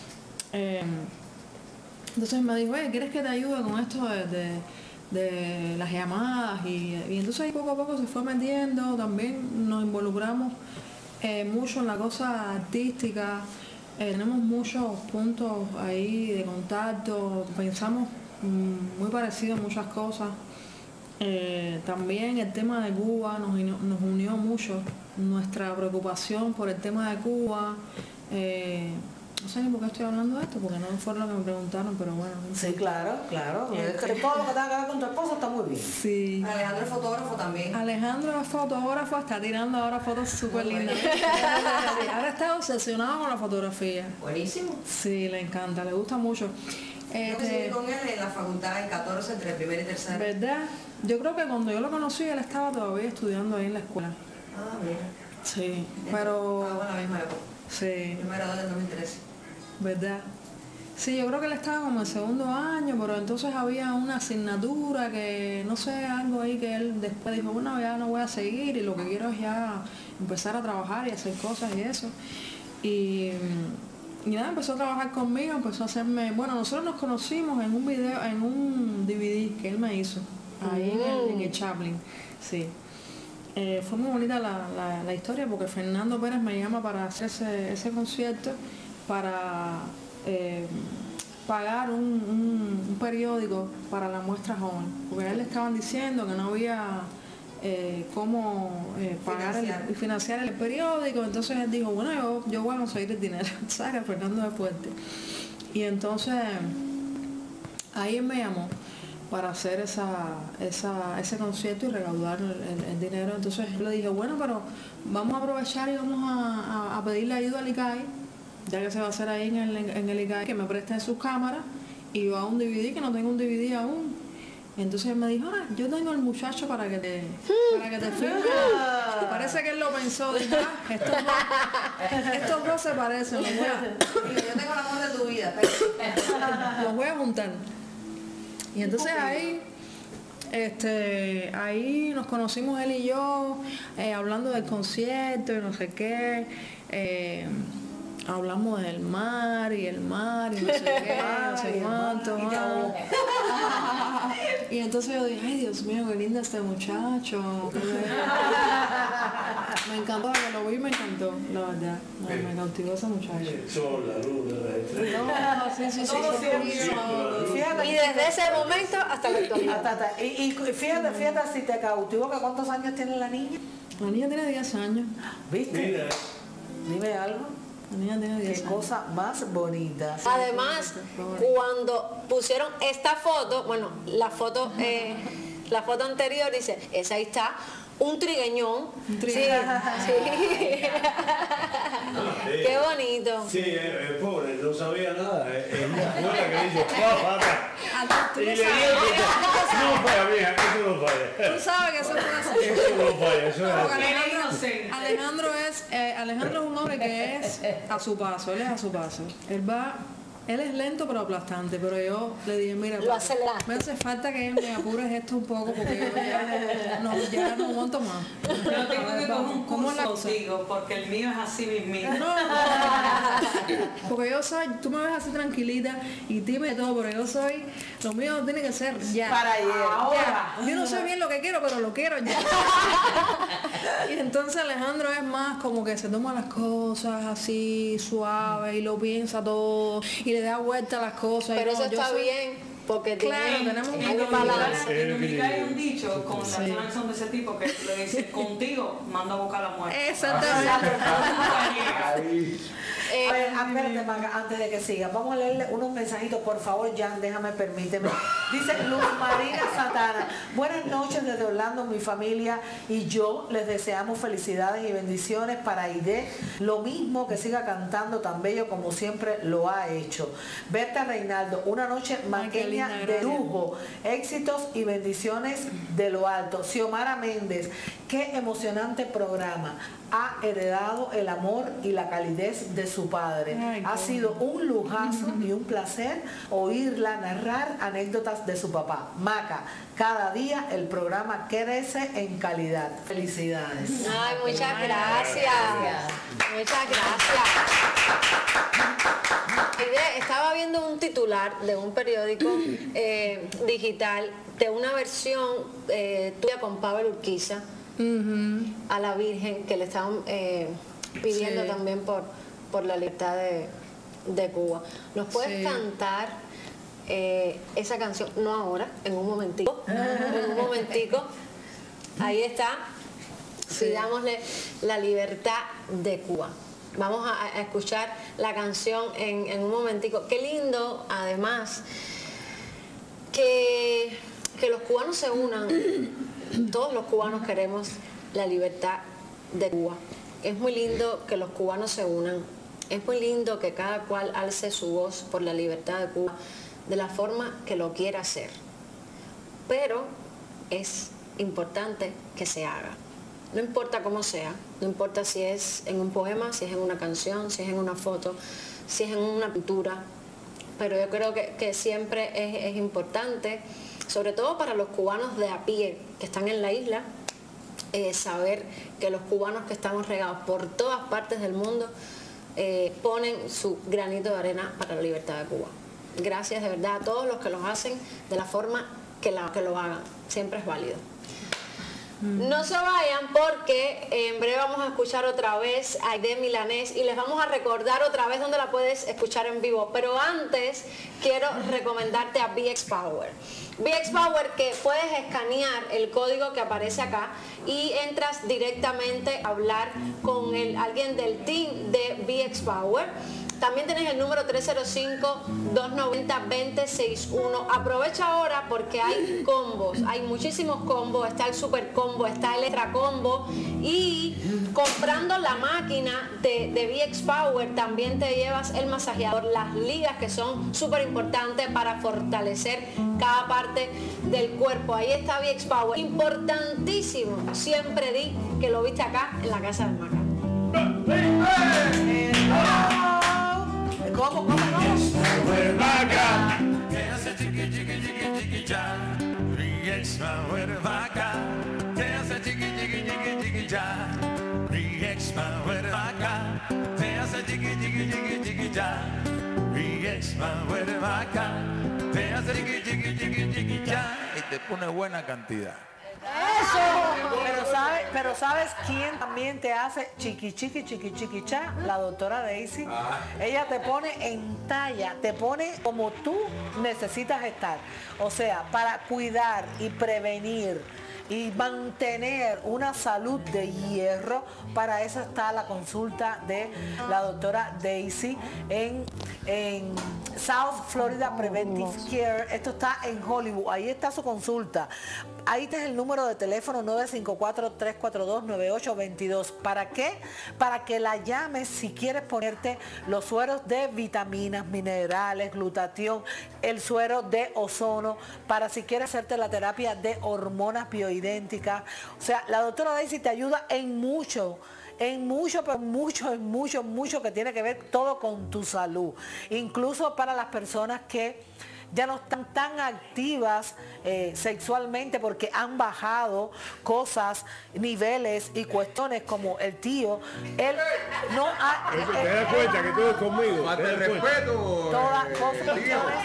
Entonces me dijo, ¿quieres que te ayude con esto de las llamadas? Y entonces ahí poco a poco se fue metiendo, también nos involucramos mucho en la cosa artística. Tenemos muchos puntos ahí de contacto, pensamos muy parecido en muchas cosas. También el tema de Cuba nos unió mucho, nuestra preocupación por el tema de Cuba. No sé ni por qué estoy hablando de esto, porque no fue lo que me preguntaron, pero bueno. Sí, claro. Todo lo que tenga que ver con tu esposo está muy bien. Sí. Alejandro es fotógrafo también. Alejandro es fotógrafo, está tirando ahora fotos súper lindas. Ahora está obsesionado con la fotografía. Buenísimo. Sí, le encanta, le gusta mucho. Yo coincidí con él en la facultad en 14, entre primero y tercero. ¿Verdad? Yo creo que cuando yo lo conocí, él estaba todavía estudiando ahí en la escuela. Ah, mira. Sí, pero... Estábamos en la misma época. Sí. Yo me gradué en 2013. ¿Verdad? Sí, yo creo que él estaba como en segundo año, pero entonces había una asignatura que, no sé, algo ahí que él después dijo, bueno, ya no voy a seguir y lo que quiero es ya empezar a trabajar y hacer cosas y eso. Y nada, empezó a trabajar conmigo, empezó a hacerme, bueno, nosotros nos conocimos en un video, en un DVD que él me hizo, ahí en el Chaplin, sí. Fue muy bonita la historia porque Fernando Pérez me llama para hacer ese concierto para pagar un periódico para la muestra joven, porque a él le estaban diciendo que no había cómo pagar y financiar el periódico. Entonces él dijo, bueno, yo voy a conseguir el dinero. ¿Sabes? Fernando de Fuerte. Y entonces ahí él me llamó para hacer ese concierto y recaudar el dinero. Entonces le dije, bueno, pero vamos a aprovechar y vamos a pedirle ayuda al ICAI, ya que se va a hacer ahí en el ICAI, que me presten sus cámaras y yo a un DVD, que no tengo un DVD aún. Entonces él me dijo, yo tengo al muchacho para que te filme. Parece que él lo pensó, dijo, estos dos se parecen, los voy yo tengo el amor de tu vida. Los voy a juntar. Y entonces ahí nos conocimos él y yo, hablando del concierto y no sé qué. Hablamos del mar y no sé qué, no sé cuánto. Y entonces yo dije, ay, Dios mío, qué lindo este muchacho. Me encantó, que lo vi, me encantó, la verdad. Me cautivó ese muchacho. El sol, la luz, sí. Y desde ese momento hasta la actualidad. Y fíjate si te cautivó, que ¿cuántos años tiene la niña? La niña tiene 10 años. ¿Viste? Mira. Dime algo. La niña tiene 10 años. Qué cosa más bonita. Además, cuando pusieron esta foto, bueno, la foto anterior dice, esa ahí está, un trigueñón. Sí. Qué bonito. Sí, el pobre no sabía nada. Ella fue la que dice, y le dio no falla, mija, eso no falla. Tú sabes que eso puede ser. Eso no falla, eso es así. Alejandro es un hombre que es a su paso, él es a su paso. Él es lento pero aplastante, pero yo le dije, mira, me hace falta que me apures esto un poco porque yo ya no aguanto más. Yo tengo que coger un curso contigo porque el mío es así mismo. No, porque yo soy, tú me ves así tranquilita y tímida y todo, pero yo soy, lo mío tiene que ser ya. Para ayer. Ahora. Yo no sé bien lo que quiero, pero lo quiero ya. Y entonces Alejandro es más como que se toma las cosas así suave y lo piensa todo y le da vuelta a las cosas. Pero eso está bien, porque tenemos un balance. En Dominicana hay un dicho con las canciones son de ese tipo que le dice, contigo manda a buscar la muerte. Exactamente. A ver, espérate, Maga, antes de que siga, vamos a leerle unos mensajitos, por favor, Jan, permíteme. Dice Luz Marina Satana, buenas noches desde Orlando, mi familia y yo les deseamos felicidades y bendiciones para Aide, lo mismo, que siga cantando tan bello como siempre lo ha hecho. Berta Reinaldo, una noche maqueña de lujo, éxitos y bendiciones de lo alto. Xiomara Méndez, qué emocionante programa, ha heredado el amor y la calidez de su padre. Ha sido un lujazo y un placer oírla narrar anécdotas de su papá. Maca, cada día el programa crece en calidad. Felicidades. Ay, muchas gracias. Muchas gracias. Estaba viendo un titular de un periódico digital de una versión tuya con Pavel Urquiza a la Virgen, que le estaban pidiendo también por la libertad de Cuba. ¿Nos puedes cantar esa canción? No ahora, en un momentico. En un momentico. Ahí está. Pidámosle la libertad de Cuba. Vamos a escuchar la canción en un momentico. Qué lindo, además, que los cubanos se unan. Todos los cubanos queremos la libertad de Cuba. Es muy lindo que los cubanos se unan. Es muy lindo que cada cual alce su voz por la libertad de Cuba de la forma que lo quiera hacer. Pero es importante que se haga. No importa cómo sea, no importa si es en un poema, si es en una canción, si es en una foto, si es en una pintura, pero yo creo que siempre es importante, sobre todo para los cubanos de a pie que están en la isla, saber que los cubanos que estamos regados por todas partes del mundo ponen su granito de arena para la libertad de Cuba. Gracias de verdad a todos los que los hacen de la forma que lo hagan, siempre es válido. No se vayan porque en breve vamos a escuchar otra vez a Aide Milanés y les vamos a recordar otra vez dónde la puedes escuchar en vivo. Pero antes quiero recomendarte a VX Power. VX Power, que puedes escanear el código que aparece acá y entras directamente a hablar con alguien del team de VX Power. También tienes el número 305-290-2061. Aprovecha ahora porque hay combos, hay muchísimos combos. Está el super combo, está el extra combo. Y comprando la máquina de VX Power también te llevas el masajeador, las ligas que son súper importantes para fortalecer cada parte del cuerpo. Ahí está VX Power, importantísimo. Siempre di que lo viste acá en la casa del Maca. ¿Cómo? Que hace chiqui chiqui chiqui chiqui ya. VX Power vaca. Que hace chiqui chiqui chiqui chiqui ya. VX Power vaca. Que hace chiqui chiqui chiqui chiqui ya. VX Power vaca. Te hace chiqui chiqui chiqui chiqui ya. Y te pone buena cantidad. Eso. Pero ¿sabes quién también te hace chiqui chiqui chiqui chiqui cha? La doctora Daisy. Ella te pone en talla, te pone como tú necesitas estar. O sea, para cuidar y prevenir y mantener una salud de hierro, para eso está la consulta de la doctora Daisy en South Florida Preventive Care. Esto está en Hollywood, ahí está su consulta. Ahí está el número de teléfono 954-342-9822. ¿Para qué? Para que la llames si quieres ponerte los sueros de vitaminas, minerales, glutatión, el suero de ozono, para si quieres hacerte la terapia de hormonas bioidénticas. O sea, la doctora Daisy te ayuda en mucho que tiene que ver todo con tu salud. Incluso para las personas que ya no están tan activas sexualmente porque han bajado cosas, niveles y cuestiones como el tío. Él no ha... ¿Te das cuenta que todo es conmigo? Más de respeto. Todas cosas.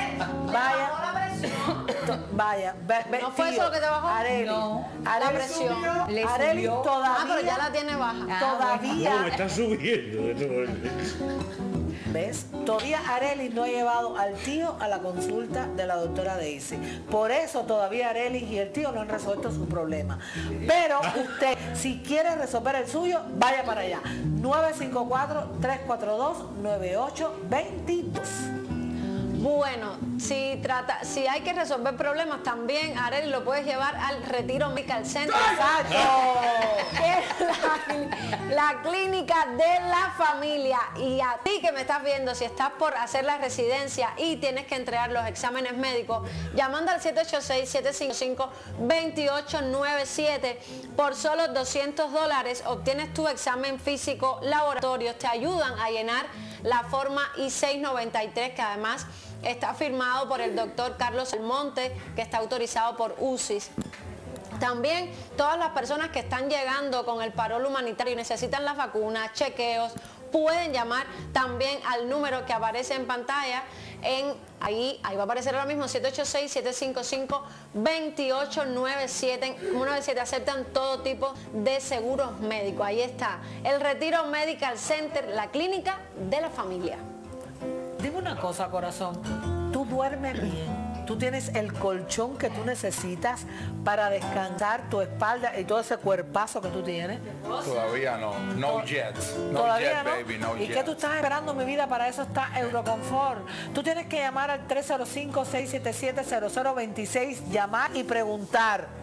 Vaya, ¿No fue eso lo que te bajó? Arely, No, Arely, la presión. Le Arely subió. todavía... pero ya la tiene baja. Todavía... No, me está subiendo. ¿Ves? Todavía Arely no ha llevado al tío a la consulta de la doctora Daisy. Por eso todavía Arely y el tío no han resuelto su problema. Pero usted, si quiere resolver el suyo, vaya para allá. 954-342-9822. Bueno, si hay que resolver problemas también, Arely, lo puedes llevar al Retiro Medical Center. ¡Exacto! Que es la clínica de la familia. Y a ti que me estás viendo, si estás por hacer la residencia y tienes que entregar los exámenes médicos, llamando al 786-755-2897 por solo $200 obtienes tu examen físico, laboratorios, te ayudan a llenar la forma I-693, que además está firmado por el doctor Carlos Almonte, que está autorizado por UCIS. También todas las personas que están llegando con el parol humanitario y necesitan las vacunas, chequeos, pueden llamar también al número que aparece en pantalla. Ahí va a aparecer ahora mismo 786-755-2897. Aceptan todo tipo de seguros médicos. Ahí está el Retiro Medical Center, la clínica de la familia. Dime una cosa, corazón, tú duermes bien, tú tienes el colchón que tú necesitas para descansar tu espalda y todo ese cuerpazo que tú tienes. Todavía no, no yet, no Todavía yet, no. baby, no ¿Y yet. qué tú estás esperando, mi vida? Para eso está Euroconfort. Tú tienes que llamar al 305-677-0026, llamar y preguntar: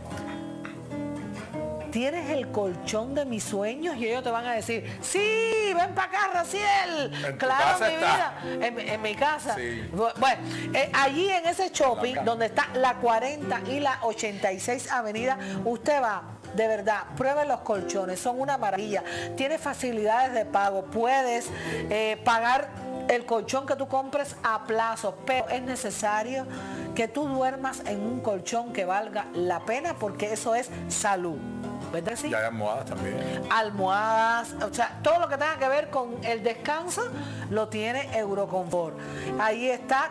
¿tienes el colchón de mis sueños? Y ellos te van a decir: sí, ven para acá, Raciel. En tu Claro, casa mi está. vida, en mi casa. Sí. Bueno, allí en ese shopping donde está la 40 y la 86 avenida, usted va. De verdad, pruebe los colchones, son una maravilla. Tiene facilidades de pago, puedes pagar el colchón que tú compres a plazo, pero es necesario que tú duermas en un colchón que valga la pena, porque eso es salud. ¿verdad? Sí. Y hay almohadas también. Almohadas, o sea, todo lo que tenga que ver con el descanso lo tiene Euroconfort. Ahí está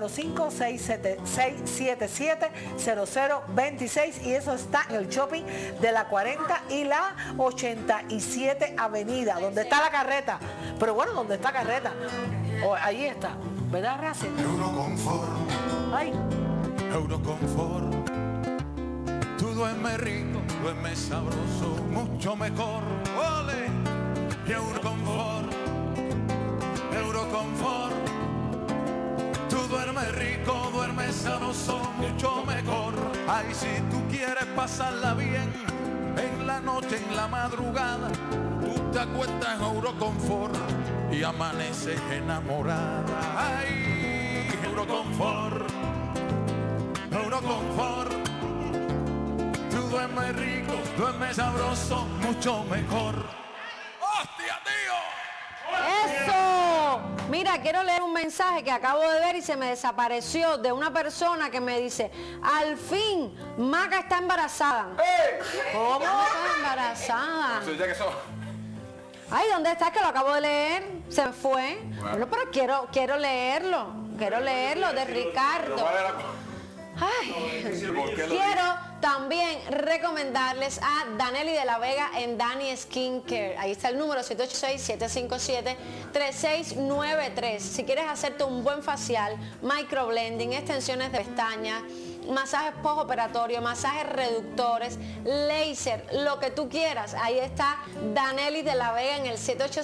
305-677-0026 y eso está en el shopping de la 40 y la 87 Avenida, donde está la carreta. Pero bueno, donde está carreta. Ahí está, ¿verdad, Raci? Euroconfort. Ay. Euroconfort. Tú duermes rico, duermes sabroso, mucho mejor. ¡Ole! Y Euroconfort. Euroconfort. Tú duermes rico, duermes sabroso, mucho mejor. Ay, si tú quieres pasarla bien, en la noche, en la madrugada, tú te acuestas en Euroconfort y amaneces enamorada. Ay, Euroconfort. Euroconfort. Tú duermes rico, duermes sabroso, mucho mejor. ¡Hostia, tío! ¡Eso! Mira, quiero leer un mensaje que acabo de ver y se me desapareció de una persona que me dice: al fin, Maca está embarazada. ¿Cómo está embarazada? Ay, ¿dónde está? Que lo acabo de leer. Se me fue. Bueno, pero quiero leerlo. Quiero leerlo de Ricardo. Ay, quiero también recomendarles a Danelli de la Vega en Dani Skincare. Ahí está el número 786-757-3693. Si quieres hacerte un buen facial, microblending, extensiones de pestañas, masajes postoperatorios, masajes reductores, láser, lo que tú quieras. Ahí está Danelli de la Vega en el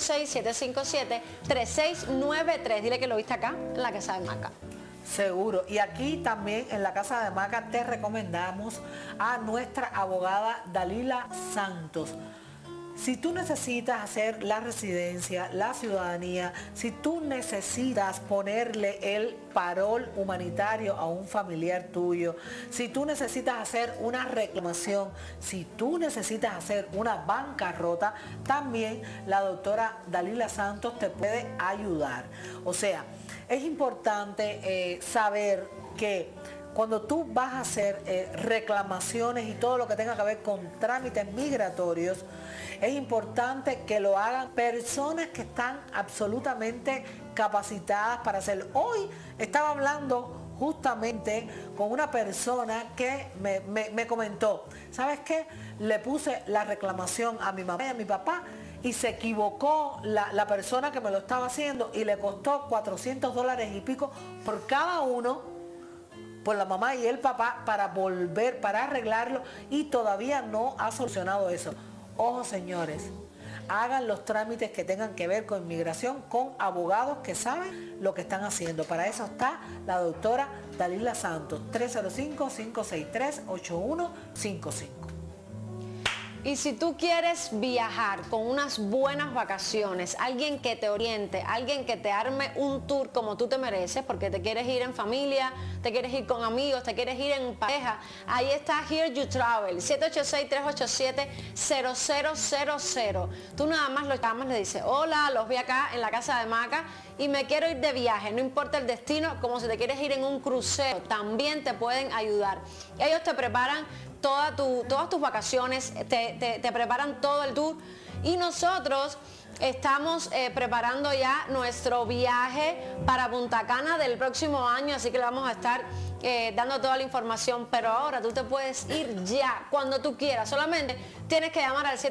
786-757-3693. Dile que lo viste acá, en la casa de Maca. Seguro. Y aquí también en la Casa de Maca te recomendamos a nuestra abogada Dalila Santos. Si tú necesitas hacer la residencia, la ciudadanía, si tú necesitas ponerle el parol humanitario a un familiar tuyo, si tú necesitas hacer una reclamación, si tú necesitas hacer una bancarrota, también la doctora Dalila Santos te puede ayudar. O sea, es importante saber que cuando tú vas a hacer reclamaciones y todo lo que tenga que ver con trámites migratorios, es importante que lo hagan personas que están absolutamente capacitadas para hacerlo. Hoy estaba hablando justamente con una persona que me comentó, ¿sabes qué? Le puse la reclamación a mi mamá y a mi papá y se equivocó la persona que me lo estaba haciendo y le costó $400 y pico por cada uno, por la mamá y el papá, para volver, para arreglarlo, y todavía no ha solucionado eso. Ojo, señores, hagan los trámites que tengan que ver con inmigración con abogados que saben lo que están haciendo. Para eso está la doctora Dalila Santos, 305-563-8155. Y si tú quieres viajar con unas buenas vacaciones, alguien que te oriente, alguien que te arme un tour como tú te mereces, porque te quieres ir en familia, te quieres ir con amigos, te quieres ir en pareja, ahí está Here You Travel, 786-387-0000. Tú nada más lo llamas, le dices: hola, los vi acá en la Casa de Maca y me quiero ir de viaje, no importa el destino, como si te quieres ir en un crucero, también te pueden ayudar. Ellos te preparan todas tus vacaciones, te preparan todo el tour, y nosotros estamos preparando ya nuestro viaje para Punta Cana del próximo año, así que le vamos a estar dando toda la información, pero ahora tú te puedes ir ya, cuando tú quieras. Solamente tienes que llamar al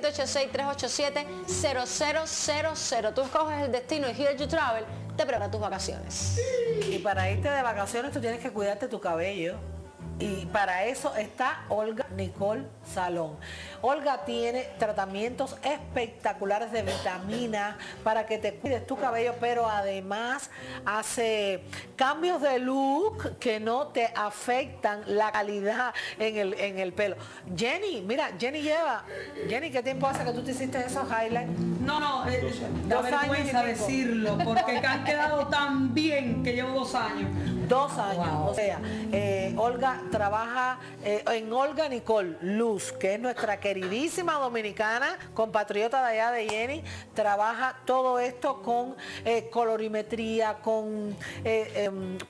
786-387-0000. Tú escoges el destino y Here You Travel te prepara tus vacaciones. Y para irte de vacaciones tú tienes que cuidarte tu cabello. Y para eso está Olga Nicole Salón. Olga tiene tratamientos espectaculares de vitamina para que te cuides tu cabello, pero además hace cambios de look que no te afectan la calidad en el pelo. Jenny, mira, Jenny, ¿qué tiempo hace que tú te hiciste esos highlights? No, da vergüenza decirlo, porque han quedado tan bien que llevo 2 años. 2 años, Wow. O sea, Olga trabaja en Olga Nicole Luz, que es nuestra queridísima dominicana, compatriota de allá de Jenny. Trabaja todo esto con colorimetría, con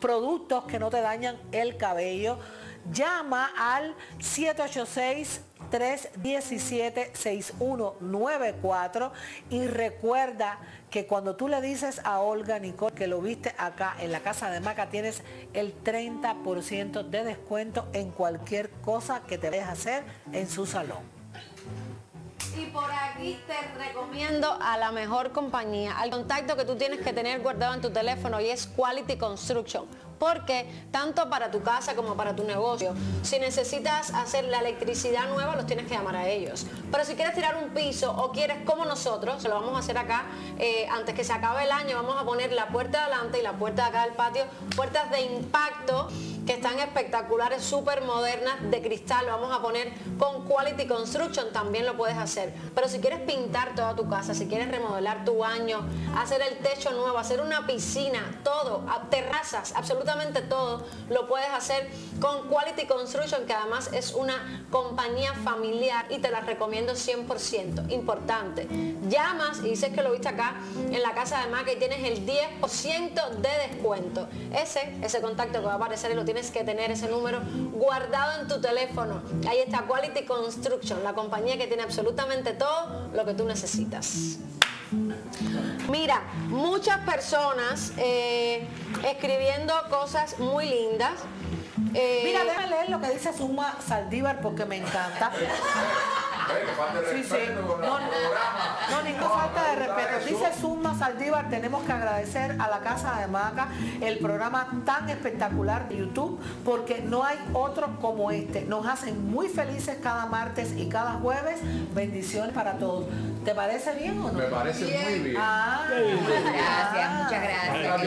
productos que no te dañan el cabello. Llama al 786 317-6194 y recuerda que cuando tú le dices a Olga Nicole que lo viste acá en la Casa de Maca, tienes el 30% de descuento en cualquier cosa que te vayas a hacer en su salón. Y por aquí te recomiendo a la mejor compañía, al contacto que tú tienes que tener guardado en tu teléfono, y es Quality Construction. Porque tanto para tu casa como para tu negocio, si necesitas hacer la electricidad nueva, los tienes que llamar a ellos. Pero si quieres tirar un piso o quieres, como nosotros, se lo vamos a hacer acá, antes que se acabe el año, vamos a poner la puerta de adelante y la puerta de acá del patio, puertas de impacto que están espectaculares, súper modernas, de cristal. Lo vamos a poner con Quality Construction, también lo puedes hacer. Pero si quieres pintar toda tu casa, si quieres remodelar tu baño, hacer el techo nuevo, hacer una piscina, todo, terrazas, absolutamente todo, lo puedes hacer con Quality Construction, que además es una compañía familiar y te la recomiendo 100%. Importante, llamas y dices que lo viste acá en la Casa de Maca y tienes el 10% de descuento. Ese contacto que va a aparecer y lo tienes que tener, ese número guardado en tu teléfono. Ahí está Quality Construction, la compañía que tiene absolutamente todo lo que tú necesitas. Mira, muchas personas escribiendo cosas muy lindas. Mira, déjame leer lo que dice Suma Saldívar porque me encanta. Sí, sí. No, ninguna falta de respeto. Dice Suma Saldívar, tenemos que agradecer a la Casa de Maca el programa tan espectacular de YouTube, porque no hay otro como este. Nos hacen muy felices cada martes y cada jueves. Bendiciones para todos. ¿Te parece bien o no? Me parece muy bien. Muchas gracias.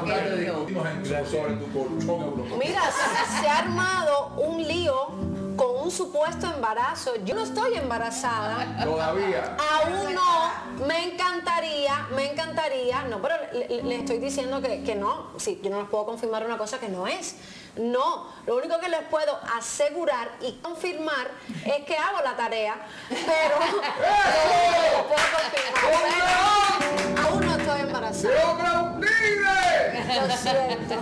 Mira, se ha armado un lío con un supuesto embarazo. Yo no estoy embarazada. Todavía. Aún no. Me encantaría. No, pero le estoy diciendo que no. Sí, yo no les puedo confirmar una cosa que no es. No, lo único que les puedo asegurar y confirmar es que hago la tarea, pero no lo puedo confirmar. Aún no estoy embarazada. Lo siento.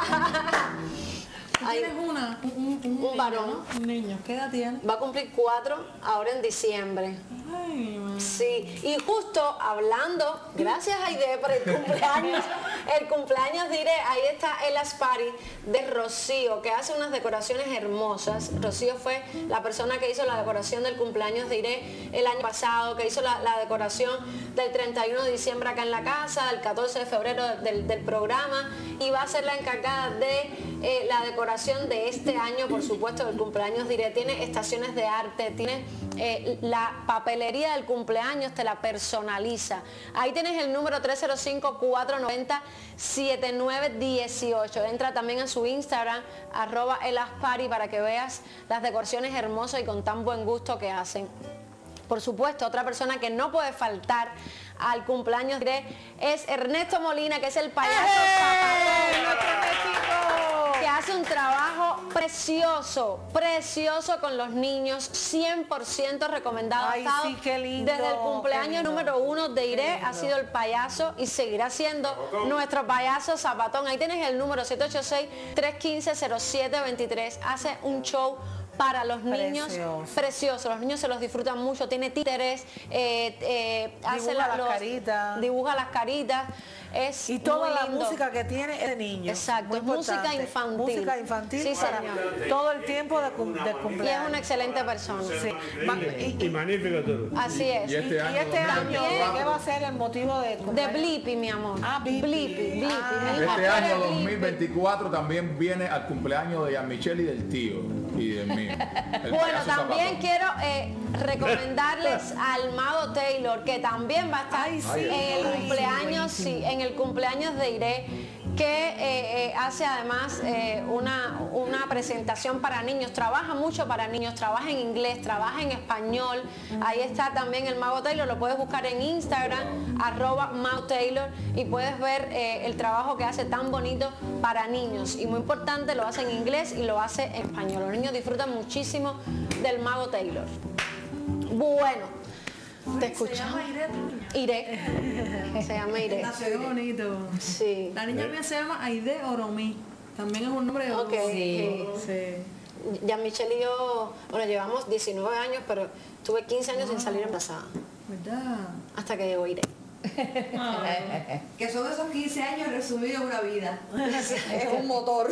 Tienes un varón, un niño. ¿Qué edad tiene? Va a cumplir 4 ahora en diciembre. Ay, sí, y justo hablando, gracias Aide por el cumpleaños de Iré, ahí está el Aspari de Rocío, que hace unas decoraciones hermosas. Rocío fue la persona que hizo la decoración del cumpleaños de Iré el año pasado, que hizo la decoración del 31 de diciembre acá en la casa, del 14 de febrero del programa, y va a ser la encargada de la decoración de este año, por supuesto, del cumpleaños de Iré. Tiene estaciones de arte, tiene la papelería del cumpleaños, te la personaliza. Ahí tienes el número 305-490-7918. Entra también a su Instagram, @elaspari, para que veas las decoraciones hermosas y con tan buen gusto que hacen. Por supuesto, otra persona que no puede faltar al cumpleaños de Iré es Ernesto Molina, que es el payaso que hace un trabajo precioso con los niños, 100% recomendado. Ay, sí, qué lindo, desde el cumpleaños número 1 de Iré ha sido el payaso y seguirá siendo nuestro payaso Zapatón. Ahí tienes el número 786-315-0723. Hace un show para los niños precioso. Los niños se los disfrutan mucho, tiene títeres, dibuja las caritas. Y toda la música que tiene es de niños. Exacto, es música infantil. Música infantil, sí, para señor. todo el tiempo de cumpleaños. Y es una excelente persona. Sí. Y magnífico todo. Así es. Y este año ¿qué va a ser el motivo de cumpleaños? De Blippi, mi amor. Blippi. Este año 2024 también viene al cumpleaños de Jean-Michel y del tío y del mío. Bueno, también quiero recomendarles al Mago Taylor, que también va a estar en el cumpleaños de Iré, que hace además una presentación para niños. Trabaja mucho para niños, trabaja en inglés, trabaja en español. Ahí está también el Mago Taylor, lo puedes buscar en Instagram, @MagoTaylor, y puedes ver el trabajo que hace tan bonito para niños. Y muy importante, lo hace en inglés y lo hace en español. Los niños disfrutan muchísimo del Mago Taylor. Bueno, te escuchamos. Iré. Se llama Iré. Qué bonito. Sí. La niña mía se llama Aide Oromí. También es un nombre de Okay. Sí. Ya Michelle y yo, bueno, llevamos 19 años, pero tuve 15 años sin salir embarazada. ¿Verdad? Hasta que llegó Irene. Que son esos 15 años resumidos en una vida. Es un motor.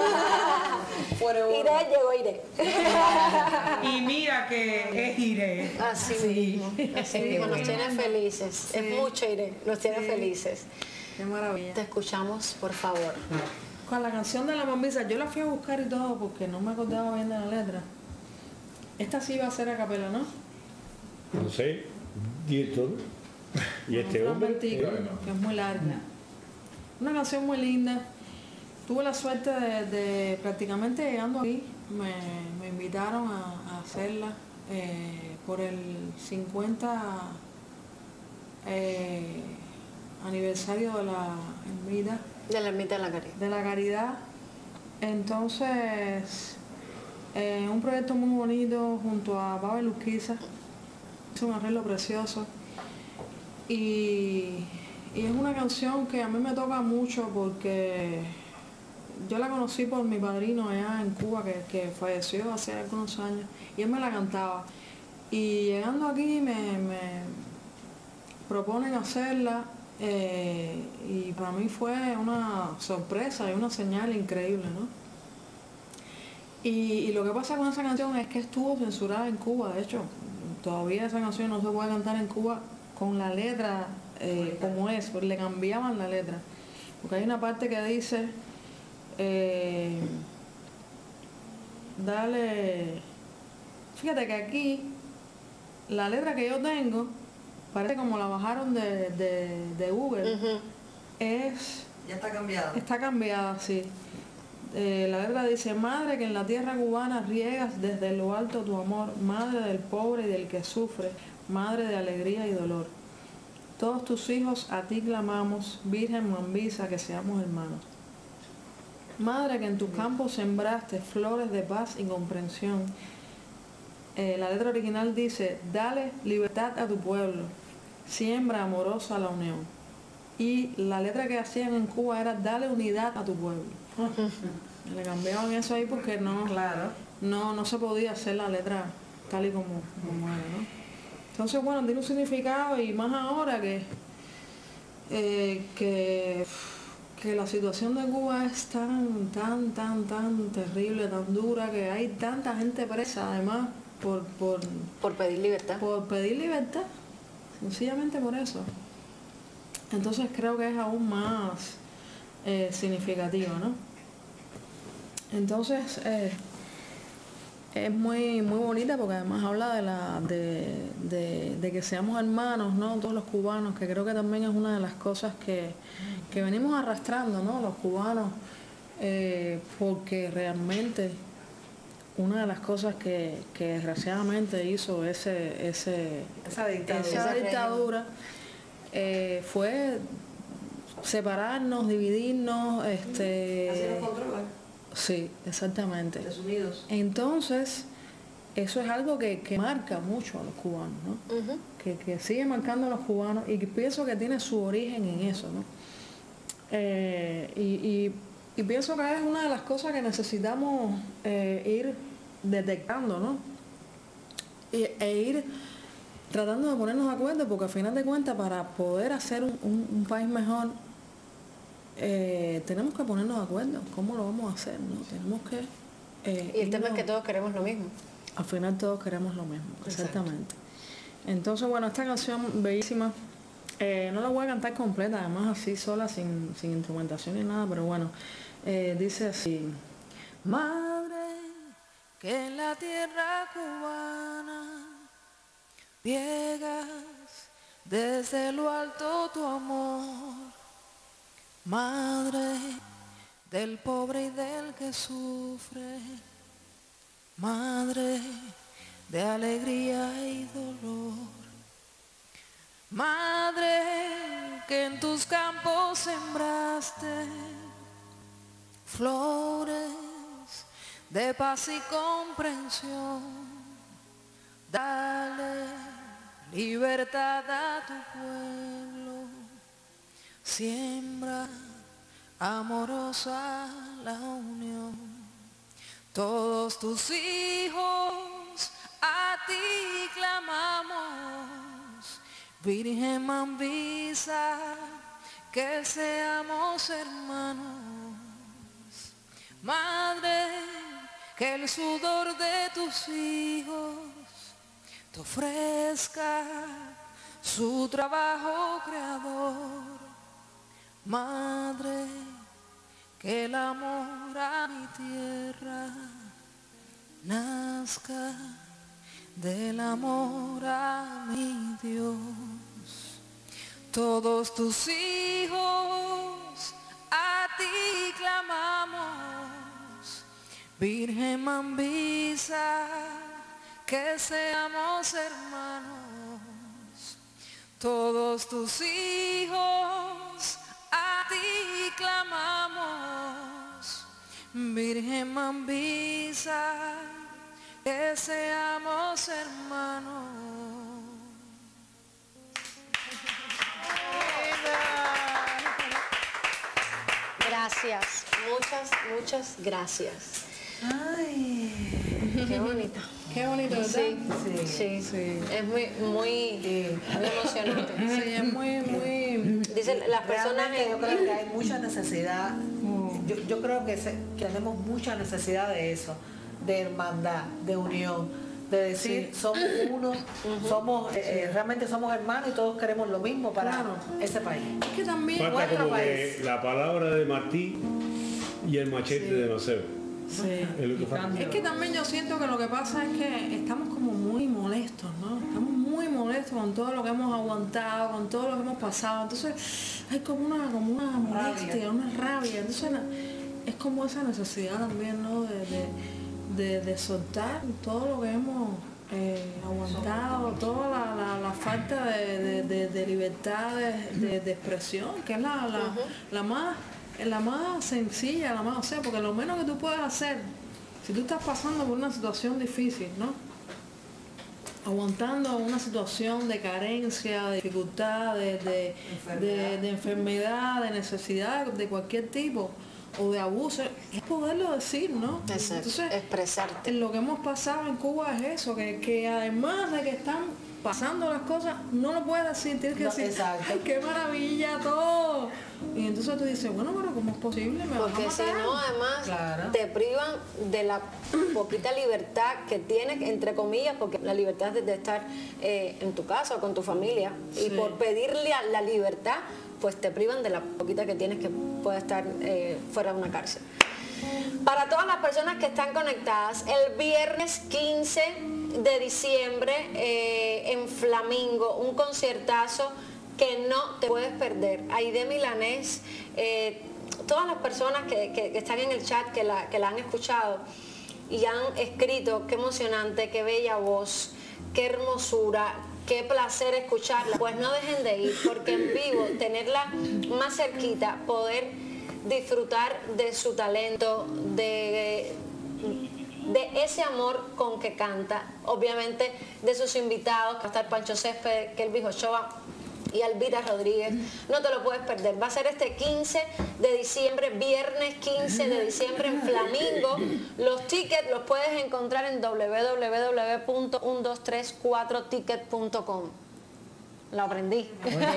Irene llegó Irene. Y mira que es Irene. Así mismo. Así mismo, nos tiene felices. Es mucho Irene, nos tiene felices. Qué maravilla. Te escuchamos, por favor. Con la canción de la Mambisa, yo la fui a buscar y todo porque no me acordaba bien de la letra. Esta sí va a ser a capela, ¿no? No sé, y todo. Y este hombre. Que es muy larga. Una canción muy linda. Tuve la suerte de prácticamente llegando aquí, me invitaron a hacerla por el 50 aniversario de la ermita. De la ermita de la caridad. De la caridad. Entonces, un proyecto muy bonito junto a Pavel Urquiza. Es un arreglo precioso. Y es una canción que a mí me toca mucho porque yo la conocí por mi padrino allá en Cuba que falleció hace algunos años y él me la cantaba. Y llegando aquí me proponen hacerla y para mí fue una sorpresa y una señal increíble, ¿no? Y lo que pasa con esa canción es que estuvo censurada en Cuba. De hecho, todavía esa canción no se puede cantar en Cuba con la letra como es, porque le cambiaban la letra. Porque hay una parte que dice, dale, fíjate que aquí la letra que yo tengo, parece como la bajaron de Google, ya está cambiada. Está cambiada, sí. La letra dice, madre que en la tierra cubana riegas desde lo alto tu amor, madre del pobre y del que sufre, madre de alegría y dolor. Todos tus hijos a ti clamamos, Virgen Mambisa, que seamos hermanos. Madre que en tus campos sembraste flores de paz y comprensión. La letra original dice, dale libertad a tu pueblo, siembra amorosa la unión. Y la letra que hacían en Cuba era, dale unidad a tu pueblo. Le cambiaban eso ahí porque no se podía hacer la letra tal y como era, ¿no? Entonces, bueno, tiene un significado y más ahora que la situación de Cuba es tan terrible, tan dura, que hay tanta gente presa, además, por pedir libertad. Por pedir libertad, sencillamente por eso. Entonces creo que es aún más significativo, ¿no? Entonces es muy bonita porque además habla de que seamos hermanos, ¿no? Todos los cubanos, que creo que también es una de las cosas que venimos arrastrando, ¿no? Los cubanos, porque realmente una de las cosas que desgraciadamente hizo esa dictadura fue separarnos, dividirnos, hacernos controlar. Sí, exactamente. Estados Unidos. Entonces, eso es algo que marca mucho a los cubanos, ¿no? Que sigue marcando a los cubanos y que pienso que tiene su origen en eso, ¿no? Y pienso que es una de las cosas que necesitamos ir detectando, ¿no? E ir tratando de ponernos de acuerdo, porque al final de cuentas, para poder hacer un país mejor, tenemos que ponernos de acuerdo. ¿Cómo lo vamos a hacer? ¿No? Tenemos que... y el tema es que todos queremos lo mismo. Al final todos queremos lo mismo, exactamente. Entonces, bueno, esta canción bellísima, no la voy a cantar completa, además así sola, sin instrumentación ni nada, pero bueno, dice así. Madre, que en la tierra cubana riegas desde lo alto tu amor, madre del pobre y del que sufre, madre de alegría y dolor, madre que en tus campos sembraste flores de paz y comprensión, dale libertad a tu pueblo, siembra amorosa la unión. Todos tus hijos a ti clamamos, Virgen Mambisa, que seamos hermanos. Madre, que el sudor de tus hijos te ofrezca su trabajo creador. Madre, que el amor a mi tierra nazca del amor a mi Dios. Todos tus hijos a ti clamamos, Virgen Mambisa, que seamos hermanos. Todos tus hijos a ti clamamos, Virgen Mambisa, que seamos hermanos. Gracias, muchas gracias. Ay, qué bonita. Qué bonito, ¿verdad? Sí. Es muy emocionante. Sí, es muy. Dicen las personas. Yo creo que hay mucha necesidad. Yo creo que tenemos mucha necesidad de eso, de hermandad, de unión, de decir somos uno, somos realmente somos hermanos y todos queremos lo mismo para ese país. Es que también falta como que la palabra de Martí y el machete de Maceo. Sí. Es que también yo siento que lo que pasa es que estamos como muy molestos, ¿no? Estamos muy molestos con todo lo que hemos aguantado, con todo lo que hemos pasado. Entonces hay como una molestia, una rabia. Entonces es como esa necesidad también, ¿no? De soltar todo lo que hemos aguantado, toda la falta de libertad de expresión, que es la más sencilla, la más, o sea, porque lo menos que tú puedes hacer, si tú estás pasando por una situación difícil, ¿no? Aguantando una situación de carencia, de dificultad, de enfermedad, de necesidad de cualquier tipo, o de abuso, es poderlo decir, ¿no? Entonces, expresarte. Lo que hemos pasado en Cuba es eso, que además de que están pasando las cosas, no lo puedes decir, tienes que decir, ¡ay, qué maravilla todo! Y entonces tú dices, bueno, pero ¿cómo es posible? Porque si no, además, te privan de la poquita libertad que tienes, entre comillas, porque la libertad es de estar en tu casa o con tu familia, y por pedirle a la libertad, pues te privan de la poquita que tienes, que puede estar fuera de una cárcel. Para todas las personas que están conectadas, el viernes 15 de diciembre en Flamingo, un conciertazo que no te puedes perder. Aide Milanés, todas las personas que están en el chat, que la han escuchado y han escrito, qué emocionante, qué bella voz, qué hermosura, qué placer escucharla. Pues no dejen de ir, porque en vivo, tenerla más cerquita, poder disfrutar de su talento, de ese amor con que canta, obviamente de sus invitados, que va a estar Pancho Césped, Kelvis Ochoa y Alvira Rodríguez. No te lo puedes perder. Va a ser este 15 de diciembre, viernes 15 de diciembre en Flamingo. Los tickets los puedes encontrar en www.1234ticket.com. Lo aprendí.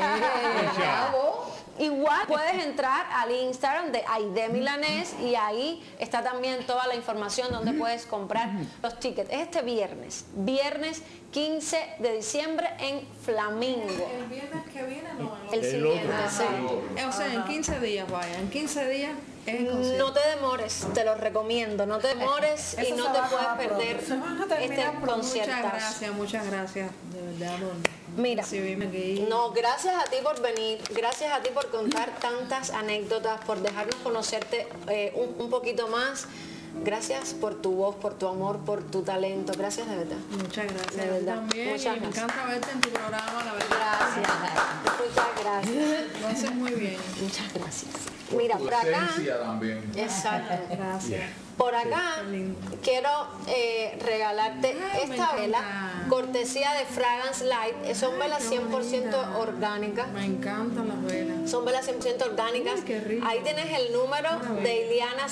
Igual puedes entrar al Instagram de Aide Milanés y ahí está también toda la información donde puedes comprar los tickets. Este viernes 15 de diciembre en Flamingo. El viernes que viene no. El siguiente, sí. O sea, en 15 días, vaya, en 15 días es el concierto. No te demores, te lo recomiendo, no te demores y no te puedes perder este concierto. Muchas gracias, de verdad, amor. Mira, no, gracias a ti por venir, gracias a ti por contar tantas anécdotas, por dejarnos conocerte un poquito más. Gracias por tu voz, por tu amor, por tu talento. Gracias de verdad. Muchas gracias. De verdad. También, muchas me encanta verte en tu programa, la verdad. Gracias. Muchas gracias. Gracias. Lo haces muy bien. Muchas gracias. Mira, por acá. También. Exacto. Gracias. Por acá quiero regalarte esta vela, cortesía de Fragrance Light. Son velas 100% orgánicas. Me encantan las velas. Son velas 100% orgánicas. Ay, qué rico. Ahí tienes el número de Iliana,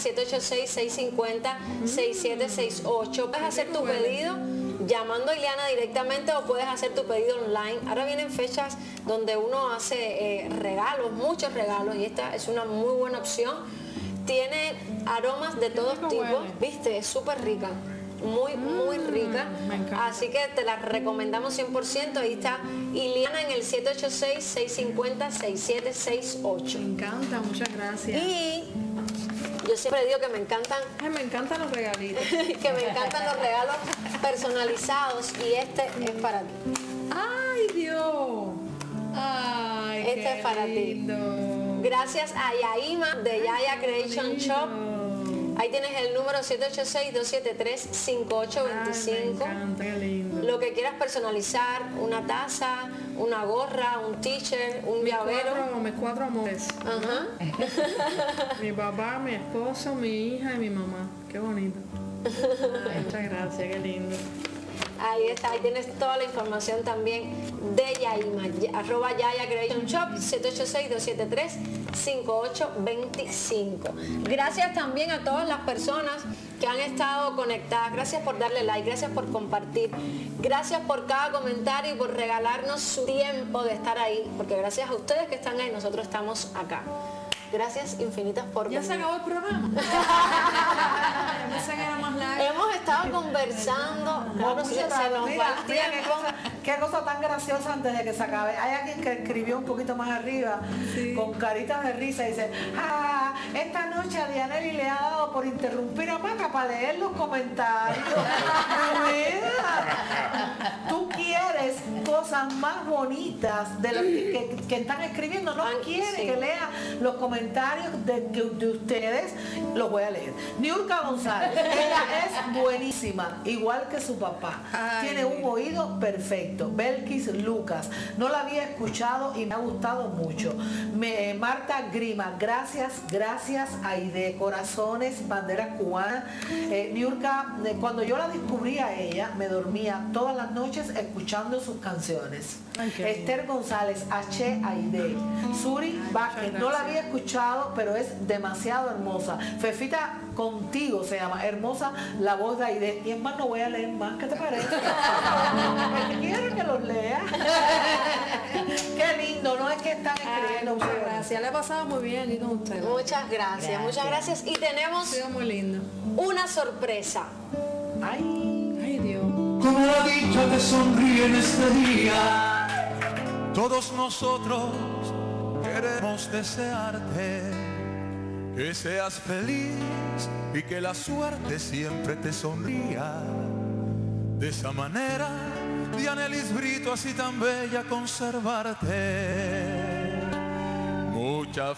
786-650-6768. Puedes hacer tu pedido llamando a Iliana directamente o puedes hacer tu pedido online. Ahora vienen fechas donde uno hace regalos, muchos regalos, y esta es una muy buena opción. Tiene aromas de todos tipos, ¿viste? Es súper rica, muy rica. Así que te la recomendamos 100%. Ahí está Iliana en el 786-650-6768. Me encanta, muchas gracias. Y yo siempre digo que me encantan. Ay, me encantan los regalitos. Que me encantan los regalos personalizados y este es para ti. ¡Ay, Dios! ¡Ay, este es para ti. Gracias a Yaima de Yaya Creation Shop. Ahí tienes el número 786-273-5825. Lo que quieras personalizar, una taza, una gorra, un t-shirt, un llavero. Mis cuatro amores. Ajá. Mi papá, mi esposo, mi hija y mi mamá. Qué bonito. Ay, muchas gracias, qué lindo. Ahí está, ahí tienes toda la información también de Yaima, @Yaya Creation Shop, 786-273-5825. Gracias también a todas las personas que han estado conectadas. Gracias por darle like, gracias por compartir, gracias por cada comentario y por regalarnos su tiempo de estar ahí, porque gracias a ustedes que están ahí, nosotros estamos acá. Gracias infinitas por venir. ¿Ya se acabó el programa? Hemos estado conversando. Claro, se nos va el tiempo. Qué cosa tan graciosa antes de que se acabe. Hay alguien que escribió un poquito más arriba, con caritas de risa, y dice: esta noche a Dianelli le ha dado por interrumpir a Maca para leer los comentarios. Mira, tú quieres cosas más bonitas de lo que están escribiendo. No quieres que lea los comentarios de ustedes. Los voy a leer. Niurka González, ella es buenísima, igual que su papá. Tiene un oído perfecto. Belkis Lucas, no la había escuchado y me ha gustado mucho. Marta Grima, gracias Aide, corazones, banderas cubanas. Niurka, cuando yo la descubrí a ella, me dormía todas las noches escuchando sus canciones. Esther González, H. Aide. Suri Vázquez, no la había escuchado, pero es demasiado hermosa. Fefita Contigo se llama, hermosa la voz de Aide. Y es más, no voy a leer más, ¿qué te parece? ¿Quieren que los lea? Qué lindo, no es que están escribiendo. Muchas gracias, le he pasado muy bien y con ustedes. Muchas gracias, muchas gracias. Y tenemos muy lindo. Una sorpresa. Ay, Dios. Como la dicha te sonríe en este día, todos nosotros queremos desearte que seas feliz y que la suerte siempre te sonría. De esa manera, Dianelis Brito, así tan bella, conservarte. Mucha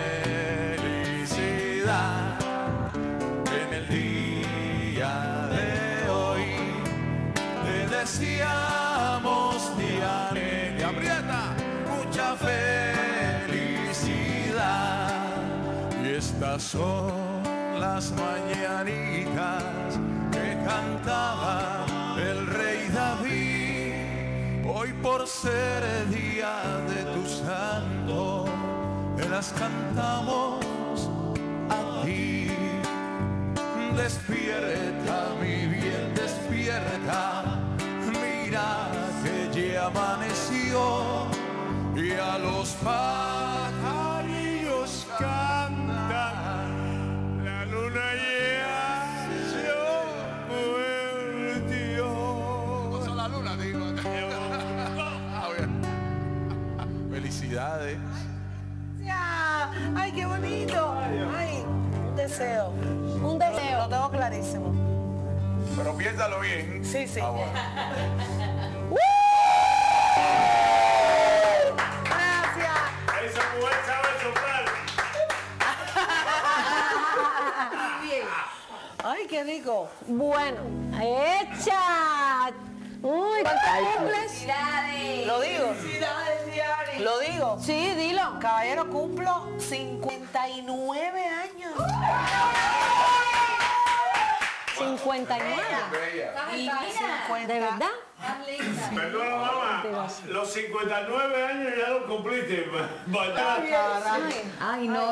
felicidad en el día de hoy. Te deseamos, Dianelis, aprieta, mucha felicidad. Y estas son las mañanitas que cantaba el rey David. Hoy, por ser el día de tu santo, te las cantamos a ti. Despierta, mi bien, despierta, mira que ya amaneció y a los pajarillos cantan, la luna ya se volvió. Pasó la luna, digo. Felicidades. Ay, qué bonito. Ay, un deseo. Un deseo. Lo tengo clarísimo. Pero piénsalo bien. Sí, sí. Gracias. Esa mujer sabe soplar. Bien. Ay, qué rico. Bueno, hecha. Uy, ¿cuántos cumples? Lo digo. Felicidades, Diane. ¿Lo digo? Sí, dilo. Caballero, cumplo 59 años. 59. Y 50. ¿De verdad? Perdona, mamá. Los 59 años ya los cumpliste. Ay, no.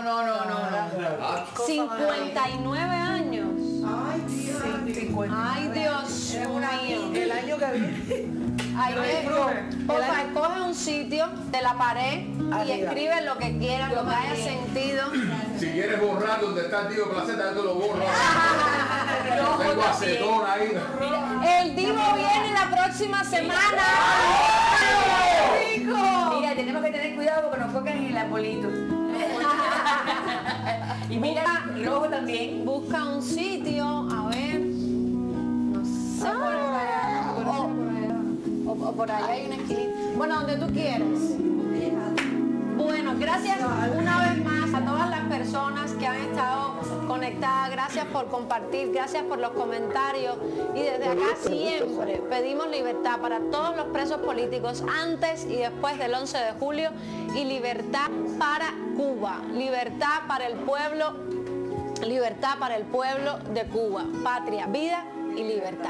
59 años. Ay, Dios. Ay, Dios mío. El año que viene. Ay, porfa, escoge un sitio de la pared y escribe lo que quieras, lo que haya sentido. Si quieres borrar donde está el tío Placeta, yo te lo borro. Tengo acetona ahí. El Divo viene la próxima semana. Mira, tenemos que tener cuidado porque nos tocan en el arbolito. Y mira, rojo también. Busca un sitio, a ver. No sé. O por allá hay una esquina. Bueno, donde tú quieres. Bueno, gracias una vez más a todas las personas que han estado conectadas. Gracias por compartir, gracias por los comentarios. Y desde acá siempre pedimos libertad para todos los presos políticos antes y después del 11 de julio y libertad para Cuba, libertad para el pueblo de Cuba, patria, vida y libertad.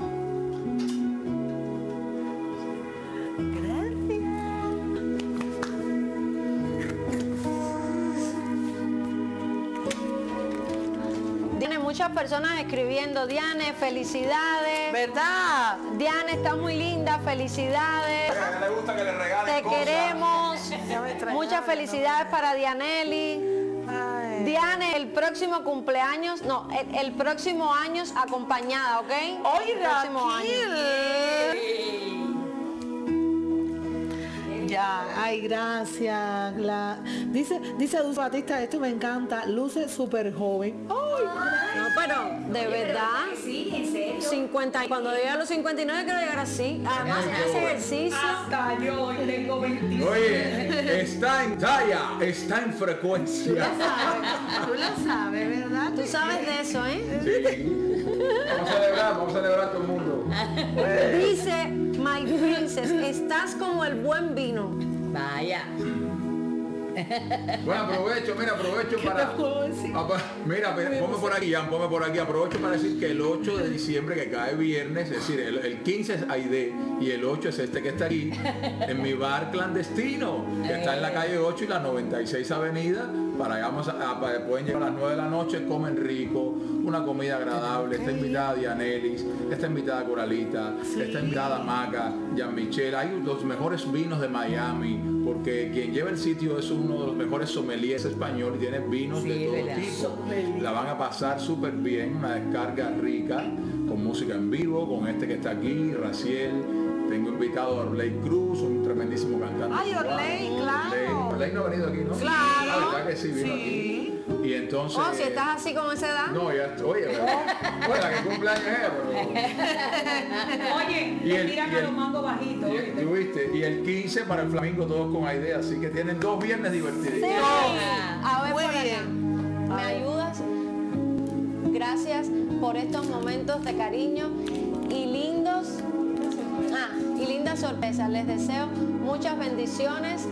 Tiene muchas personas escribiendo, Diane, felicidades. ¿Verdad? Diane, está muy linda, felicidades. A ella le gusta que le regalen Te cosas. queremos. Muchas felicidades para Dianelli. Diane, el próximo cumpleaños, no, el próximo año acompañada, ¿ok? Oye, El próximo Raquel. Ya, ay, gracias. Dice Dulce Batista, esto me encanta, luce súper joven. Ay, no, pero de verdad. Sí, en serio. 50, cuando llegue a los 59 quiero llegar así. Además hace ejercicio. Hasta yo hoy tengo 21. Oye, está en talla, está en frecuencia. tú lo sabes, ¿verdad? Tú sabes de eso, ¿eh? Sí. Vamos a celebrar todo el mundo. Dice My Princess, estás como el buen vino. Vaya. Bueno, aprovecho para... Mira, ponme por aquí, Jan, ponme por aquí. Aprovecho para decir que el 8 de diciembre, que cae viernes, es decir, el 15 es Aide y el 8 es este que está aquí, en mi bar clandestino, que está en la calle 8 y la 96 Avenida. Para allá pueden llegar a las 9 de la noche, comen rico, una comida agradable. Está invitada Dianelis, está invitada Coralita, está invitada Maca, Jean Michel. Hay los mejores vinos de Miami, porque quien lleva el sitio es uno de los mejores sommeliers españoles y tiene vinos de todo tipo. La van a pasar súper bien, una descarga rica, con música en vivo, con este que está aquí, Raciel. Tengo invitado a Orley Cruz, un tremendísimo cantante. Ay, Orley, claro. Orley no ha venido aquí, ¿no? Claro. La verdad que sí, vino aquí. Y entonces... Oh, si estás así como esa edad. No, ya estoy. Oye, la que cumpleaños es, Oye, le tiran a los mangos bajitos. Y el 15 para el Flamingo, todos con idea. Así que tienen 2 viernes divertidos. Sí. A ver, muy bien. ¿Me ayudas? Gracias por estos momentos de cariño y lindas sorpresas. Les deseo muchas bendiciones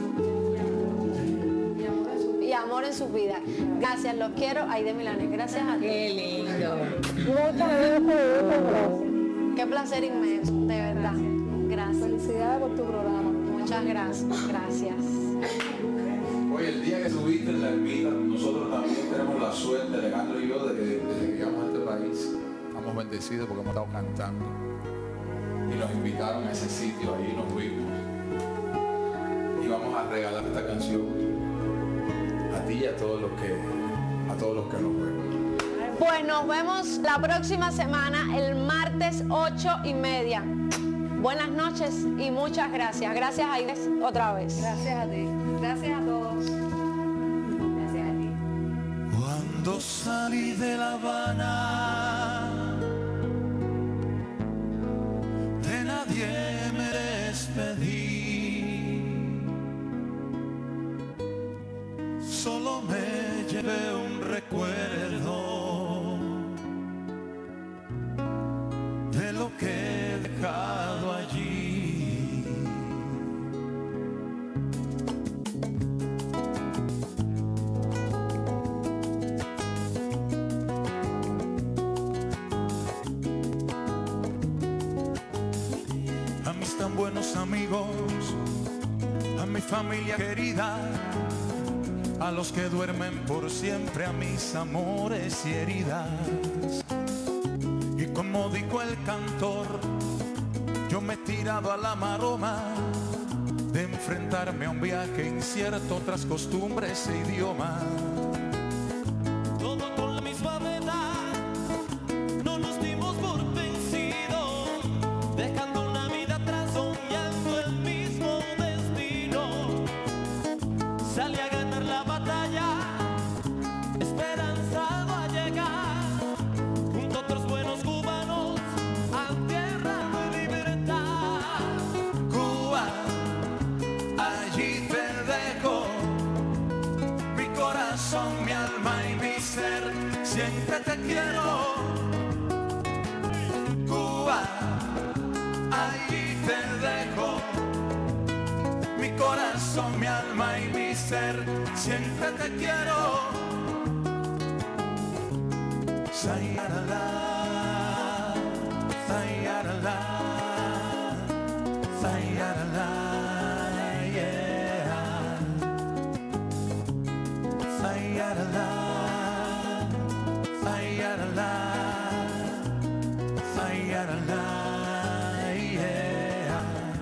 y amor en sus vidas. Gracias, los quiero. Aide Milanes, gracias a ti. Qué lindo. Muchas gracias. Qué placer inmenso, de verdad. Gracias. Felicidades por tu programa. Muchas gracias. Gracias. Oye, el día que subiste en la ermita, nosotros también tenemos la suerte, Alejandro y yo, de que desde que llegamos a este país, estamos bendecidos porque hemos estado cantando. Y nos invitaron a ese sitio, ahí nos fuimos. Y vamos a regalar esta canción a ti y a todos los que nos ven. Pues nos vemos la próxima semana, el martes 8:30. Buenas noches y muchas gracias. Gracias a Inés otra vez. Gracias a ti. Gracias a todos. Gracias a ti. Cuando salí de La Habana, de nadie me despedí, solo me llevé un recuerdo de lo que he dejado allí. están buenos amigos, a mi familia querida, a los que duermen por siempre, a mis amores y heridas. Y como dijo el cantor, yo me he tirado a la maroma de enfrentarme a un viaje incierto, otras costumbres e idiomas. Todo con la misma verdad, no nos dimos por vencidos, dejando una vida atrás, soñando el mismo destino. Salí a ganar la batalla, esperanzado a llegar, junto a otros buenos cubanos, a tierra de libertad. Cuba, allí te dejo, mi corazón, mi alma y mi ser, siempre te quiero. Cuba, allí te dejo, mi corazón, mi alma y mi ser, siempre te quiero. Sayarala, sayarala, sayarala, yeah. Sayarala, sayarala, sayarala, yeah.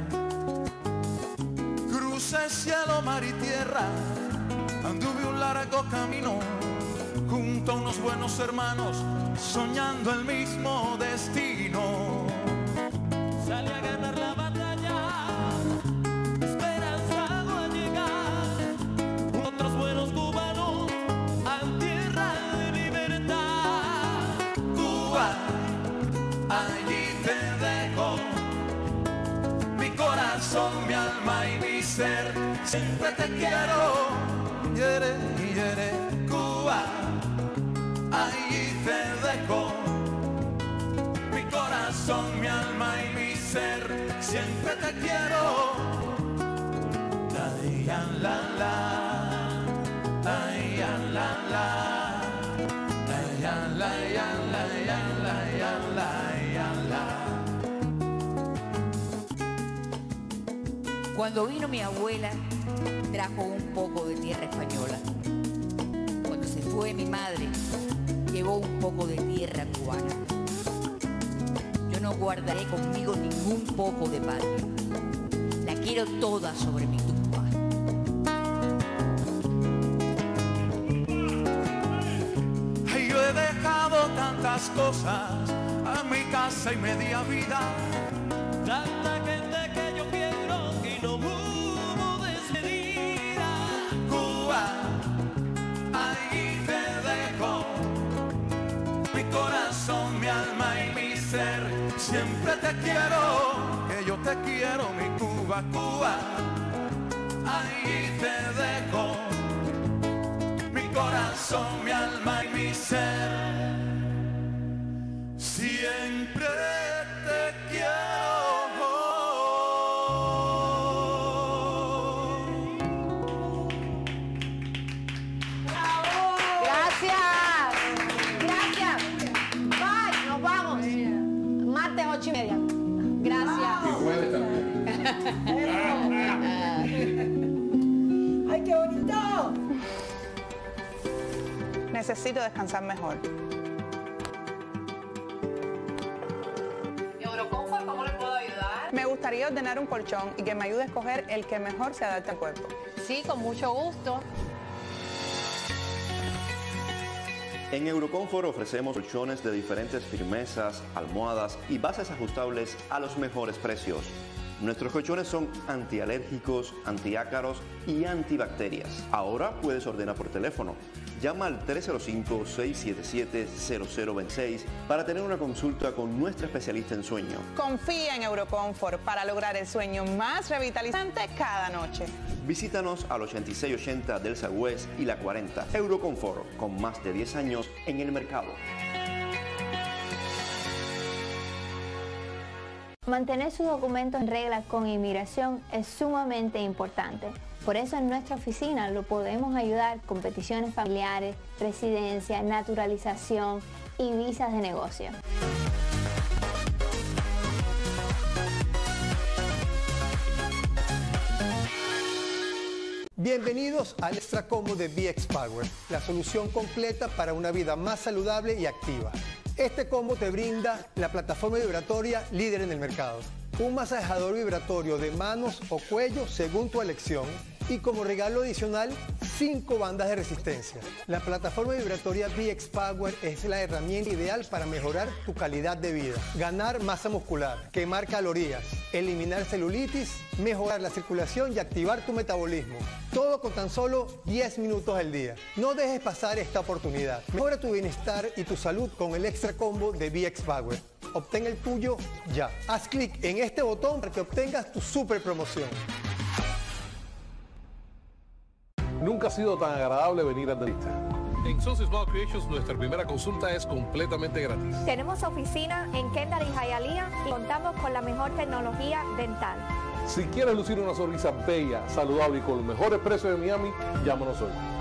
Crucé cielo, mar y tierra, anduve un largo camino junto a unos buenos hermanos, soñando el mismo destino. Salí a ganar la batalla, esperanzado a llegar, otros buenos cubanos, a tierra de libertad. Cuba, allí te dejo, mi corazón, mi alma y mi ser, siempre te quiero. Yere, yere, Cuba, allí te dejo, mi corazón, mi alma y mi ser, siempre te quiero. Ay, ya, la, la, ay, ya, la, la, ay, ya, la, ya, la, ya, la, ya, la, ya, la. Cuando vino mi abuela, trajo un poco de tierra española. Cuando se fue mi madre, llevó un poco de tierra cubana. Yo no guardaré conmigo ningún poco de patria. La quiero toda sobre mi tumba. Ay, yo he dejado tantas cosas, a mi casa y media vida, tanta gente que yo quiero y no hubo despedida. Cuba, ahí te dejo, mi corazón, mi alma y mi ser, siempre te quiero, que yo te quiero, mi Cuba, Cuba, ahí te dejo, mi corazón, mi alma y mi ser, siempre te quiero. Martes 8:30. Gracias. Y jueves también. ¡Ay, qué bonito! Necesito descansar mejor. Eurocomfort, ¿cómo le puedo ayudar? Me gustaría ordenar un colchón y que me ayude a escoger el que mejor se adapte al cuerpo. Sí, con mucho gusto. En Eurocomfort ofrecemos colchones de diferentes firmezas, almohadas y bases ajustables a los mejores precios. Nuestros colchones son antialérgicos, antiácaros y antibacterias. Ahora puedes ordenar por teléfono. Llama al 305-677-0026 para tener una consulta con nuestra especialista en sueño. Confía en Eurocomfort para lograr el sueño más revitalizante cada noche. Visítanos al 8680 del Southwest y la 40. Eurocomfort, con más de 10 años en el mercado. Mantener sus documentos en regla con inmigración es sumamente importante. Por eso en nuestra oficina lo podemos ayudar con peticiones familiares, residencia, naturalización y visas de negocio. Bienvenidos al Extra Combo de VX Power, la solución completa para una vida más saludable y activa. Este combo te brinda la plataforma vibratoria líder en el mercado, un masajador vibratorio de manos o cuello según tu elección y como regalo adicional 5 bandas de resistencia. La plataforma vibratoria VX Power es la herramienta ideal para mejorar tu calidad de vida, ganar masa muscular, quemar calorías, eliminar celulitis, mejorar la circulación y activar tu metabolismo. Todo con tan solo 10 minutos al día. No dejes pasar esta oportunidad. Mejora tu bienestar y tu salud con el Extra Combo de VX Power. Obtén el tuyo ya. Haz clic en este botón para que obtengas tu super promoción. Nunca ha sido tan agradable venir al dentista. En Sun Smile Creations nuestra primera consulta es completamente gratis. Tenemos oficina en Kendall y Hialeah y contamos con la mejor tecnología dental. Si quieres lucir una sonrisa bella, saludable y con los mejores precios de Miami, llámanos hoy.